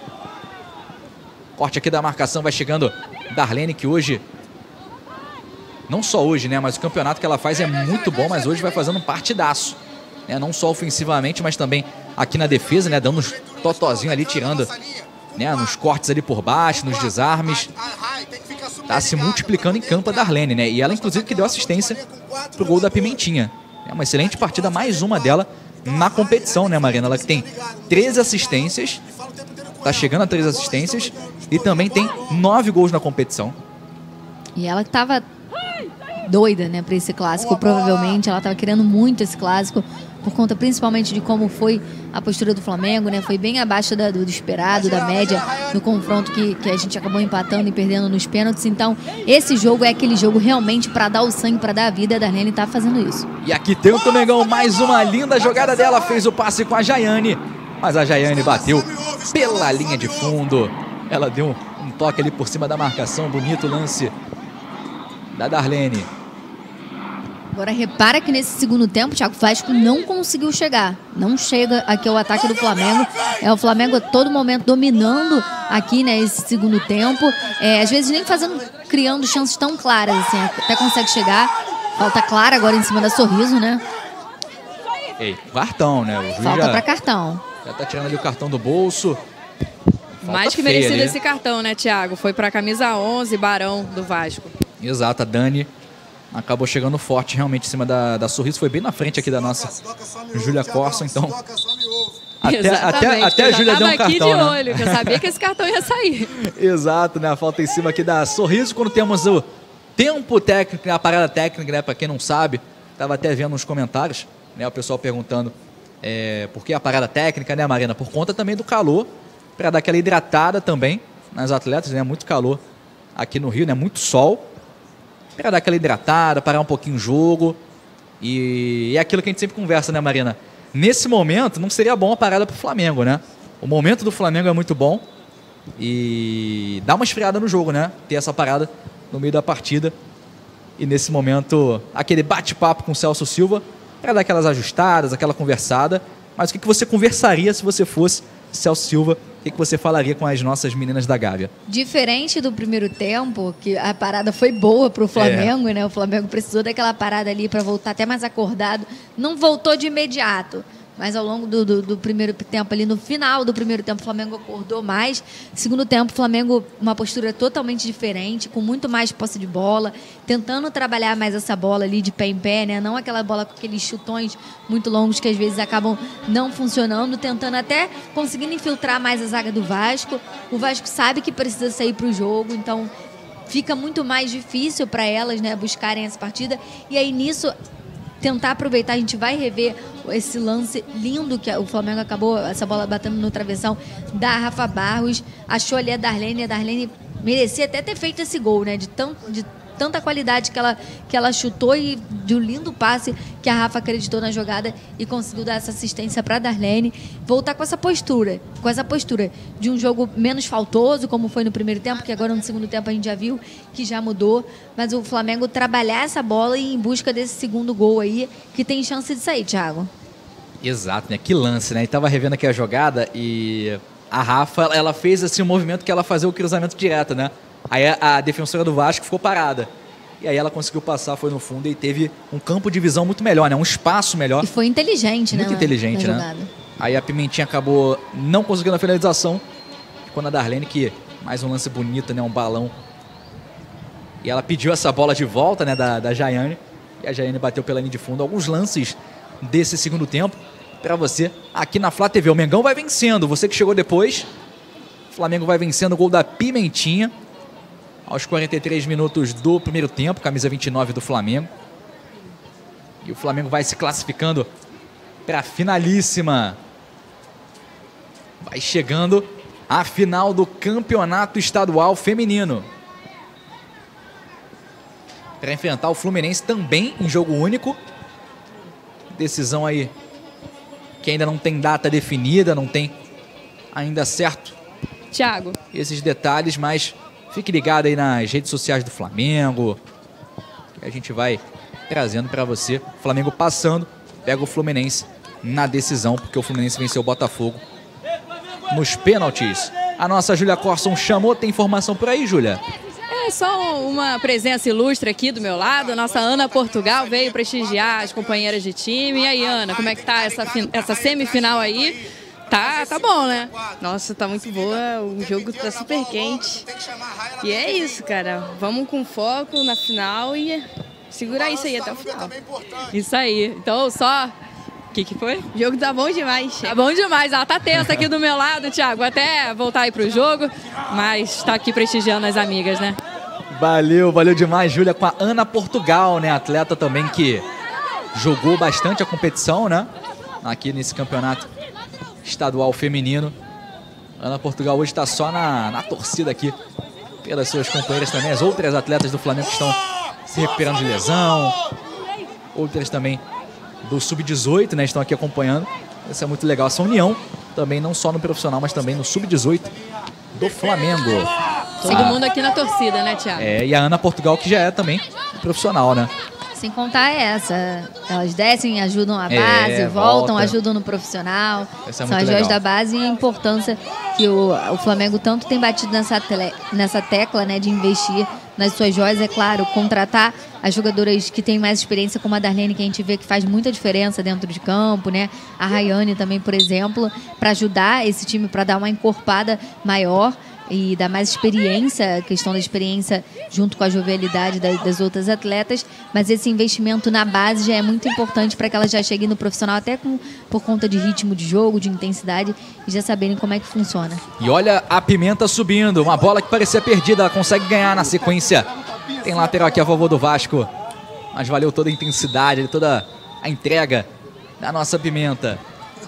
Corte aqui da marcação, vai chegando Darlene, que hoje, não só hoje, né, mas o campeonato que ela faz é muito bom, mas hoje vai fazendo um partidaço, né, não só ofensivamente, mas também aqui na defesa, né, dando uns totozinhos ali, tirando, né, nos cortes ali por baixo, nos desarmes. Tá se multiplicando em campo a Darlene, né? E ela, inclusive, que deu assistência pro gol da Pimentinha. É uma excelente partida, mais uma dela na competição, né, Marina? Ela que tem treze assistências, tá chegando a treze assistências e também tem nove gols na competição. E ela que tava doida, né, para esse clássico, provavelmente. Ela tava querendo muito esse clássico, por conta principalmente de como foi a postura do Flamengo, né? Foi bem abaixo da, do, do esperado, da média, no confronto que, que a gente acabou empatando e perdendo nos pênaltis. Então, esse jogo é aquele jogo realmente para dar o sangue, para dar a vida. A Darlene tá fazendo isso. E aqui tem o Tomegão, mais uma linda jogada dela, fez o passe com a Jaiane, mas a Jaiane bateu pela linha de fundo. Ela deu um toque ali por cima da marcação, bonito lance da Darlene. Agora repara que nesse segundo tempo, Thiago, o Vasco não conseguiu chegar. Não chega aqui o ataque do Flamengo. É o Flamengo a todo momento dominando aqui, né, esse segundo tempo. É, às vezes nem fazendo, criando chances tão claras, assim, até consegue chegar. Falta clara agora em cima da Sorriso, né? Ei, cartão, né? O juiz Falta já, para cartão. já tá tirando ali o cartão do bolso. Falta Mais que feia merecido ali. esse cartão, né, Thiago? Foi para a camisa onze, Barão, do Vasco. Exato, a Dani acabou chegando forte realmente em cima da, da Sorriso. Foi bem na frente aqui da nossa Júlia Corson, então até, até, até a Júlia deu um aqui cartão, de né? olho, que eu sabia que esse cartão ia sair. Exato, né? A falta em cima aqui da Sorriso. Quando temos o tempo técnico, a parada técnica, né? Para quem não sabe, tava até vendo nos comentários, né? O pessoal perguntando É, porque a parada técnica, né, Marina? Por conta também do calor, para dar aquela hidratada também nas atletas, né? Muito calor aqui no Rio, né? Muito sol. Para dar aquela hidratada, parar um pouquinho o jogo. E é aquilo que a gente sempre conversa, né, Marina? Nesse momento, não seria bom a parada pro Flamengo, né? O momento do Flamengo é muito bom. E dá uma esfriada no jogo, né? Ter essa parada no meio da partida. E nesse momento, aquele bate-papo com o Celso Silva para dar aquelas ajustadas, aquela conversada. Mas o que você conversaria se você fosse Celso Silva? O que você falaria com as nossas meninas da Gávea? Diferente do primeiro tempo, que a parada foi boa pro Flamengo, é. né? O Flamengo precisou daquela parada ali para voltar até mais acordado. Não voltou de imediato. Mas ao longo do, do, do primeiro tempo, ali no final do primeiro tempo, o Flamengo acordou mais. Segundo tempo, o Flamengo, uma postura totalmente diferente, com muito mais posse de bola, tentando trabalhar mais essa bola ali de pé em pé, né? Não aquela bola com aqueles chutões muito longos que às vezes acabam não funcionando, tentando até conseguindo infiltrar mais a zaga do Vasco. O Vasco sabe que precisa sair para o jogo, então fica muito mais difícil para elas, né, buscarem essa partida. E aí nisso, tentar aproveitar, a gente vai rever esse lance lindo que o Flamengo acabou, essa bola batendo no travessão da Rafa Barros, achou ali a Darlene, a Darlene merecia até ter feito esse gol, né, de, tão, de tanta qualidade que ela, que ela chutou e de um lindo passe que a Rafa acreditou na jogada e conseguiu dar essa assistência para a Darlene, voltar com essa postura, com essa postura de um jogo menos faltoso, como foi no primeiro tempo, que agora no segundo tempo a gente já viu que já mudou, mas o Flamengo trabalhar essa bola e ir em busca desse segundo gol aí, que tem chance de sair, Thiago. Exato, né? Que lance, né? E tava revendo aqui a jogada e a Rafa, ela fez assim um movimento que ela fazia o cruzamento direto, né? Aí a, a defensora do Vasco ficou parada. E aí ela conseguiu passar, foi no fundo e teve um campo de visão muito melhor, né? Um espaço melhor. E foi inteligente, muito né? Muito inteligente, na né? jogada. Aí a Pimentinha acabou não conseguindo a finalização. Ficou na Darlene, que mais um lance bonito, né? Um balão. E ela pediu essa bola de volta, né? Da, da Jaiane. E a Jaiane bateu pela linha de fundo. Alguns lances desse segundo tempo para você aqui na Flá T V. O Mengão vai vencendo. Você que chegou depois. O Flamengo vai vencendo o gol da Pimentinha. Aos quarenta e três minutos do primeiro tempo, camisa vinte e nove do Flamengo. E o Flamengo vai se classificando para a finalíssima. Vai chegando à final do Campeonato Estadual Feminino. Para enfrentar o Fluminense também em jogo único. Decisão aí que ainda não tem data definida, não tem ainda certo Thiago, esses detalhes, mas fique ligado aí nas redes sociais do Flamengo, que a gente vai trazendo para você. Flamengo passando, pega o Fluminense na decisão, porque o Fluminense venceu o Botafogo nos pênaltis. A nossa Júlia Corson chamou, tem informação por aí, Júlia? é só uma presença ilustre aqui do meu lado. Nossa Ana Portugal veio prestigiar as companheiras de time. E aí, Ana, como é que tá essa, essa semifinal aí? Tá, tá bom, né? Nossa, tá muito boa, o jogo tá super quente. E é isso, cara. Vamos com foco na final e segurar isso aí até o final. Isso aí. Então, só... O que que foi? O jogo tá bom demais. Tá bom demais. Ela tá tensa aqui do meu lado, Thiago. Até voltar aí pro jogo, mas tá aqui prestigiando as amigas, né? Valeu, valeu demais, Júlia, com a Ana Portugal, né? Atleta também que jogou bastante a competição, né? Aqui nesse campeonato estadual feminino. Ana Portugal hoje está só na, na torcida aqui pelas suas companheiras também. As outras atletas do Flamengo que estão se recuperando de lesão. Outras também do sub dezoito, né? Estão aqui acompanhando. Isso é muito legal. Essa união também, não só no profissional, mas também no sub dezoito do Flamengo. Todo ah, mundo aqui na torcida, né, Thiago? É, e a Ana Portugal, que já é também profissional, né? Sem contar essa. Elas descem, ajudam a base, é, voltam, volta. ajudam no profissional. É São as joias da base e a importância que o, o Flamengo tanto tem batido nessa, tele, nessa tecla, né, de investir nas suas joias. É claro, contratar as jogadoras que têm mais experiência, como a Darlene, que a gente vê que faz muita diferença dentro de campo, né? A Rayane também, por exemplo, para ajudar esse time, para dar uma encorpada maior e dar mais experiência, a questão da experiência junto com a jovialidade das outras atletas, mas esse investimento na base já é muito importante para que elas já cheguem no profissional, até com, por conta de ritmo de jogo, de intensidade, e já saberem como é que funciona. E olha a Pimenta subindo, uma bola que parecia perdida, ela consegue ganhar na sequência. Tem lateral aqui a favor do Vasco, mas valeu toda a intensidade, toda a entrega da nossa Pimenta.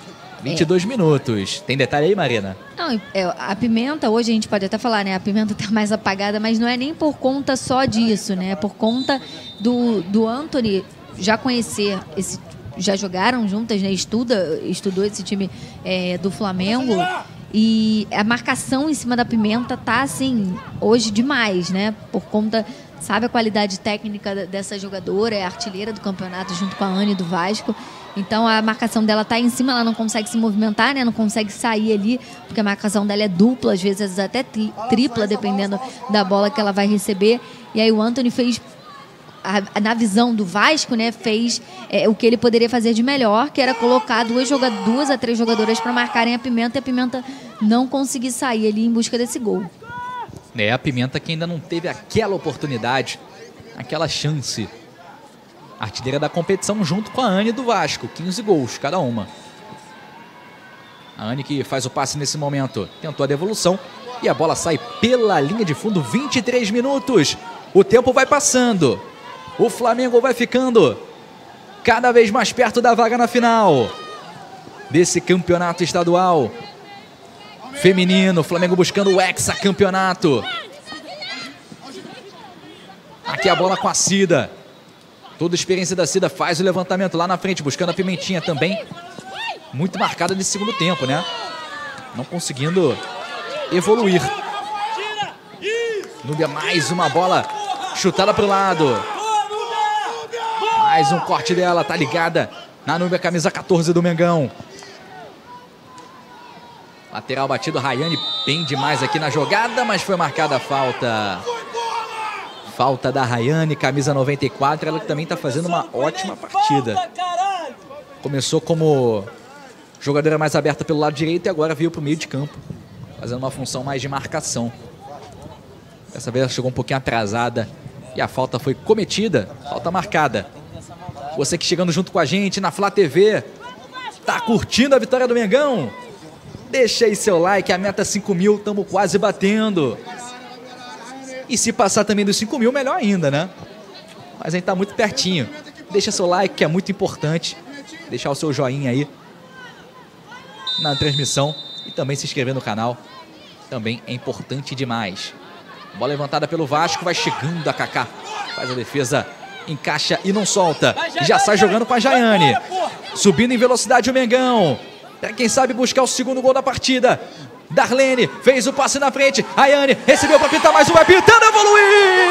vinte e dois é. minutos. Tem detalhe aí, Marina? Não, a Pimenta, hoje a gente pode até falar, né? A Pimenta tá mais apagada, mas não é nem por conta só disso, né? É por conta do, do Anthony já conhecer esse... Já jogaram juntas, né? Estuda, estudou esse time é, do Flamengo. E a marcação em cima da Pimenta tá, assim, hoje demais, né? Por conta, sabe, a qualidade técnica dessa jogadora, é artilheira do campeonato junto com a Anne do Vasco. Então a marcação dela tá em cima, ela não consegue se movimentar, né? Não consegue sair ali, porque a marcação dela é dupla, às vezes até tripla, dependendo da bola que ela vai receber. E aí o Anthony fez... na visão do Vasco, né, fez é, o que ele poderia fazer de melhor, que era colocar duas, duas a três jogadoras para marcarem a Pimenta, e a Pimenta não conseguir sair ali em busca desse gol. É, a Pimenta que ainda não teve aquela oportunidade, aquela chance. Artilheira da competição junto com a Anne do Vasco, quinze gols cada uma. A Anne que faz o passe nesse momento, tentou a devolução e a bola sai pela linha de fundo, vinte e três minutos. O tempo vai passando. O Flamengo vai ficando cada vez mais perto da vaga na final desse campeonato estadual feminino. O Flamengo buscando o hexacampeonato. Aqui a bola com a Cida. Toda a experiência da Cida faz o levantamento lá na frente, buscando a Pimentinha também. Muito marcada nesse segundo tempo, né? Não conseguindo evoluir. Núbia, mais uma bola chutada para o lado. Mais um corte dela, tá ligada na Núbia, camisa quatorze do Mengão. Lateral batido, Rayane bem demais aqui na jogada, mas foi marcada a falta. Falta da Rayane, camisa noventa e quatro, ela que também tá fazendo uma ótima partida. Começou como jogadora mais aberta pelo lado direito e agora veio pro meio de campo, fazendo uma função mais de marcação. Dessa vez ela chegou um pouquinho atrasada e a falta foi cometida, falta marcada. Você que chegando junto com a gente na Flá T V, tá curtindo a vitória do Mengão? Deixa aí seu like, a meta cinco mil, estamos quase batendo. E se passar também dos cinco mil, melhor ainda, né? Mas a gente tá muito pertinho. Deixa seu like, que é muito importante. Deixar o seu joinha aí na transmissão e também se inscrever no canal. Também é importante demais. Bola levantada pelo Vasco, vai chegando a Kaká. Faz a defesa, encaixa e não solta. E já sai jogando com a Jaiane. Subindo em velocidade o Mengão. Pra quem sabe buscar o segundo gol da partida. Darlene fez o passe na frente. Rayane recebeu para pintar mais um. Vai pintando, evoluiu!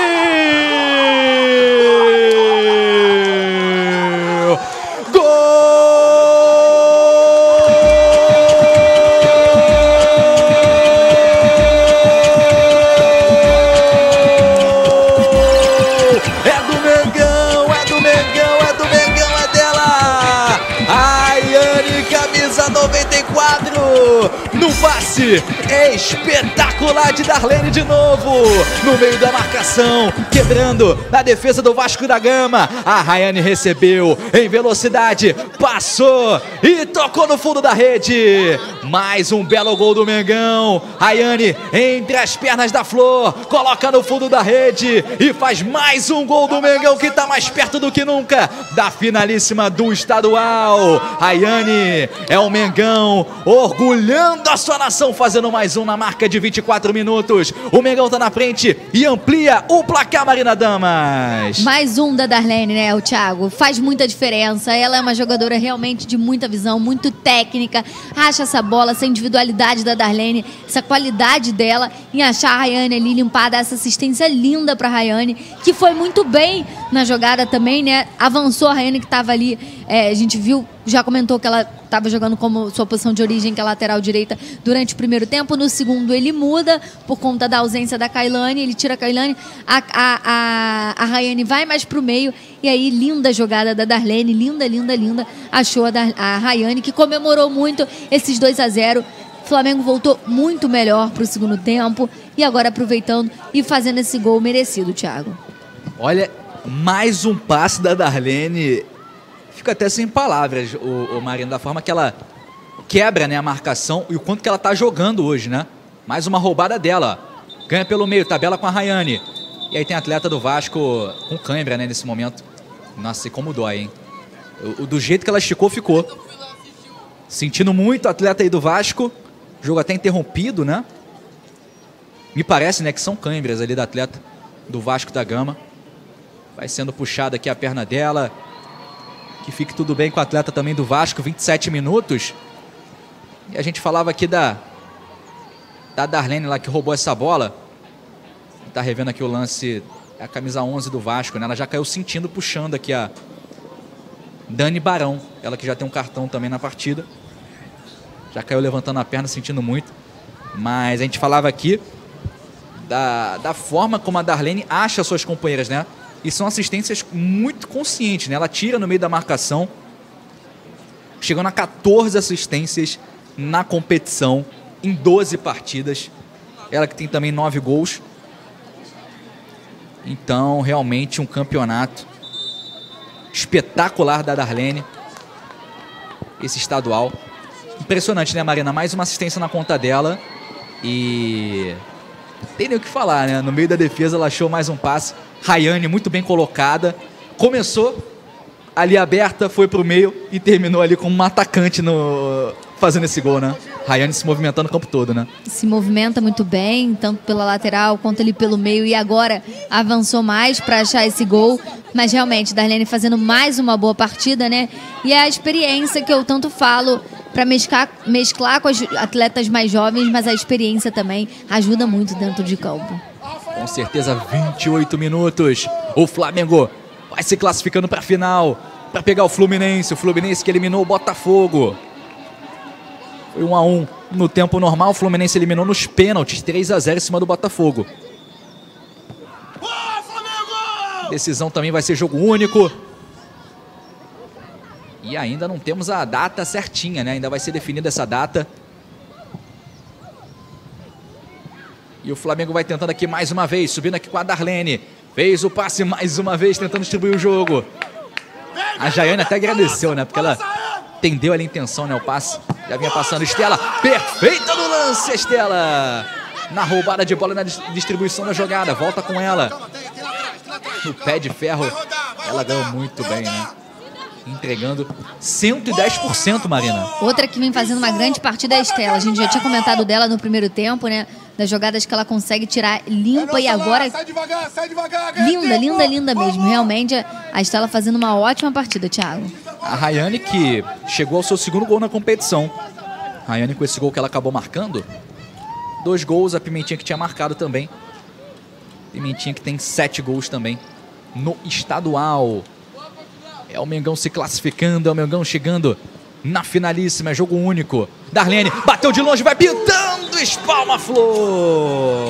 Gol! É do Mengão, é do Mengão, é do Mengão, é dela! Rayane, camisa noventa e quatro. No passe espetacular de Darlene de novo, no meio da marcação, quebrando na defesa do Vasco da Gama. A Rayane recebeu em velocidade, passou e tocou no fundo da rede. Mais um belo gol do Mengão. Rayane entre as pernas da Flor, coloca no fundo da rede e faz mais um gol do Mengão, que está mais perto do que nunca da finalíssima do estadual. Rayane é o Mengão orgulhando a sua nação, fazendo mais um na marca de vinte e quatro minutos. O Mengão tá na frente e amplia o placar, Marina Damas. Mais um da Darlene, né, o Thiago? Faz muita diferença. Ela é uma jogadora realmente de muita visão, muito técnica. Acha essa bola, essa individualidade da Darlene, essa qualidade dela em achar a Rayane ali limpada, essa assistência linda pra Rayane, que foi muito bem na jogada também, né? Avançou a Rayane, que tava ali, é, a gente viu, já comentou que ela estava jogando como sua posição de origem, que é lateral direita, durante o primeiro tempo. No segundo ele muda por conta da ausência da Kailane, ele tira a Kailane, a, a, a, a Rayane vai mais pro meio, e aí linda jogada da Darlene, linda, linda, linda, achou a, Dar, a Rayane, que comemorou muito esses dois a zero. O Flamengo voltou muito melhor pro segundo tempo e agora aproveitando e fazendo esse gol merecido, Thiago. Olha, mais um passe da Darlene. Fico até sem palavras, o, o Marina, da forma que ela quebra, né, a marcação e o quanto que ela tá jogando hoje, né? Mais uma roubada dela. Ganha pelo meio, tabela com a Rayane. E aí tem atleta do Vasco com cãibra, né, nesse momento. Nossa, e como dói, hein? O, o, do jeito que ela esticou, ficou. Sentindo muito o atleta aí do Vasco. Jogo até interrompido, né? Me parece, né, que são câimbras ali da atleta do Vasco da Gama. Vai sendo puxada aqui a perna dela. Que fique tudo bem com o atleta também do Vasco. vinte e sete minutos. E a gente falava aqui da, da Darlene lá que roubou essa bola. Tá revendo aqui o lance. É a camisa onze do Vasco, né? Ela já caiu sentindo, puxando aqui a Dani Barão. Ela que já tem um cartão também na partida. Já caiu levantando a perna, sentindo muito. Mas a gente falava aqui da, da forma como a Darlene acha suas companheiras, né? E são assistências muito conscientes, né? Ela tira no meio da marcação. Chegando a quatorze assistências na competição, em doze partidas. Ela que tem também nove gols. Então, realmente um campeonato espetacular da Darlene. Esse estadual. Impressionante, né, Marina? Mais uma assistência na conta dela. E não tem nem o que falar, né? No meio da defesa ela achou mais um passe. Rayane muito bem colocada. Começou ali aberta, foi pro meio e terminou ali como uma atacante no... fazendo esse gol, né? Rayane se movimentando o campo todo, né? Se movimenta muito bem, tanto pela lateral quanto ali pelo meio, e agora avançou mais para achar esse gol. Mas realmente, Darlene fazendo mais uma boa partida, né? E é a experiência que eu tanto falo para mesclar, mesclar com as atletas mais jovens, mas a experiência também ajuda muito dentro de campo. Com certeza, vinte e oito minutos. O Flamengo vai se classificando para a final, para pegar o Fluminense. O Fluminense que eliminou o Botafogo. Foi um a um no tempo normal. O Fluminense eliminou nos pênaltis, três a zero em cima do Botafogo. Decisão também vai ser jogo único. E ainda não temos a data certinha, né? Ainda vai ser definida essa data. E o Flamengo vai tentando aqui mais uma vez, subindo aqui com a Darlene. Fez o passe mais uma vez, tentando distribuir o jogo. A Jaiane até agradeceu, né? Porque ela entendeu ali a intenção, né? O passe. Já vinha passando. Estela, perfeita no lance, Estela. Na roubada de bola e na distribuição da jogada. Volta com ela. No pé de ferro. Ela ganhou muito bem, né? Entregando cento e dez por cento, Marina. Outra que vem fazendo uma grande partida é a Estela. A gente já tinha comentado dela no primeiro tempo, né? Das jogadas que ela consegue tirar limpa e agora... Sai devagar, sai devagar. Linda, linda, linda mesmo. Realmente, a Estela fazendo uma ótima partida, Thiago. A Rayane que chegou ao seu segundo gol na competição. A Rayane com esse gol que ela acabou marcando. Dois gols, a Pimentinha que tinha marcado também. Pimentinha que tem sete gols também no estadual. É o Mengão se classificando, é o Mengão chegando na finalíssima, é jogo único. Darlene bateu de longe, vai pintando, espalma Flor.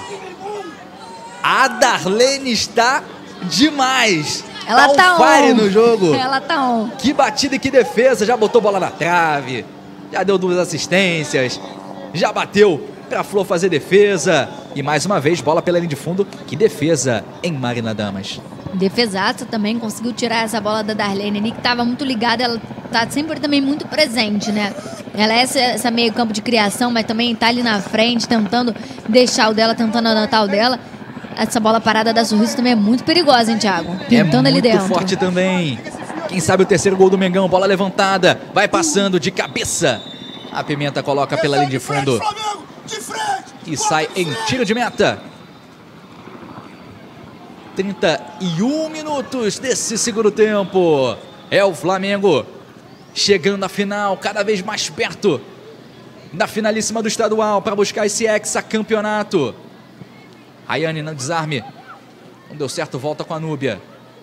A Darlene está demais. Ela tá on on no jogo. Ela tá on. Que batida e que defesa, já botou bola na trave, já deu duas assistências, já bateu pra Flor fazer defesa. E mais uma vez, bola pela linha de fundo. Que defesa em Marina Damas. Defesaça também, conseguiu tirar essa bola da Darlene, que estava muito ligada, ela tá sempre também muito presente, né? Ela é essa, essa meio campo de criação, mas também tá ali na frente, tentando deixar o dela, tentando anotar o dela. Essa bola parada da Sorriso também é muito perigosa, hein, Thiago? Pintando é ali dentro. Muito forte também. Quem sabe o terceiro gol do Mengão, bola levantada, vai passando de cabeça. A Pimenta coloca pela linha de fundo e sai em tiro de meta. trinta e um minutos desse segundo tempo. É o Flamengo chegando à final, cada vez mais perto da finalíssima do estadual para buscar esse hexacampeonato. Rayane no desarme. Não deu certo, volta com a Núbia.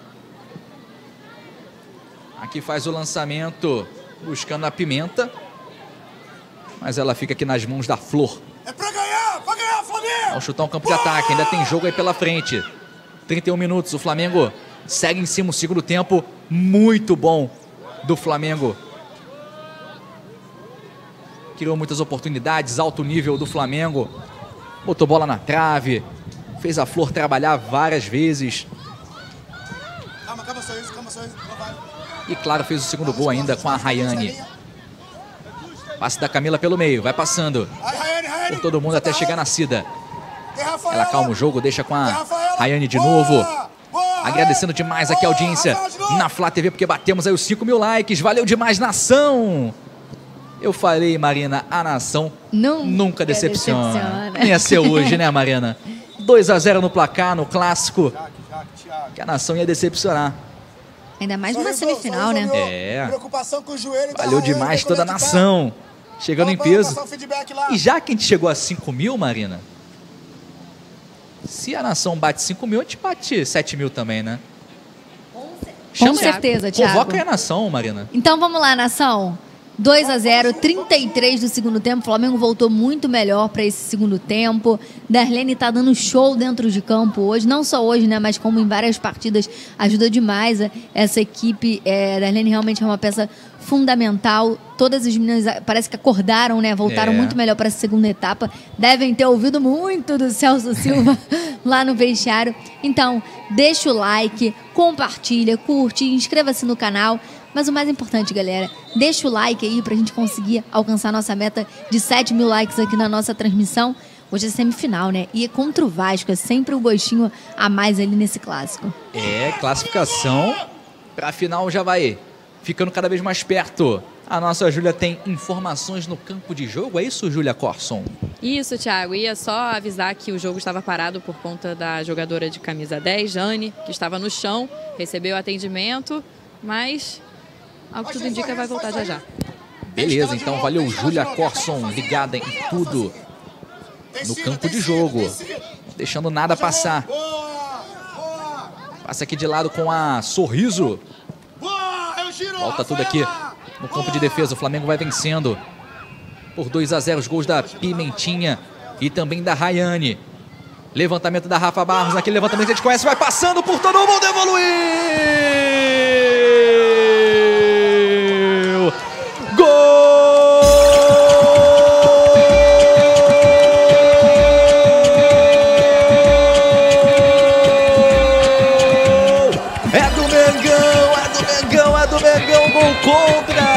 Aqui faz o lançamento, buscando a Pimenta. Mas ela fica aqui nas mãos da Flor. É pra ganhar, pra ganhar, Flamengo! Ao chutar um campo de ataque, ainda tem jogo aí pela frente. trinta e um minutos, o Flamengo segue em cima o segundo tempo. Muito bom do Flamengo. Criou muitas oportunidades, alto nível do Flamengo. Botou bola na trave. Fez a Flor trabalhar várias vezes. Calma, calma, só isso, calma, só isso. E claro, fez o segundo gol ainda com a Rayane. Passe da Camila pelo meio, vai passando por todo mundo até chegar na Cida. Ela calma o jogo, deixa com a Rayane de novo. Agradecendo demais aqui a audiência na Flá T V, porque batemos aí os cinco mil likes. Valeu demais, nação! Eu falei, Marina, a nação Nunca nunca decepciona. decepciona. Ia ser hoje, né, Marina? dois a zero no placar, no clássico. Que a nação ia decepcionar. Ainda mais numa semifinal, né? É. Preocupação com o joelho. Valeu demais toda a nação. Chegando em peso. E já que a gente chegou a cinco mil, Marina, se a nação bate cinco mil, a gente bate sete mil também, né? Com certeza, Thiago. Convoca aí a nação, Marina. Então vamos lá, nação. dois a zero, trinta e três do segundo tempo. O Flamengo voltou muito melhor para esse segundo tempo. Darlene tá dando show dentro de campo hoje. Não só hoje, né? Mas como em várias partidas. Ajuda demais essa equipe. É, Darlene realmente é uma peça fundamental. Todas as meninas parece que acordaram, né? Voltaram É. muito melhor para essa segunda etapa. Devem ter ouvido muito do Celso Silva lá no vestiário. Então, deixa o like, compartilha, curte, inscreva-se no canal. Mas o mais importante, galera, deixa o like aí pra gente conseguir alcançar nossa meta de sete mil likes aqui na nossa transmissão. Hoje é semifinal, né? E é contra o Vasco, é sempre um gostinho a mais ali nesse clássico. É, classificação pra final já vai ficando cada vez mais perto. A nossa Júlia tem informações no campo de jogo, é isso, Júlia Corson? Isso, Thiago. Ia só avisar que o jogo estava parado por conta da jogadora de camisa dez, Jane, que estava no chão, recebeu atendimento, mas, ao que tudo indica, vai voltar já já. Beleza, então valeu, Júlia Corson, ligada em tudo no campo de jogo, deixando nada passar. Passa aqui de lado com a Sorriso. Volta tudo aqui no campo de defesa. O Flamengo vai vencendo por dois a zero. Os gols da Pimentinha e também da Rayane. Levantamento da Rafa Barros. Aquele levantamento que a gente conhece. Vai passando por todo mundo. Evoluiu! Gol! É do Mengão, é do Mengão, é do Mengão, gol contra!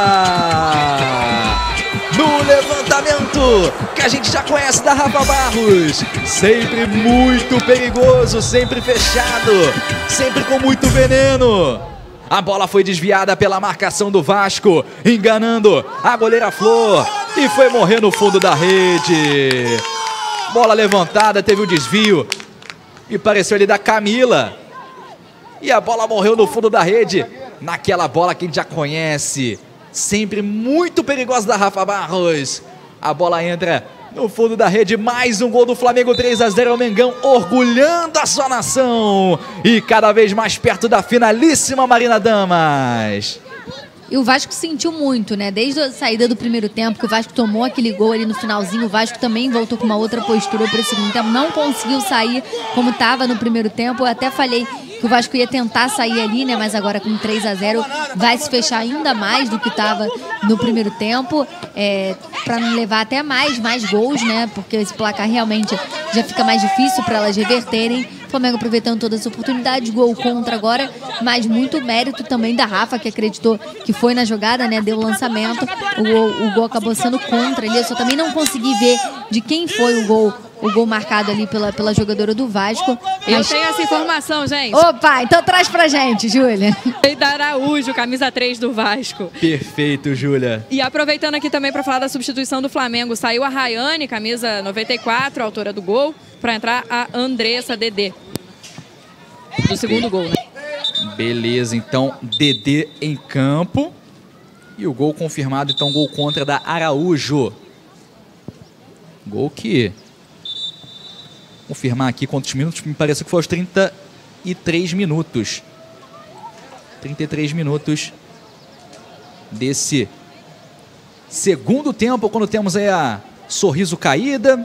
No levantamento que a gente já conhece da Rafa Barros, sempre muito perigoso, sempre fechado, sempre com muito veneno. A bola foi desviada pela marcação do Vasco, enganando a goleira Flor e foi morrer no fundo da rede. Bola levantada, teve o desvio e pareceu ali da Camila. E a bola morreu no fundo da rede, naquela bola que a gente já conhece, sempre muito perigosa da Rafa Barros. A bola entra no fundo da rede, mais um gol do Flamengo, três a zero ao Mengão, orgulhando a sua nação. E cada vez mais perto da finalíssima, Marina Damas. E o Vasco sentiu muito, né? Desde a saída do primeiro tempo, que o Vasco tomou aquele gol ali no finalzinho, o Vasco também voltou com uma outra postura para o segundo tempo, não conseguiu sair como estava no primeiro tempo. Eu até falei que o Vasco ia tentar sair ali, né? Mas agora com três a zero vai se fechar ainda mais do que estava no primeiro tempo, é, para não levar até mais, mais gols, né? Porque esse placar realmente já fica mais difícil para elas reverterem. O Flamengo aproveitando todas as oportunidades, gol contra agora, mas muito mérito também da Rafa, que acreditou que foi na jogada, né? Deu o lançamento, o gol, o gol acabou sendo contra ali. Eu só também não consegui ver de quem foi o gol, o gol marcado ali pela, pela jogadora do Vasco. Eu Mas... tenho essa informação, gente. Opa, então traz pra gente, Júlia. E da Araújo, camisa três do Vasco. Perfeito, Júlia. E aproveitando aqui também para falar da substituição do Flamengo, saiu a Rayane, camisa noventa e quatro, autora do gol, para entrar a Andressa Dedê. Do segundo gol, né? Beleza, então Dedê em campo. E o gol confirmado, então gol contra da Araújo. Gol que... confirmar aqui quantos minutos, me parece que foi aos trinta e três minutos. trinta e três minutos desse segundo tempo, quando temos aí a Sorriso caída.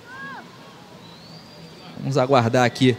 Vamos aguardar aqui.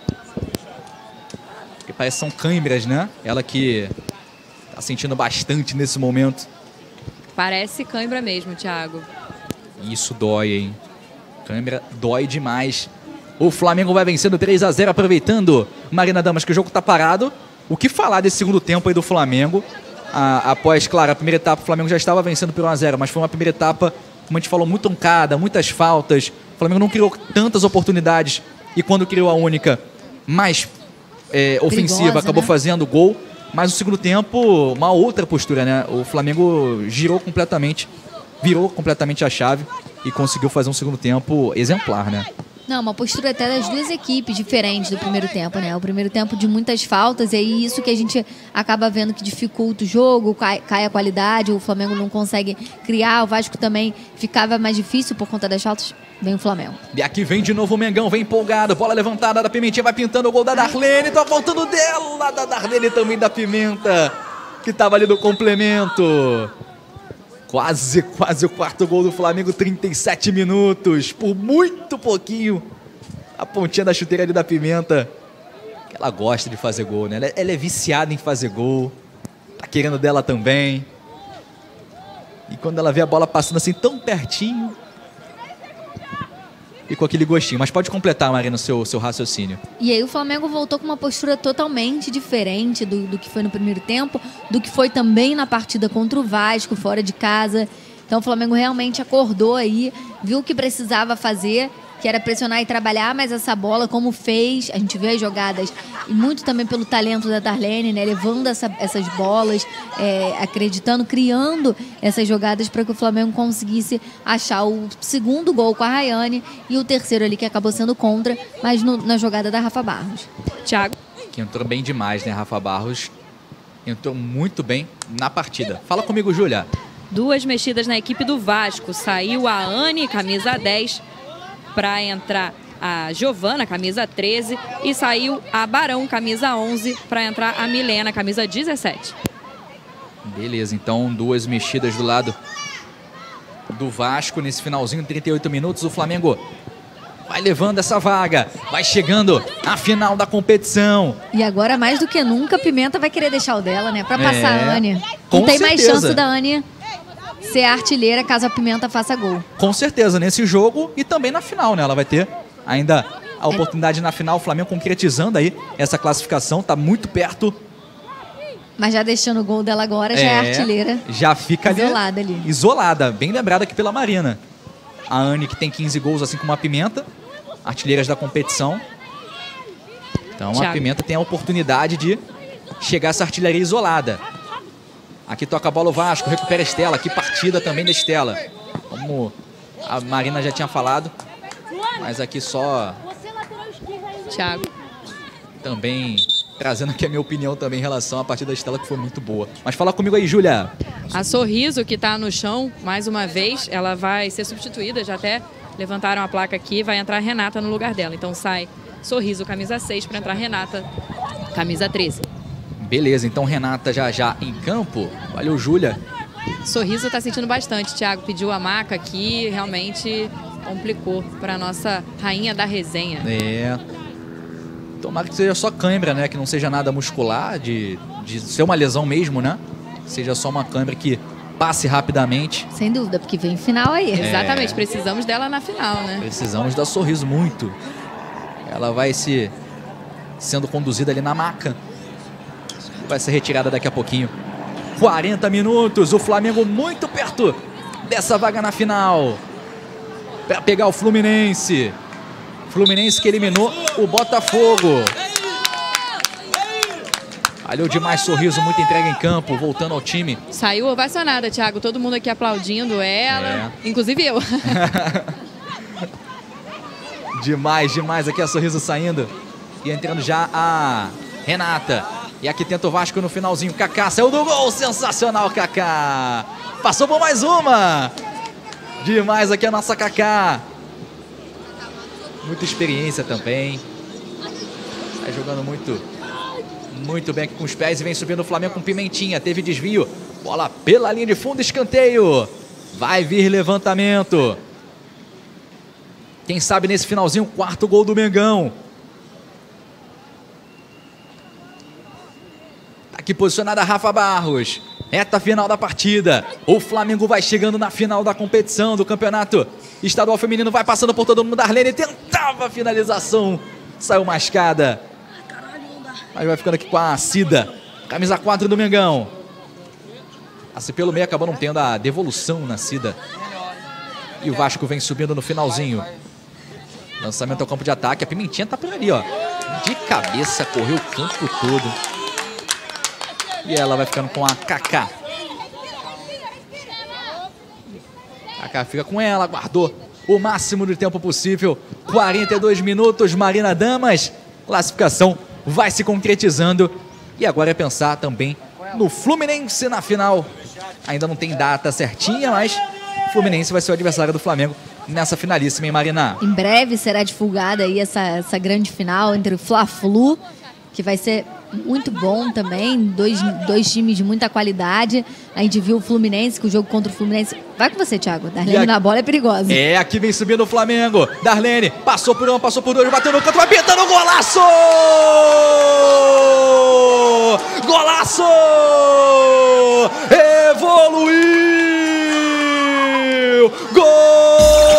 Que parece que são câimbras, né? Ela que tá sentindo bastante nesse momento. Parece cãibra mesmo, Thiago. Isso dói, hein? Câimbra dói demais. O Flamengo vai vencendo três a zero, aproveitando, Marina Damas, que o jogo tá parado. O que falar desse segundo tempo aí do Flamengo? Ah, após, claro, a primeira etapa, o Flamengo já estava vencendo por um a zero, mas foi uma primeira etapa, como a gente falou, muito truncada, muitas faltas. O Flamengo não criou tantas oportunidades e quando criou a única mais é, ofensiva, Perigosa, acabou né? fazendo gol. Mas no segundo tempo, uma outra postura, né? O Flamengo girou completamente, virou completamente a chave e conseguiu fazer um segundo tempo exemplar, né? Não, uma postura até das duas equipes diferentes do primeiro tempo, né? O primeiro tempo de muitas faltas, e aí isso que a gente acaba vendo que dificulta o jogo, cai, cai a qualidade, o Flamengo não consegue criar, o Vasco também ficava mais difícil por conta das faltas, vem o Flamengo. E aqui vem de novo o Mengão, vem empolgado, bola levantada da Pimentinha, vai pintando o gol da Darlene, tá faltando dela, da Darlene também da Pimenta, que tava ali no complemento. Quase, quase o quarto gol do Flamengo, trinta e sete minutos, por muito pouquinho. A pontinha da chuteira ali da Pimenta, que ela gosta de fazer gol, né? Ela, ela é viciada em fazer gol, tá querendo dela também. E quando ela vê a bola passando assim tão pertinho, e com aquele gostinho. Mas pode completar, Marina, o seu, seu raciocínio. E aí o Flamengo voltou com uma postura totalmente diferente do, do que foi no primeiro tempo, do que foi também na partida contra o Vasco, fora de casa. Então o Flamengo realmente acordou aí, viu o que precisava fazer, que era pressionar e trabalhar, mas essa bola, como fez, a gente vê as jogadas, e muito também pelo talento da Darlene, né, levando essa, essas bolas, é, acreditando, criando essas jogadas para que o Flamengo conseguisse achar o segundo gol com a Rayane e o terceiro ali que acabou sendo contra, mas no, na jogada da Rafa Barros. Thiago. Que entrou bem demais, né, Rafa Barros? Entrou muito bem na partida. Fala comigo, Júlia. Duas mexidas na equipe do Vasco. Saiu a Anne, camisa dez, para entrar a Giovana, camisa treze, e saiu a Barão, camisa onze, para entrar a Milena, camisa dezessete. Beleza, então duas mexidas do lado do Vasco nesse finalzinho, trinta e oito minutos. O Flamengo vai levando essa vaga, vai chegando à final da competição. E agora, mais do que nunca, a Pimenta vai querer deixar o dela, né? Para passar É, a Anne. com Não tem mais certeza. chance da Anne ser artilheira caso a Pimenta faça gol. Com certeza, nesse jogo e também na final, né? Ela vai ter ainda a oportunidade na final. O Flamengo concretizando aí essa classificação, tá muito perto. Mas já deixando o gol dela agora, já é, É, artilheira. Já fica ali, Isolada ali. Isolada, bem lembrada aqui pela Marina. A Anne, que tem quinze gols, assim como a Pimenta, artilheiras da competição. Então Thiago. a Pimenta tem a oportunidade de chegar a essa artilharia isolada. Aqui toca a bola o Vasco, recupera a Estela. Que partida também da Estela. Como a Marina já tinha falado. Mas aqui só Thiago. também trazendo aqui a minha opinião também em relação à partida da Estela, que foi muito boa. Mas fala comigo aí, Júlia. A Sorriso, que está no chão, mais uma vez, ela vai ser substituída. Já até levantaram a placa aqui. Vai entrar a Renata no lugar dela. Então sai Sorriso, camisa seis, para entrar Renata, camisa treze. Beleza, então Renata já já em campo. Valeu, Júlia. Sorriso tá sentindo bastante, Thiago. Pediu a maca aqui, realmente complicou para nossa rainha da resenha. É. Tomara que seja só cãibra, né? Que não seja nada muscular, de, de ser uma lesão mesmo, né? Seja só uma cãibra que passe rapidamente. Sem dúvida, porque vem final aí. É. Exatamente, precisamos dela na final, né? Precisamos dar Sorriso muito. Ela vai se sendo conduzida ali na maca. Vai ser retirada daqui a pouquinho. quarenta minutos, o Flamengo muito perto dessa vaga na final. Para pegar o Fluminense. Fluminense que eliminou o Botafogo. Valeu demais, Sorriso, muita entrega em campo, voltando ao time. Saiu ovacionada, Thiago. Todo mundo aqui aplaudindo ela, É. inclusive eu. Demais, demais. Aqui a Sorriso saindo. E entrando já a Renata. E aqui tenta o Vasco no finalzinho. Kaká saiu do gol. Sensacional, Kaká. Passou por mais uma. Demais aqui a nossa Kaká. Muita experiência também. Tá jogando muito, muito bem aqui com os pés. E vem subindo o Flamengo com Pimentinha. Teve desvio. Bola pela linha de fundo, escanteio. Vai vir levantamento. Quem sabe nesse finalzinho, quarto gol do Mengão. Aqui posicionada a Rafa Barros. Reta final da partida. O Flamengo vai chegando na final da competição do campeonato estadual feminino. Vai passando por todo mundo. Darlene tentava a finalização. Saiu mascada. Mas vai ficando aqui com a Cida. Camisa quatro do Mengão. Assim pelo meio acabou não tendo a devolução na Cida. E o Vasco vem subindo no finalzinho. Lançamento ao campo de ataque. A Pimentinha tá por ali, ó. De cabeça, correu o campo todo. E ela vai ficando com a Kaká. Kaká fica com ela, guardou o máximo de tempo possível. quarenta e dois minutos, Marina Damas. Classificação vai se concretizando. E agora é pensar também no Fluminense na final. Ainda não tem data certinha, mas o Fluminense vai ser o adversário do Flamengo nessa finalíssima, hein, Marina? Em breve será divulgada aí essa, essa grande final entre o Fla-Flu, que vai ser muito bom também, dois, dois times de muita qualidade. A gente viu o Fluminense, que o jogo contra o Fluminense... Vai com você, Thiago. Darlene aqui... na bola é perigosa. É, aqui vem subindo o Flamengo. Darlene passou por um, passou por dois, bateu no canto, vai pintando, golaço! Golaço! Evoluiu! Gol!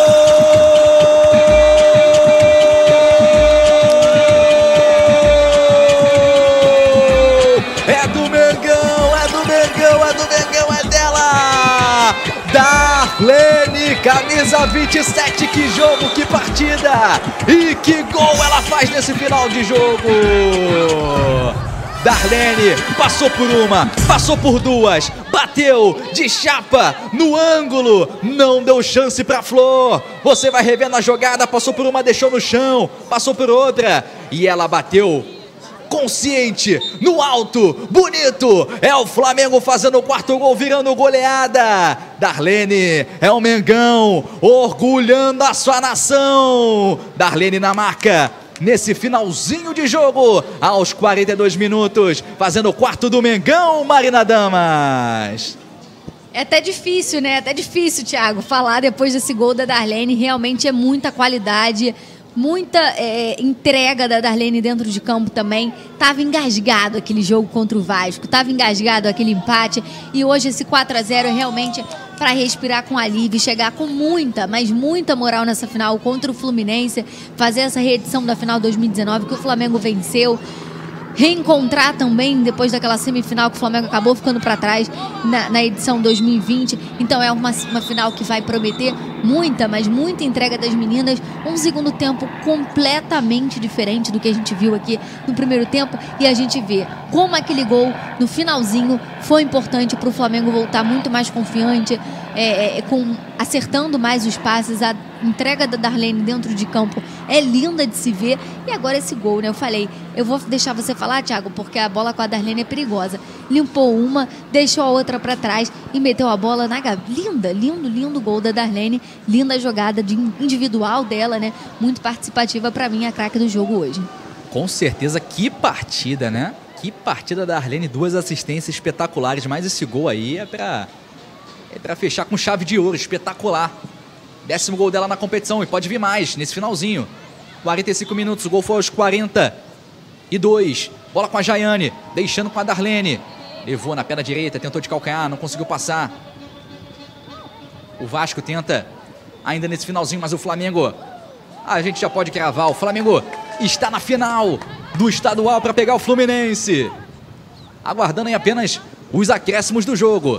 É do Mengão, é do Mengão, é do Mengão, é dela! Darlene, camisa vinte e sete, que jogo, que partida! E que gol ela faz nesse final de jogo! Darlene passou por uma, passou por duas, bateu de chapa no ângulo, não deu chance pra Flor. Você vai revendo a jogada, passou por uma, deixou no chão, passou por outra e ela bateu consciente, no alto, bonito. É o Flamengo fazendo o quarto gol, virando goleada. Darlene é o Mengão, orgulhando a sua nação. Darlene na marca. Nesse finalzinho de jogo, aos quarenta e dois minutos, fazendo o quarto do Mengão, Marina Damas. É até difícil, né? É até difícil, Thiago, falar depois desse gol da Darlene. Realmente é muita qualidade, muita é, entrega da Darlene dentro de campo também. Tava engasgado aquele jogo contra o Vasco, tava engasgado aquele empate. E hoje esse quatro a zero é realmente para respirar com alívio, chegar com muita, mas muita moral nessa final contra o Fluminense, fazer essa reedição da final dois mil e dezenove que o Flamengo venceu, reencontrar também depois daquela semifinal que o Flamengo acabou ficando para trás na, na edição dois mil e vinte. Então é uma, uma final que vai prometer muita, mas muita entrega das meninas. Um segundo tempo completamente diferente do que a gente viu aqui no primeiro tempo, e a gente vê como aquele gol no finalzinho foi importante para o Flamengo voltar muito mais confiante, é, é, com, acertando mais os passes. A entrega da Darlene dentro de campo é linda de se ver. E agora esse gol, né? Eu falei, eu vou deixar você falar, Thiago, porque a bola com a Darlene é perigosa. Limpou uma, deixou a outra para trás e meteu a bola na gaveta. Linda, lindo, lindo gol da Darlene. Linda jogada de individual dela, né? Muito participativa, para mim, a craque do jogo hoje. Com certeza, que partida, né? Que partida da Darlene, duas assistências espetaculares, mas esse gol aí é para é para fechar com chave de ouro, espetacular. Décimo gol dela na competição e pode vir mais nesse finalzinho. quarenta e cinco minutos, o gol foi aos quarenta e dois. Bola com a Jaiane, deixando com a Darlene. Levou na perna direita, tentou de calcanhar, não conseguiu passar. O Vasco tenta ainda nesse finalzinho, mas o Flamengo, a gente já pode cravar, o Flamengo está na final do estadual para pegar o Fluminense. Aguardando em apenas os acréscimos do jogo.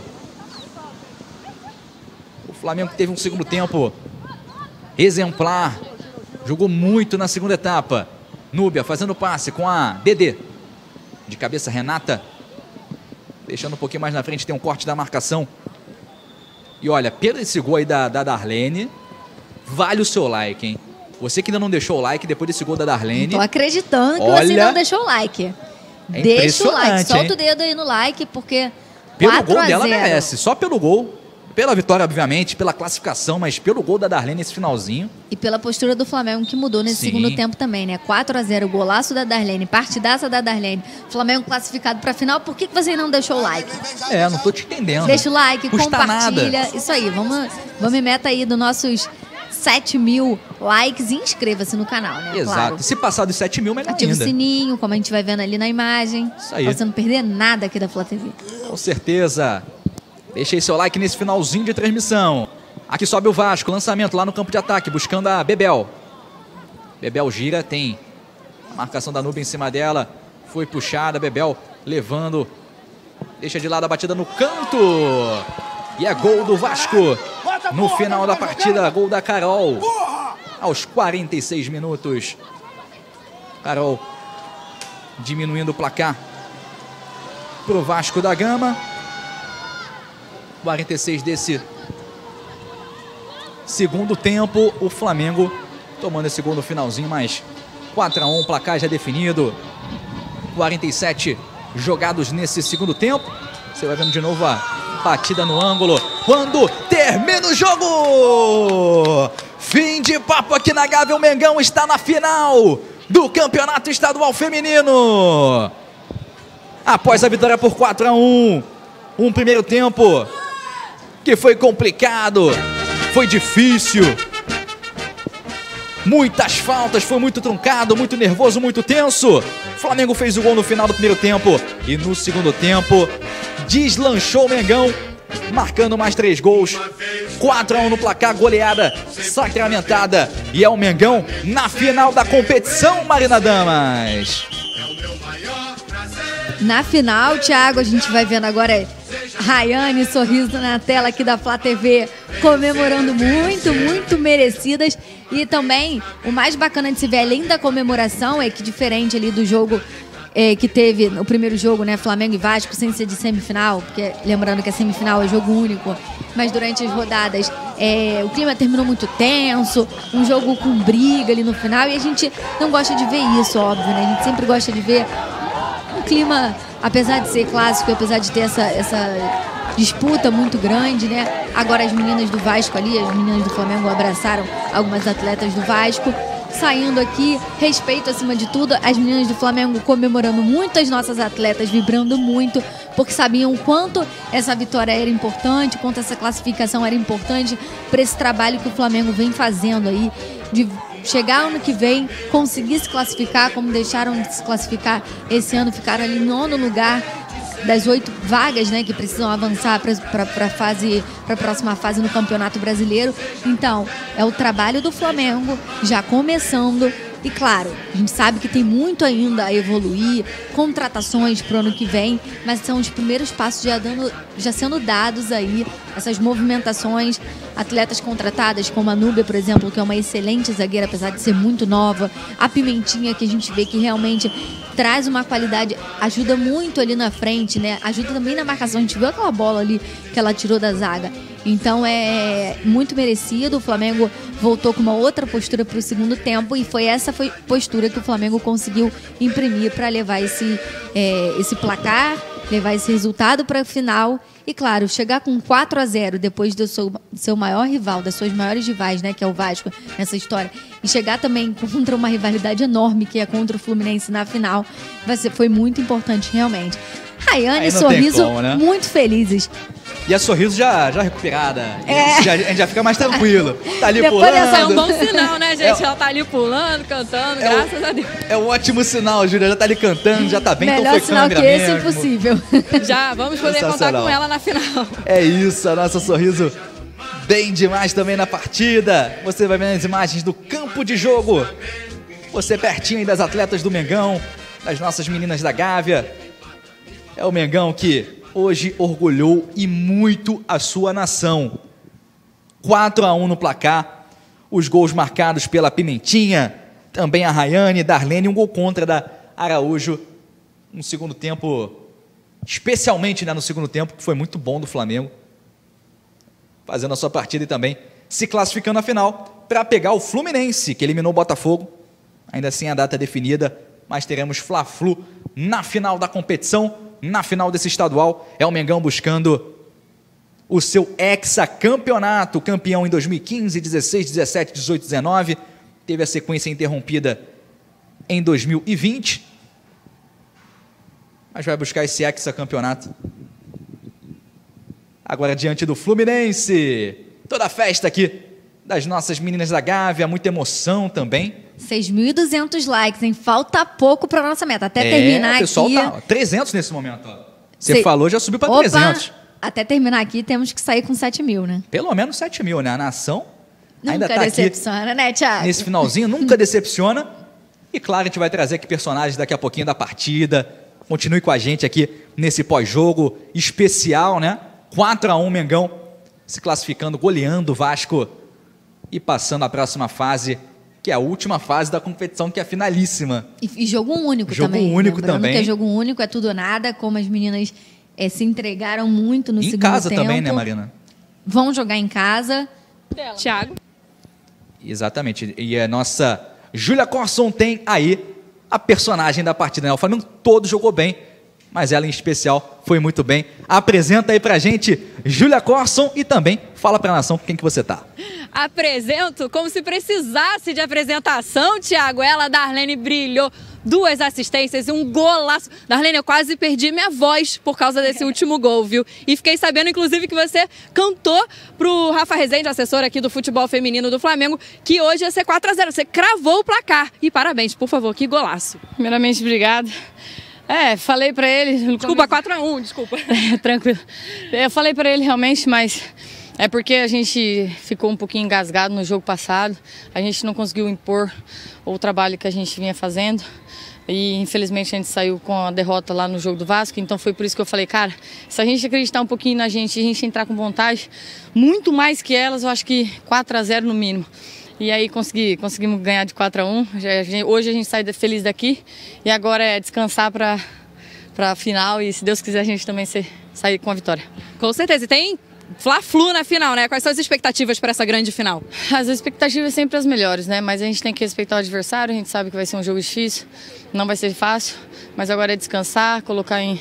O Flamengo teve um segundo tempo exemplar. Jogou muito na segunda etapa. Núbia fazendo passe com a Dedê. De cabeça, Renata. Deixando um pouquinho mais na frente, tem um corte da marcação. E olha, pelo esse gol aí da, da Darlene, vale o seu like, hein? Você que ainda não deixou o like depois desse gol da Darlene. Tô acreditando que olha, você não deixou o like. É Deixa o like, solta hein? o dedo aí no like, porque pelo gol dela merece, só pelo gol. Pela vitória, obviamente, pela classificação, mas pelo gol da Darlene nesse finalzinho. E pela postura do Flamengo, que mudou nesse Sim. segundo tempo também, né? quatro a zero, golaço da Darlene, partidaça da Darlene. Flamengo classificado pra final. Por que que você não deixou o like? É, não tô te entendendo. Deixa o like, Custa compartilha. nada. Isso aí, vamos, vamos em meta aí dos nossos sete mil likes e inscreva-se no canal, né? Exato. Claro. E se passar dos sete mil, melhor Ativa ainda. o sininho, como a gente vai vendo ali na imagem. Isso aí. Pra você não perder nada aqui da Flá T V. Com certeza. Deixei seu like nesse finalzinho de transmissão. Aqui sobe o Vasco, lançamento lá no campo de ataque, buscando a Bebel. Bebel gira, tem a marcação da Nubia em cima dela. Foi puxada, Bebel levando. Deixa de lado a batida no canto. E é gol do Vasco. No final da partida, gol da Carol. Aos quarenta e seis minutos. Carol diminuindo o placar. pro Vasco da Gama. quarenta e seis desse segundo tempo. O Flamengo tomando esse gol no finalzinho, mas quatro a um, placar já definido. quarenta e sete jogados nesse segundo tempo. Você vai vendo de novo a batida no ângulo. Quando termina o jogo! Fim de papo aqui na Gávea. O Mengão está na final do Campeonato Estadual Feminino. Após a vitória por quatro a um. Um primeiro tempo que foi complicado, foi difícil. Muitas faltas, foi muito truncado, muito nervoso, muito tenso. O Flamengo fez o gol no final do primeiro tempo. E no segundo tempo, deslanchou o Mengão, marcando mais três gols. quatro a um no placar, goleada sacramentada. E é o Mengão na final da competição, Marina Damas. Na final, Thiago, a gente vai vendo agora Rayane, sorriso na tela aqui da Flá T V, comemorando muito, muito merecidas. E também, o mais bacana de se ver, além da comemoração, é que diferente ali do jogo é, que teve, o primeiro jogo, né, Flamengo e Vasco, sem ser de semifinal, porque lembrando que a semifinal é jogo único, mas durante as rodadas é, o clima terminou muito tenso, um jogo com briga ali no final, e a gente não gosta de ver isso, óbvio, né? A gente sempre gosta de ver um clima, apesar de ser clássico, apesar de ter essa, essa disputa muito grande, né? Agora as meninas do Vasco ali, as meninas do Flamengo abraçaram algumas atletas do Vasco. Saindo aqui, respeito acima de tudo, as meninas do Flamengo comemorando muito as nossas atletas, vibrando muito, porque sabiam o quanto essa vitória era importante, o quanto essa classificação era importante para esse trabalho que o Flamengo vem fazendo aí, de chegar ano que vem, conseguir se classificar, como deixaram de se classificar esse ano, ficaram ali em nono lugar das oito vagas, né, que precisam avançar para a fase, para a próxima fase no Campeonato Brasileiro. Então, é o trabalho do Flamengo já começando. E claro, a gente sabe que tem muito ainda a evoluir, contratações para o ano que vem, mas são os primeiros passos já, dando, já sendo dados aí, essas movimentações, atletas contratadas como a Núbia, por exemplo, que é uma excelente zagueira, apesar de ser muito nova, a Pimentinha, que a gente vê que realmente traz uma qualidade, ajuda muito ali na frente, né? Ajuda também na marcação, a gente viu aquela bola ali que ela tirou da zaga. Então é muito merecido, o Flamengo voltou com uma outra postura para o segundo tempo e foi essa foi postura que o Flamengo conseguiu imprimir para levar esse, é, esse placar, levar esse resultado para a final e, claro, chegar com quatro a zero depois do seu, do seu maior rival, das suas maiores rivais, né, que é o Vasco nessa história, e chegar também contra uma rivalidade enorme que é contra o Fluminense na final, vai ser, foi muito importante realmente. Rayane e Sorriso como, né? Muito felizes. E a Sorriso já, já recuperada. É. Já, a gente já fica mais tranquilo. Tá ali Depois pulando. Dessa é um bom sinal, né, gente? É, ela tá ali pulando, cantando, é graças o, a Deus. É um ótimo sinal, Júlia. Já tá ali cantando, já tá bem. Melhor então foi sinal que esse mesmo. Impossível. Já, vamos poder contar com ela na final. É isso, a nossa Sorriso bem demais também na partida. Você vai vendo as imagens do campo de jogo. Você pertinho aí das atletas do Mengão, das nossas meninas da Gávea. É o Mengão que hoje orgulhou e muito a sua nação. quatro a um no placar. Os gols marcados pela Pimentinha, também a Rayane, Darlene, um gol contra da Araújo. Um segundo tempo, especialmente, né, no segundo tempo, que foi muito bom do Flamengo. Fazendo a sua partida e também se classificando na final para pegar o Fluminense, que eliminou o Botafogo. Ainda assim a data é definida, mas teremos Fla-Flu na final da competição. Na final desse estadual, é o Mengão buscando o seu hexacampeonato, campeão em dois mil e quinze, dezesseis, dezessete, dezoito, dezenove, teve a sequência interrompida em dois mil e vinte, mas vai buscar esse hexacampeonato. Agora diante do Fluminense, toda a festa aqui das nossas meninas da Gávea, muita emoção também. seis mil e duzentos likes, hein? Falta pouco para nossa meta. Até é, terminar o pessoal aqui... Tá, ó, trezentos nesse momento. Ó. Você Se... falou, já subiu para Opa, trezentos. Até terminar aqui, temos que sair com sete mil, né? Pelo menos sete mil, né? A nação nunca ainda tá decepciona, aqui né, Thiago? nesse finalzinho, nunca decepciona. E claro, a gente vai trazer aqui personagens daqui a pouquinho da partida. Continue com a gente aqui nesse pós-jogo especial, né? quatro a um Mengão se classificando, goleando o Vasco e passando a próxima fase, que é a última fase da competição, que é a finalíssima. E, e jogo único jogo também. Jogo único Lembrando também. que é jogo único, é tudo ou nada, como as meninas é, se entregaram muito no em segundo casa tempo. também, né, Marina? Vão jogar em casa. Thiago. Exatamente. E a nossa Júlia Corson tem aí a personagem da partida, né? O Flamengo todo jogou bem, mas ela em especial foi muito bem. Apresenta aí pra gente Júlia Corson e também fala pra nação com quem que você tá. Apresento como se precisasse de apresentação, Thiago. Ela, Darlene, brilhou. Duas assistências e um golaço. Darlene, eu quase perdi minha voz por causa desse último gol, viu? E fiquei sabendo, inclusive, que você cantou pro Rafa Rezende, assessor aqui do futebol feminino do Flamengo, que hoje ia ser quatro a zero. Você cravou o placar. E parabéns, por favor, que golaço. Primeiramente, obrigado. É, falei pra ele... Desculpa, quatro a um, desculpa. É, tranquilo. Eu falei pra ele realmente, mas... É porque a gente ficou um pouquinho engasgado no jogo passado. A gente não conseguiu impor o trabalho que a gente vinha fazendo. E infelizmente a gente saiu com a derrota lá no jogo do Vasco. Então foi por isso que eu falei, cara, se a gente acreditar um pouquinho na gente e a gente entrar com vontade, muito mais que elas, eu acho que quatro a zero no mínimo. E aí consegui, conseguimos ganhar de quatro a um. Hoje a gente sai feliz daqui e agora é descansar para a final e se Deus quiser a gente também ser, sair com a vitória. Com certeza. E tem Fla-Flu na final, né? Quais são as expectativas para essa grande final? As expectativas sempre as melhores, né? Mas a gente tem que respeitar o adversário, a gente sabe que vai ser um jogo difícil, não vai ser fácil, mas agora é descansar, colocar em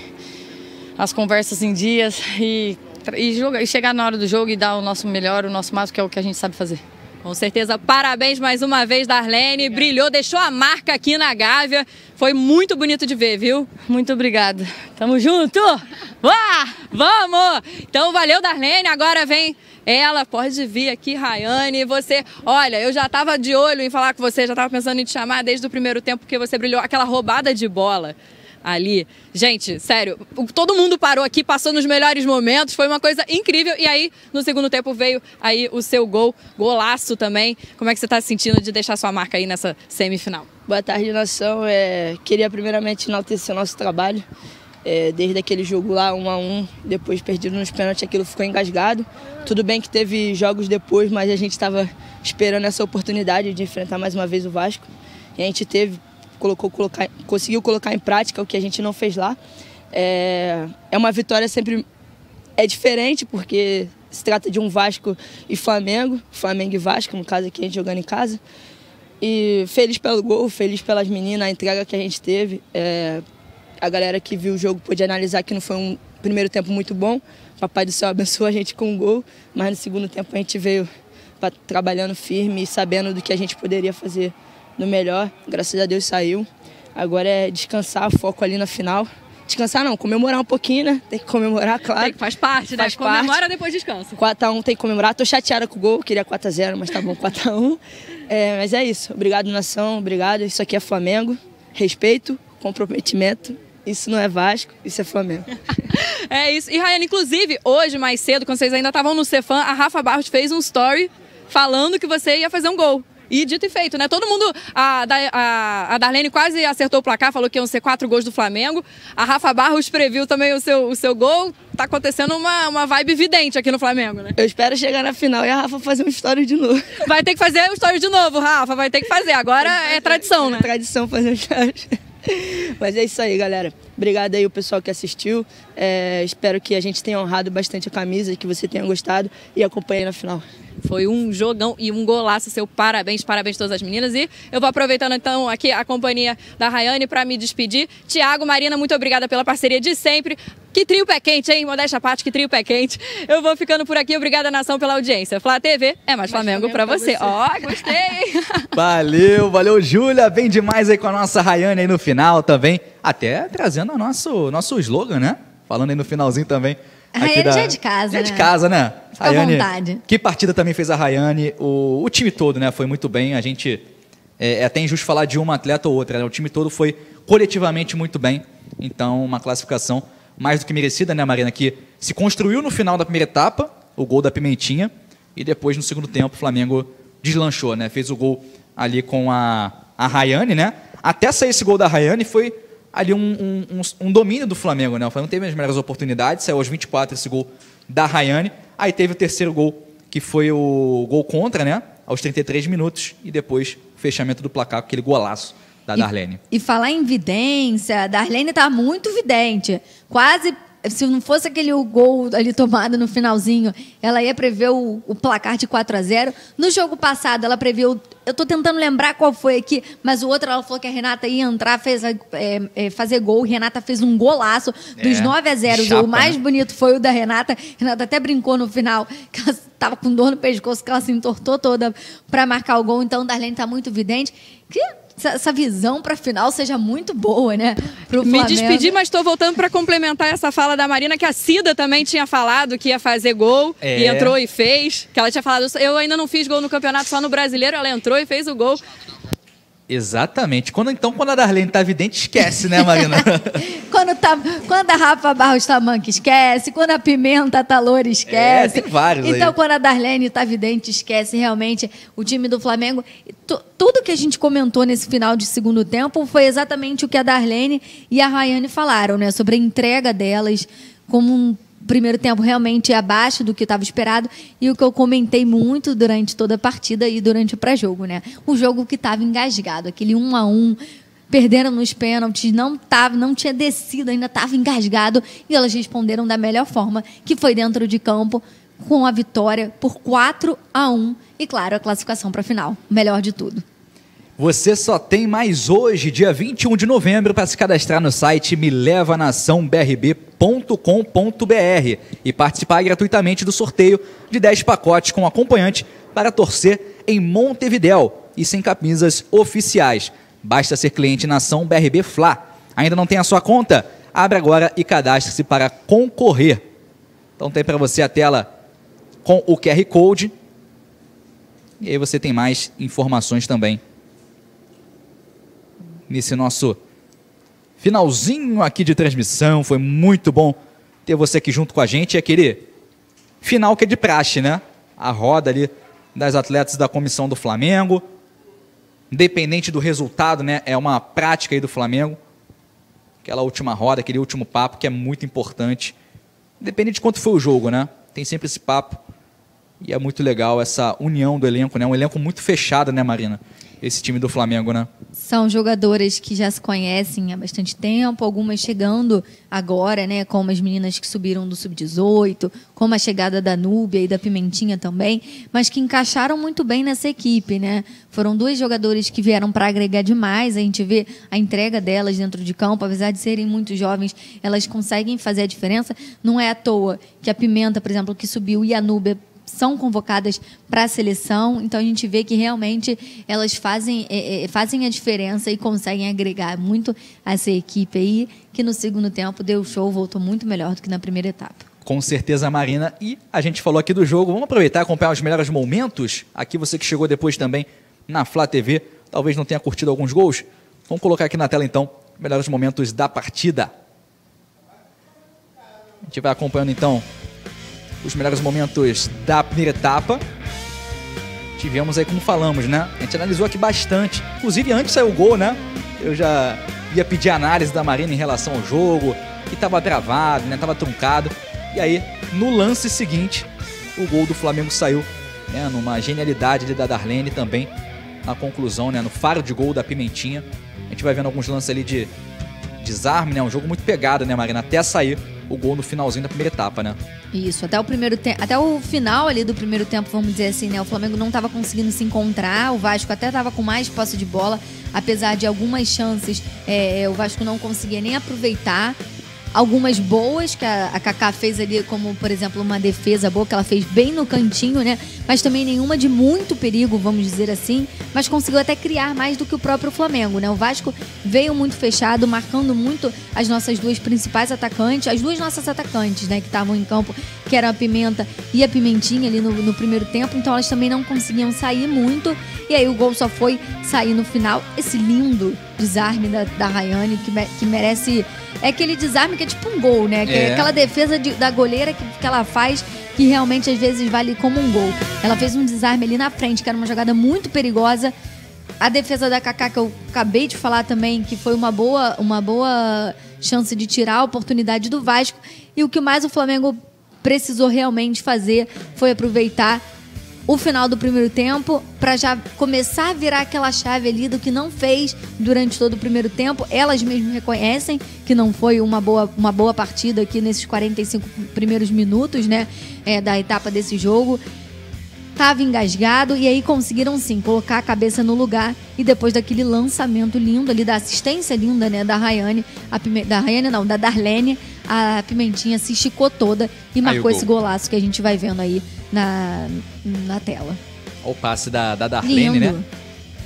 as conversas em dias e, e, jogar, e chegar na hora do jogo e dar o nosso melhor, o nosso máximo, que é o que a gente sabe fazer. Com certeza, parabéns mais uma vez, Darlene. Obrigada. Brilhou, deixou a marca aqui na Gávea. Foi muito bonito de ver, viu? Muito obrigada. Tamo junto! Uá, vamos! Então, valeu, Darlene. Agora vem ela, pode vir aqui, Rayane. Você, olha, eu já tava de olho em falar com você, já tava pensando em te chamar desde o primeiro tempo, porque você brilhou. Aquela roubada de bola ali. Gente, sério, todo mundo parou aqui, passou nos melhores momentos, foi uma coisa incrível. E aí, no segundo tempo, veio aí o seu gol, golaço também. Como é que você está se sentindo de deixar sua marca aí nessa semifinal? Boa tarde, nação. É, queria primeiramente enaltecer o nosso trabalho. É, desde aquele jogo lá, um a um, depois perdido nos pênaltis, aquilo ficou engasgado. Tudo bem que teve jogos depois, mas a gente estava esperando essa oportunidade de enfrentar mais uma vez o Vasco. E a gente teve... Colocou, colocar, conseguiu colocar em prática o que a gente não fez lá. É, é uma vitória sempre é diferente, porque se trata de um Vasco e Flamengo, Flamengo e Vasco, no caso aqui a gente jogando em casa. E feliz pelo gol, feliz pelas meninas, a entrega que a gente teve. É, a galera que viu o jogo pôde analisar que não foi um primeiro tempo muito bom. Papai do céu abençoou a gente com um gol, mas no segundo tempo a gente veio pra, trabalhando firme e sabendo do que a gente poderia fazer no melhor, graças a Deus saiu. Agora é descansar, foco ali na final. Descansar não, comemorar um pouquinho, né? Tem que comemorar, claro. Tem que faz parte, faz né? Parte. Comemora, depois descansa. quatro a um tem que comemorar. Tô chateada com o gol, queria quatro a zero, mas tá bom, quatro a um. É, mas é isso. Obrigado, nação, obrigado. Isso aqui é Flamengo. Respeito, comprometimento. Isso não é Vasco, isso é Flamengo. É isso. E, Rayane, inclusive, hoje, mais cedo, quando vocês ainda estavam no Cefam, a Rafa Barros fez um story falando que você ia fazer um gol. E dito e feito, né? Todo mundo, a, a, a Darlene quase acertou o placar, falou que iam ser quatro gols do Flamengo. A Rafa Barros previu também o seu, o seu gol. Tá acontecendo uma, uma vibe vidente aqui no Flamengo, né? Eu espero chegar na final e a Rafa fazer um story de novo. Vai ter que fazer um story de novo, Rafa. Vai ter que fazer. Agora é tradição, né? É tradição fazer um story. Mas é isso aí, galera. Obrigado aí o pessoal que assistiu. É, espero que a gente tenha honrado bastante a camisa, que você tenha gostado e acompanhe na final. Foi um jogão e um golaço seu. Parabéns, parabéns a todas as meninas. E eu vou aproveitando então aqui a companhia da Rayane para me despedir. Thiago, Marina, muito obrigada pela parceria de sempre. Que trio pé quente, hein? Modéstia à parte, que trio pé quente. Eu vou ficando por aqui. Obrigada, nação, pela audiência. Flá T V é mais Flamengo para você. Ó, oh, gostei. Valeu, valeu, Júlia. Bem demais aí com a nossa Rayane aí no final também. Até trazendo o nosso, nosso slogan, né? Falando aí no finalzinho também. A Rayane da... já é de casa, já né? É de casa, né? Fica à vontade. Que partida também fez a Rayane. O, o time todo, né? Foi muito bem. A gente... É, é até injusto falar de uma atleta ou outra, né? O time todo foi coletivamente muito bem. Então, uma classificação mais do que merecida, né, Marina? Que se construiu no final da primeira etapa, o gol da Pimentinha. E depois, no segundo tempo, o Flamengo deslanchou, né? Fez o gol ali com a, a Rayane, né? Até sair esse gol da Rayane foi... ali um, um, um, um domínio do Flamengo, né? O Flamengo teve as melhores oportunidades, saiu aos vinte e quatro esse gol da Rayane. Aí teve o terceiro gol, que foi o gol contra, né? Aos trinta e três minutos. E depois fechamento do placar com aquele golaço da E- Darlene. E falar em vidência, a Darlene tá muito vidente. Quase, se não fosse aquele gol ali tomado no finalzinho, ela ia prever o, o placar de quatro a zero. No jogo passado, ela previu... Eu tô tentando lembrar qual foi aqui, mas o outro, ela falou que a Renata ia entrar, fez, é, é, fazer gol. Renata fez um golaço dos É, nove a zero. chapa, O mais né? bonito foi o da Renata. Renata até brincou no final, que ela tava com dor no pescoço, que ela se entortou toda para marcar o gol. Então, Darlene tá muito vidente. Que essa, essa visão para final seja muito boa, né? Pro Me Flamengo. despedi, mas estou voltando para complementar essa fala da Marina, que a Cida também tinha falado que ia fazer gol, É. e entrou e fez. Que ela tinha falado, eu ainda não fiz gol no campeonato, só no brasileiro, ela entrou e fez o gol. Exatamente. Quando, então, quando a Darlene tá vidente, esquece, né, Marina? Quando, tá, quando a Rafa Barros Tamanca esquece, quando a Pimenta tá loura esquece. É, tem vários Então, aí. quando a Darlene tá vidente, esquece realmente o time do Flamengo. Tu- tudo que a gente comentou nesse final de segundo tempo foi exatamente o que a Darlene e a Rayane falaram, né? Sobre a entrega delas como um primeiro tempo realmente abaixo do que estava esperado e o que eu comentei muito durante toda a partida e durante o pré-jogo, né? O jogo que estava engasgado, aquele um a um, perderam nos pênaltis, não tava, não tinha descido, ainda estava engasgado e elas responderam da melhor forma, que foi dentro de campo, com a vitória por quatro a um e, claro, a classificação para a final. O melhor de tudo. Você só tem mais hoje, dia vinte e um de novembro, para se cadastrar no site me leva nação b r b ponto com ponto b r e participar gratuitamente do sorteio de dez pacotes com acompanhante para torcer em Montevidéu e sem camisas oficiais. Basta ser cliente Nação B R B Fla. Ainda não tem a sua conta? Abre agora e cadastre-se para concorrer. Então tem para você a tela com o Q R Code e aí você tem mais informações também nesse nosso finalzinho aqui de transmissão. Foi muito bom ter você aqui junto com a gente. É aquele final que é de praxe, né? A roda ali das atletas da comissão do Flamengo. Independente do resultado, né? É uma prática aí do Flamengo. Aquela última roda, aquele último papo que é muito importante. Independente de quanto foi o jogo, né? Tem sempre esse papo. E é muito legal essa união do elenco, né? Um elenco muito fechado, né, Marina? Esse time do Flamengo, né? São jogadoras que já se conhecem há bastante tempo, algumas chegando agora, né? Como as meninas que subiram do sub dezoito, como a chegada da Núbia e da Pimentinha também, mas que encaixaram muito bem nessa equipe, né? Foram duas jogadoras que vieram para agregar demais. A gente vê a entrega delas dentro de campo, apesar de serem muito jovens, elas conseguem fazer a diferença. Não é à toa que a Pimenta, por exemplo, que subiu, e a Núbia são convocadas para a seleção, então a gente vê que realmente elas fazem, é, é, fazem a diferença e conseguem agregar muito a essa equipe aí, que no segundo tempo deu show, voltou muito melhor do que na primeira etapa. Com certeza, Marina. E a gente falou aqui do jogo. Vamos aproveitar e acompanhar os melhores momentos. Aqui você que chegou depois também na Flá T V, talvez não tenha curtido alguns gols. Vamos colocar aqui na tela então, melhores momentos da partida. A gente vai acompanhando então os melhores momentos da primeira etapa. Tivemos aí, como falamos, né? A gente analisou aqui bastante. Inclusive, antes saiu o gol, né? Eu já ia pedir análise da Marina em relação ao jogo, que estava travado, né? Tava truncado. E aí, no lance seguinte, o gol do Flamengo saiu, né? Numa genialidade ali da Darlene também, na conclusão, né? No faro de gol da Pimentinha. A gente vai vendo alguns lances ali de desarme, né? Um jogo muito pegado, né, Marina? Até sair o gol no finalzinho da primeira etapa, né? Isso, até o primeiro tempo, até o final ali do primeiro tempo, vamos dizer assim, né? O Flamengo não estava conseguindo se encontrar, o Vasco até estava com mais posse de bola, apesar de algumas chances, é, o Vasco não conseguia nem aproveitar. Algumas boas que a, a Kaká fez ali, como, por exemplo, uma defesa boa que ela fez bem no cantinho, né? Mas também nenhuma de muito perigo, vamos dizer assim. Mas conseguiu até criar mais do que o próprio Flamengo, né? O Vasco veio muito fechado, marcando muito as nossas duas principais atacantes, as duas nossas atacantes, né? Que estavam em campo, que eram a Pimenta e a Pimentinha ali no, no primeiro tempo. Então elas também não conseguiam sair muito. E aí o gol só foi sair no final. Esse lindo desarme da, da Rayane, que, me, que merece... É aquele desarme que é tipo um gol, né? Que é, é aquela defesa de, da goleira que, que ela faz, que realmente às vezes vale como um gol. Ela fez um desarme ali na frente, que era uma jogada muito perigosa. A defesa da Kaká, que eu acabei de falar também, que foi uma boa, uma boa chance de tirar a oportunidade do Vasco. E o que mais o Flamengo precisou realmente fazer foi aproveitar o final do primeiro tempo para já começar a virar aquela chave ali do que não fez durante todo o primeiro tempo. Elas mesmas reconhecem que não foi uma boa, uma boa partida aqui nesses quarenta e cinco primeiros minutos, né, é, da etapa desse jogo. Tava engasgado e aí conseguiram sim colocar a cabeça no lugar e depois daquele lançamento lindo ali, da assistência linda, né, da Rayane, a Pime... da Rayane não, da Darlene, a Pimentinha se esticou toda e marcou esse golaço que a gente vai vendo aí na, na tela. Olha o passe da, da Darlene, lindo, né?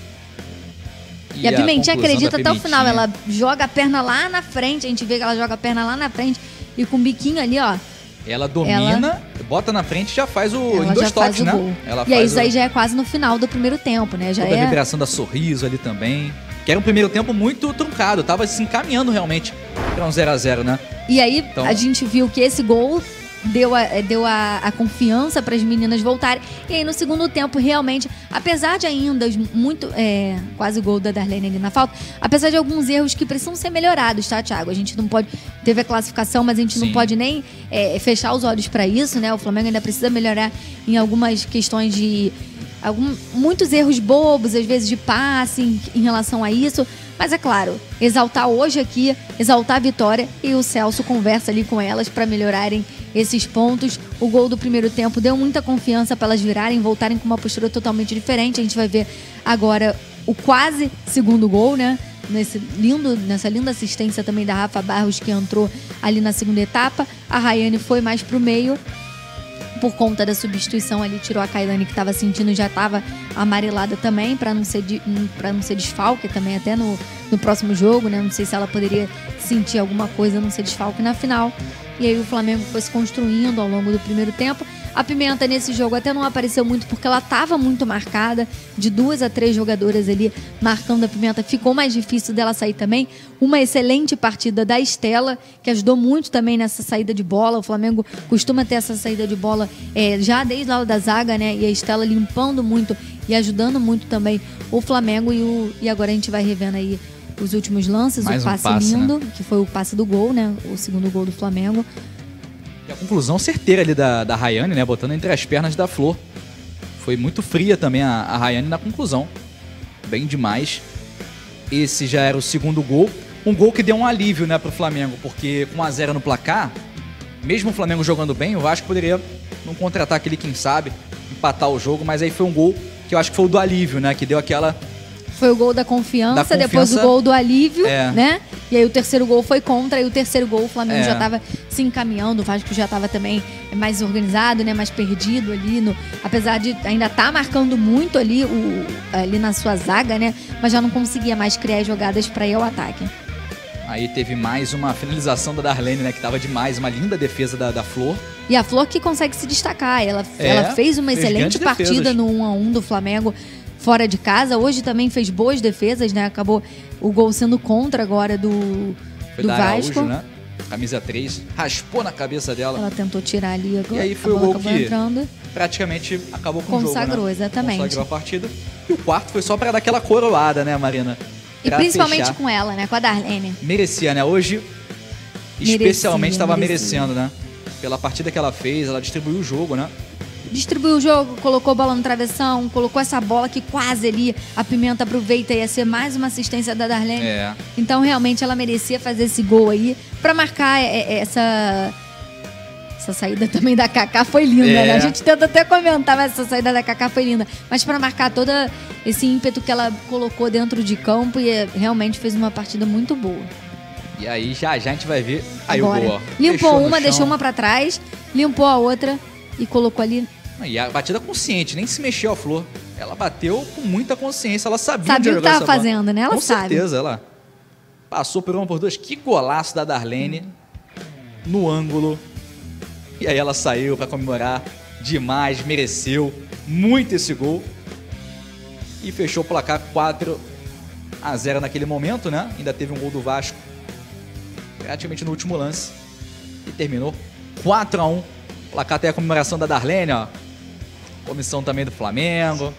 E, e a Pimentinha acredita até o final, ela joga a perna lá na frente, a gente vê que ela joga a perna lá na frente e com o biquinho ali, ó. Ela domina, ela... bota na frente e já faz o ela em dois toques, né? Ela e aí isso o... aí já é quase no final do primeiro tempo, né? Já Toda é... a vibração da Sorriso ali também. Que era um primeiro tempo muito truncado, tava se encaminhando realmente para um zero a zero, né? E aí então... a gente viu que esse gol deu a, deu a, a confiança para as meninas voltarem. E aí no segundo tempo, realmente, apesar de ainda muito, é, quase o gol da Darlene ali na falta, apesar de alguns erros que precisam ser melhorados, tá, Thiago? A gente não pode, teve a classificação, mas a gente Sim. não pode nem é, fechar os olhos para isso, né? O Flamengo ainda precisa melhorar em algumas questões de algum, muitos erros bobos, às vezes de passe em, em relação a isso. Mas é claro, exaltar hoje aqui, exaltar a vitória, e o Celso conversa ali com elas para melhorarem esses pontos. O gol do primeiro tempo deu muita confiança para elas virarem, voltarem com uma postura totalmente diferente. A gente vai ver agora o quase segundo gol, né? Nesse lindo, nessa linda assistência também da Rafa Barros, que entrou ali na segunda etapa. A Rayane foi mais pro meio por conta da substituição ali, tirou a Kailane, que estava sentindo, já estava amarelada também, para não ser para não ser desfalque também até no, no próximo jogo, né? Não sei se ela poderia sentir alguma coisa, não ser desfalque na final. E aí o Flamengo foi se construindo ao longo do primeiro tempo. A Pimenta nesse jogo até não apareceu muito porque ela estava muito marcada, de duas a três jogadoras ali marcando a Pimenta. Ficou mais difícil dela sair também. Uma excelente partida da Estela, que ajudou muito também nessa saída de bola. O Flamengo costuma ter essa saída de bola é, já desde lá da zaga, né? E a Estela limpando muito e ajudando muito também o Flamengo. E, o, e agora a gente vai revendo aí os últimos lances, mais o passe, um passe lindo, né? Que foi o passe do gol, né? O segundo gol do Flamengo. E a conclusão certeira ali da, da Rayane, né? Botando entre as pernas da Flor. Foi muito fria também a, a Rayane na conclusão. Bem demais. Esse já era o segundo gol. Um gol que deu um alívio, né, pro Flamengo, porque com um a zero no placar, mesmo o Flamengo jogando bem, o Vasco poderia, num contra-ataque ali, quem sabe, empatar o jogo, mas aí foi um gol que eu acho que foi o do alívio, né? Que deu aquela... Foi o gol da confiança, da confiança, depois o gol do alívio, é. né? E aí o terceiro gol foi contra, e o terceiro gol o Flamengo é. já estava se encaminhando, o Vasco já estava também mais organizado, né? Mais perdido ali, no, apesar de ainda estar tá marcando muito ali, o, ali na sua zaga, né? Mas já não conseguia mais criar jogadas para ir ao ataque. Aí teve mais uma finalização da Darlene, né? Que estava demais, uma linda defesa da, da Flor. E a Flor que consegue se destacar, ela, é, ela fez uma fez excelente partida no um a um do Flamengo fora de casa. Hoje também fez boas defesas, né? Acabou o gol sendo contra agora do, foi do da Vasco. Araújo, né? Camisa três, raspou na cabeça dela. Ela tentou tirar ali agora. E aí foi o gol que entrando. praticamente acabou com Consagrou, o jogo, né? exatamente. Consagrou a partida. E o quarto foi só para dar aquela coroada, né, Marina? E pra principalmente fechar. Com ela, né? Com a Darlene. Merecia, né? Hoje, especialmente, estava merecendo, né? Pela partida que ela fez, ela distribuiu o jogo, né? Distribuiu o jogo, colocou bola no travessão, colocou essa bola que quase ali a Pimenta aproveita, ia ser mais uma assistência da Darlene. É. Então realmente ela merecia fazer esse gol aí pra marcar essa essa saída também da Kaká foi linda, é. né? A gente tenta até comentar, mas essa saída da Kaká foi linda. Mas pra marcar todo esse ímpeto que ela colocou dentro de campo, e realmente fez uma partida muito boa. E aí já já a gente vai ver aí agora, o gol, ó. Limpou uma, deixou uma pra trás, limpou a outra e colocou ali. E a batida consciente, nem se mexeu a Flor. Ela bateu com muita consciência, ela sabia, sabia de o que estava fazendo, né? Ela com sabe. Com certeza, ela passou por uma por duas. Que golaço da Darlene no ângulo. E aí ela saiu para comemorar demais, mereceu muito esse gol. E fechou o placar quatro a zero naquele momento, né? Ainda teve um gol do Vasco praticamente no último lance. E terminou quatro a um. Placar até a comemoração da Darlene, ó. Comissão também do Flamengo.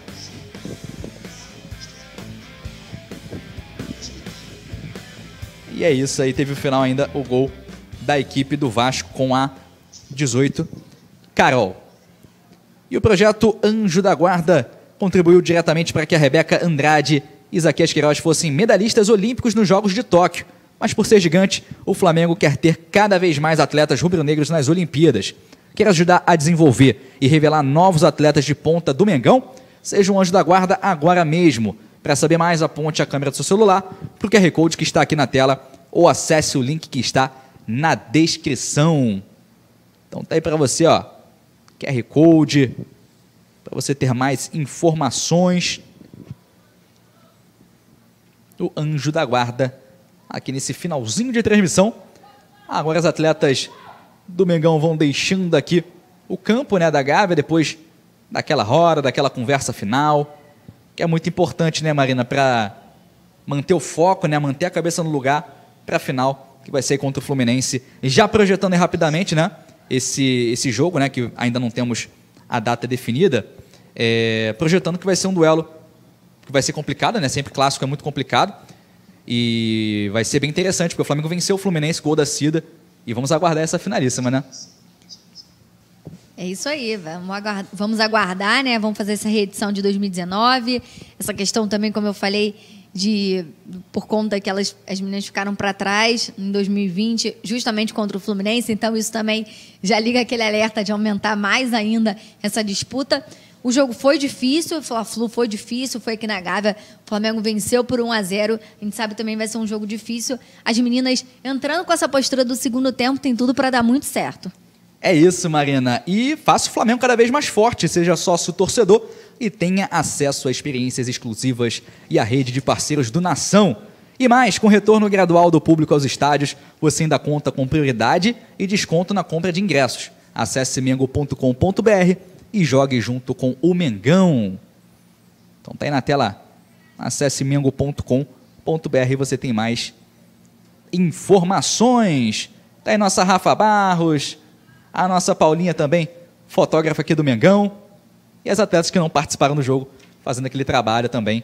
E é isso aí, teve o final ainda o gol da equipe do Vasco com a dezoito. Carol, E o projeto Anjo da Guarda contribuiu diretamente para que a Rebeca Andrade e Isaquias Queiroz fossem medalhistas olímpicos nos Jogos de Tóquio. Mas por ser gigante, o Flamengo quer ter cada vez mais atletas rubro-negros nas Olimpíadas. Quer ajudar a desenvolver e revelar novos atletas de ponta do Mengão? Seja um Anjo da Guarda agora mesmo. Para saber mais, aponte a câmera do seu celular para o Q R Code que está aqui na tela ou acesse o link que está na descrição. Então tá aí para você, ó, Q R Code, para você ter mais informações do Anjo da Guarda aqui nesse finalzinho de transmissão. Agora as atletas do Mengão vão deixando aqui o campo, né, da Gávea, depois daquela roda, daquela conversa final, que é muito importante, né, Marina, para manter o foco, né, manter a cabeça no lugar para a final, que vai ser contra o Fluminense. Já projetando aí rapidamente, né, esse, esse jogo, né, que ainda não temos a data definida, é, projetando que vai ser um duelo que vai ser complicado, né, sempre clássico é muito complicado, e vai ser bem interessante, porque o Flamengo venceu o Fluminense, gol da Cida, e vamos aguardar essa finalíssima, né? É isso aí, vamos aguardar, vamos aguardar, né? Vamos fazer essa reedição de dois mil e dezenove. Essa questão também, como eu falei, de por conta que elas, as meninas ficaram para trás em dois mil e vinte, justamente contra o Fluminense. Então, isso também já liga aquele alerta de aumentar mais ainda essa disputa. O jogo foi difícil, o Fla-Flu foi difícil, foi aqui na Gávea. O Flamengo venceu por um a zero. A gente sabe também vai ser um jogo difícil. As meninas entrando com essa postura do segundo tempo, tem tudo para dar muito certo. É isso, Marina. E faça o Flamengo cada vez mais forte, seja sócio torcedor e tenha acesso a experiências exclusivas e a rede de parceiros do Nação. E mais, com retorno gradual do público aos estádios, você ainda conta com prioridade e desconto na compra de ingressos. Acesse mengo ponto com ponto br e jogue junto com o Mengão. Então tá aí na tela, acesse mengo ponto com ponto br e você tem mais informações. Tá aí nossa Rafa Barros, a nossa Paulinha também, fotógrafa aqui do Mengão, e as atletas que não participaram do jogo, fazendo aquele trabalho também,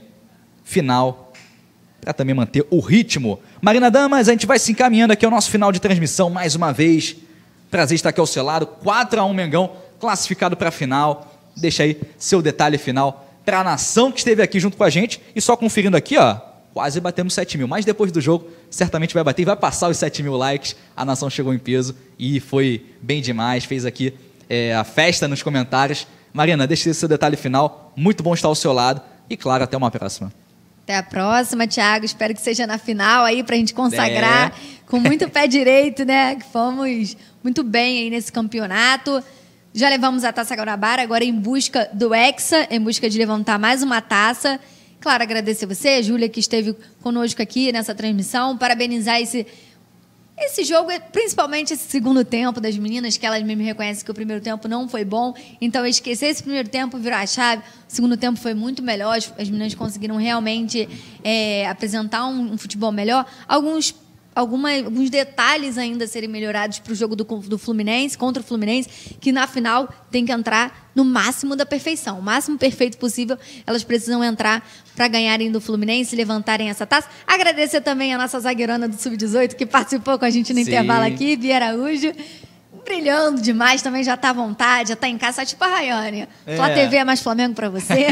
final, para também manter o ritmo. Marina Damas, a gente vai se encaminhando aqui ao nosso final de transmissão, mais uma vez, prazer estar aqui ao seu lado, quatro a um Mengão, classificado para a final, deixa aí seu detalhe final para a nação que esteve aqui junto com a gente, e só conferindo aqui, ó, quase batemos sete mil, mas depois do jogo certamente vai bater e vai passar os sete mil likes. A nação chegou em peso e foi bem demais, fez aqui é, a festa nos comentários. Marina, deixa esse seu detalhe final, muito bom estar ao seu lado e claro, até uma próxima. Até a próxima, Thiago, espero que seja na final aí pra gente consagrar é. com muito pé direito, né, que fomos muito bem aí nesse campeonato. Já levamos a Taça Guanabara, agora em busca do Hexa, em busca de levantar mais uma taça. Claro, agradecer você, Júlia, que esteve conosco aqui nessa transmissão, parabenizar esse, esse jogo, principalmente esse segundo tempo das meninas, que elas mesmo reconhecem que o primeiro tempo não foi bom, então esquecer esse primeiro tempo, virar a chave, o segundo tempo foi muito melhor, as, as meninas conseguiram realmente é, apresentar um, um futebol melhor, alguns Alguma, alguns detalhes ainda a serem melhorados para o jogo do, do Fluminense, contra o Fluminense, que na final tem que entrar no máximo da perfeição. O máximo perfeito possível, elas precisam entrar para ganharem do Fluminense e levantarem essa taça. Agradecer também a nossa zagueirona do sub dezoito, que participou com a gente no Sim. intervalo aqui, Bia Araújo. Brilhando demais, também já está à vontade, já está em casa, tá tipo a Rayane. É. Flá T V é mais Flamengo para você.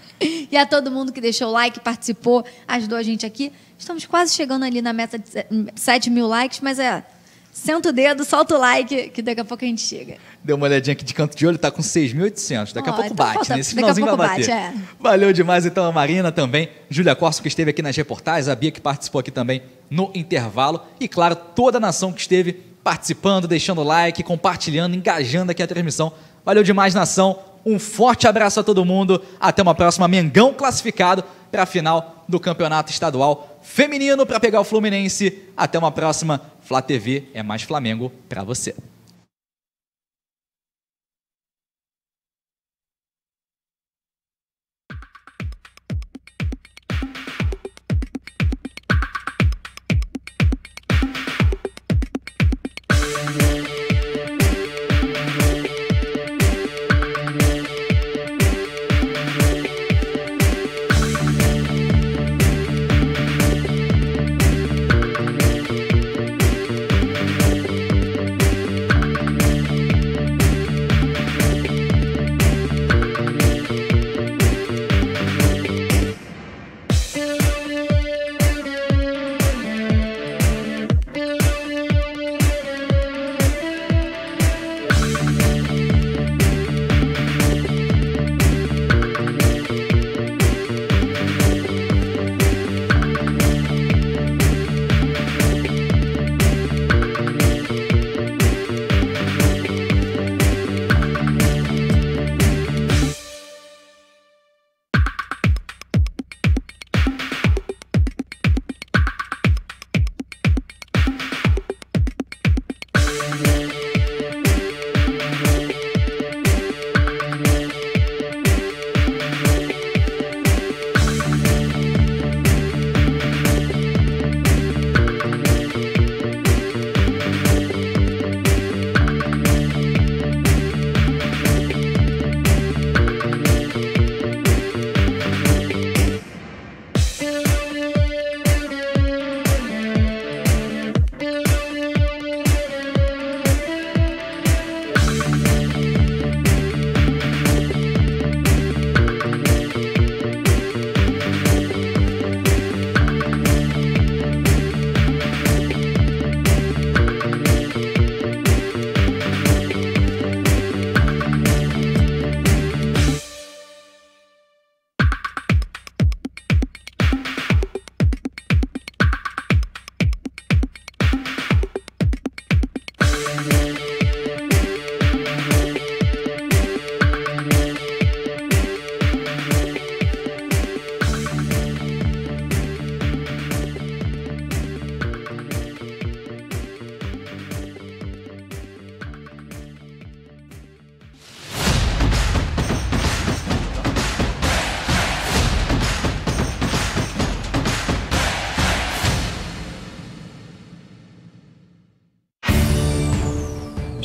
E a todo mundo que deixou o like, participou, ajudou a gente aqui. Estamos quase chegando ali na meta de sete mil likes, mas é, senta o dedo, solta o like, que daqui a pouco a gente chega. Deu uma olhadinha aqui de canto de olho, tá com seis mil e oitocentos. Daqui oh, a pouco então bate, falta, nesse finalzinho vai bater. Bate, é. Valeu demais, então, a Marina também, Júlia Corso, que esteve aqui nas reportagens, a Bia, que participou aqui também no intervalo, e, claro, toda a nação que esteve participando, deixando like, compartilhando, engajando aqui a transmissão. Valeu demais, nação. Um forte abraço a todo mundo. Até uma próxima. Mengão classificado para a final do Campeonato Estadual Feminino para pegar o Fluminense. Até uma próxima. Flá T V é mais Flamengo para você.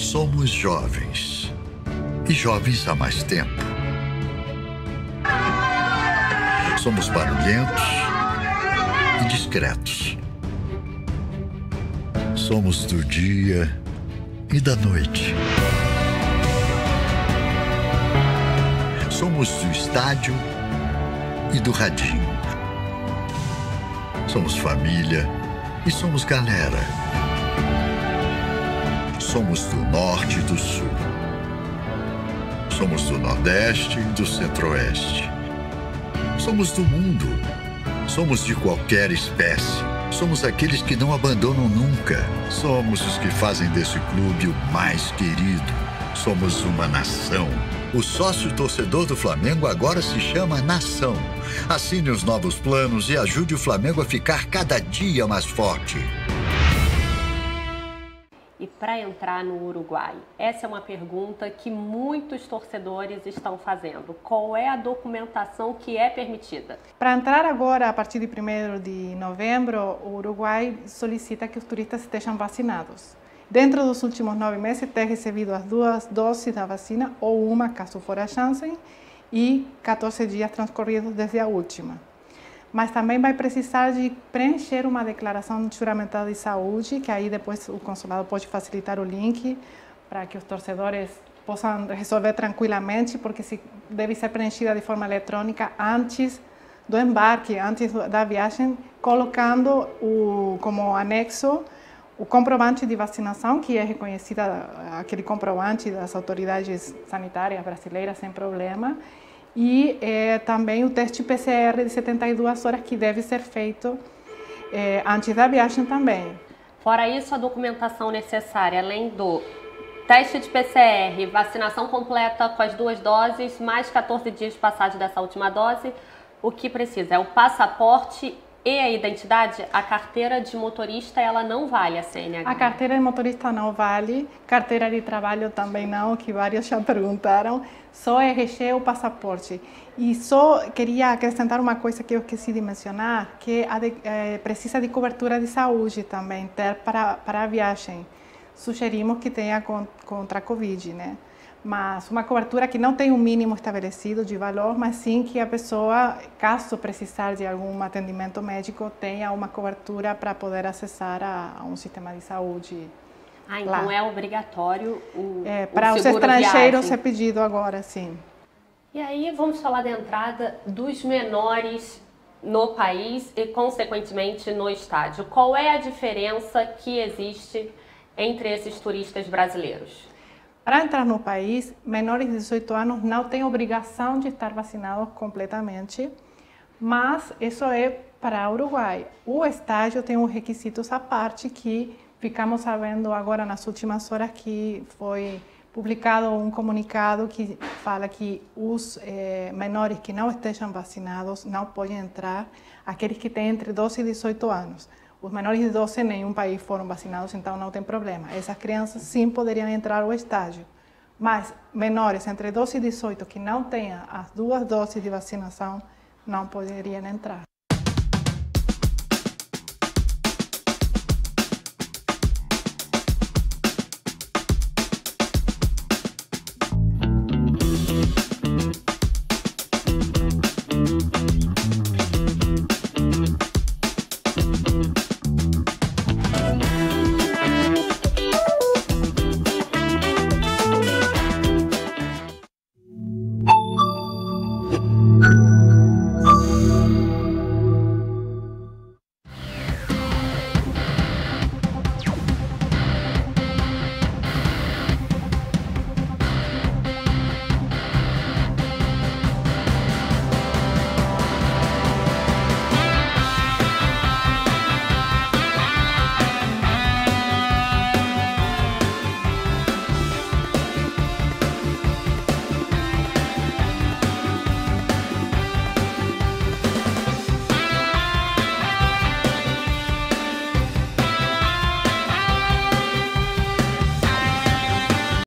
Somos jovens. E jovens há mais tempo. Somos barulhentos e discretos. Somos do dia e da noite. Somos do estádio e do radinho. Somos família e somos galera. Somos do norte e do sul. Somos do nordeste e do centro-oeste. Somos do mundo. Somos de qualquer espécie. Somos aqueles que não abandonam nunca. Somos os que fazem desse clube o mais querido. Somos uma nação. O sócio torcedor do Flamengo agora se chama Nação. Assine os novos planos e ajude o Flamengo a ficar cada dia mais forte. E para entrar no Uruguai? Essa é uma pergunta que muitos torcedores estão fazendo. Qual é a documentação que é permitida? Para entrar agora, a partir de primeiro de novembro, o Uruguai solicita que os turistas estejam vacinados. Dentro dos últimos nove meses, ter recebido as duas doses da vacina, ou uma, caso for a Janssen, e quatorze dias transcorridos desde a última. Mas também vai precisar de preencher uma declaração juramentada de saúde, que aí depois o consulado pode facilitar o link para que os torcedores possam resolver tranquilamente, porque se deve ser preenchida de forma eletrônica antes do embarque, antes da viagem, colocando o, como anexo o comprovante de vacinação, que é reconhecida, aquele comprovante das autoridades sanitárias brasileiras sem problema, e é, também o teste P C R de setenta e duas horas, que deve ser feito é, antes da viagem também. Fora isso, a documentação necessária, além do teste de P C R, vacinação completa com as duas doses, mais quatorze dias de passagem dessa última dose, o que precisa é o passaporte e a identidade. A carteira de motorista, ela não vale, a C N H? A carteira de motorista não vale, carteira de trabalho também não, que vários já perguntaram, só R G ou passaporte. E só queria acrescentar uma coisa que eu esqueci de mencionar, que a de, é, precisa de cobertura de saúde também, ter para, para a viagem. Sugerimos que tenha contra a Covid, né? Mas uma cobertura que não tem um mínimo estabelecido de valor, mas sim que a pessoa, caso precisar de algum atendimento médico, tenha uma cobertura para poder acessar a, a um sistema de saúde. Ah, então lá é obrigatório o é, para o os estrangeiros viagem. É pedido agora, sim. E aí vamos falar da entrada dos menores no país e, consequentemente, no estádio. Qual é a diferença que existe entre esses turistas brasileiros? Para entrar no país, menores de dezoito anos não têm obrigação de estar vacinados completamente, mas isso é para o Uruguai. O estádio tem uns requisitos à parte que ficamos sabendo agora nas últimas horas, que foi publicado um comunicado que fala que os eh, menores que não estejam vacinados não podem entrar, aqueles que têm entre doze e dezoito anos. Os menores de doze em nenhum país foram vacinados, então não tem problema. Essas crianças sim poderiam entrar ao estádio. Mas menores entre doze e dezoito que não tenham as duas doses de vacinação não poderiam entrar.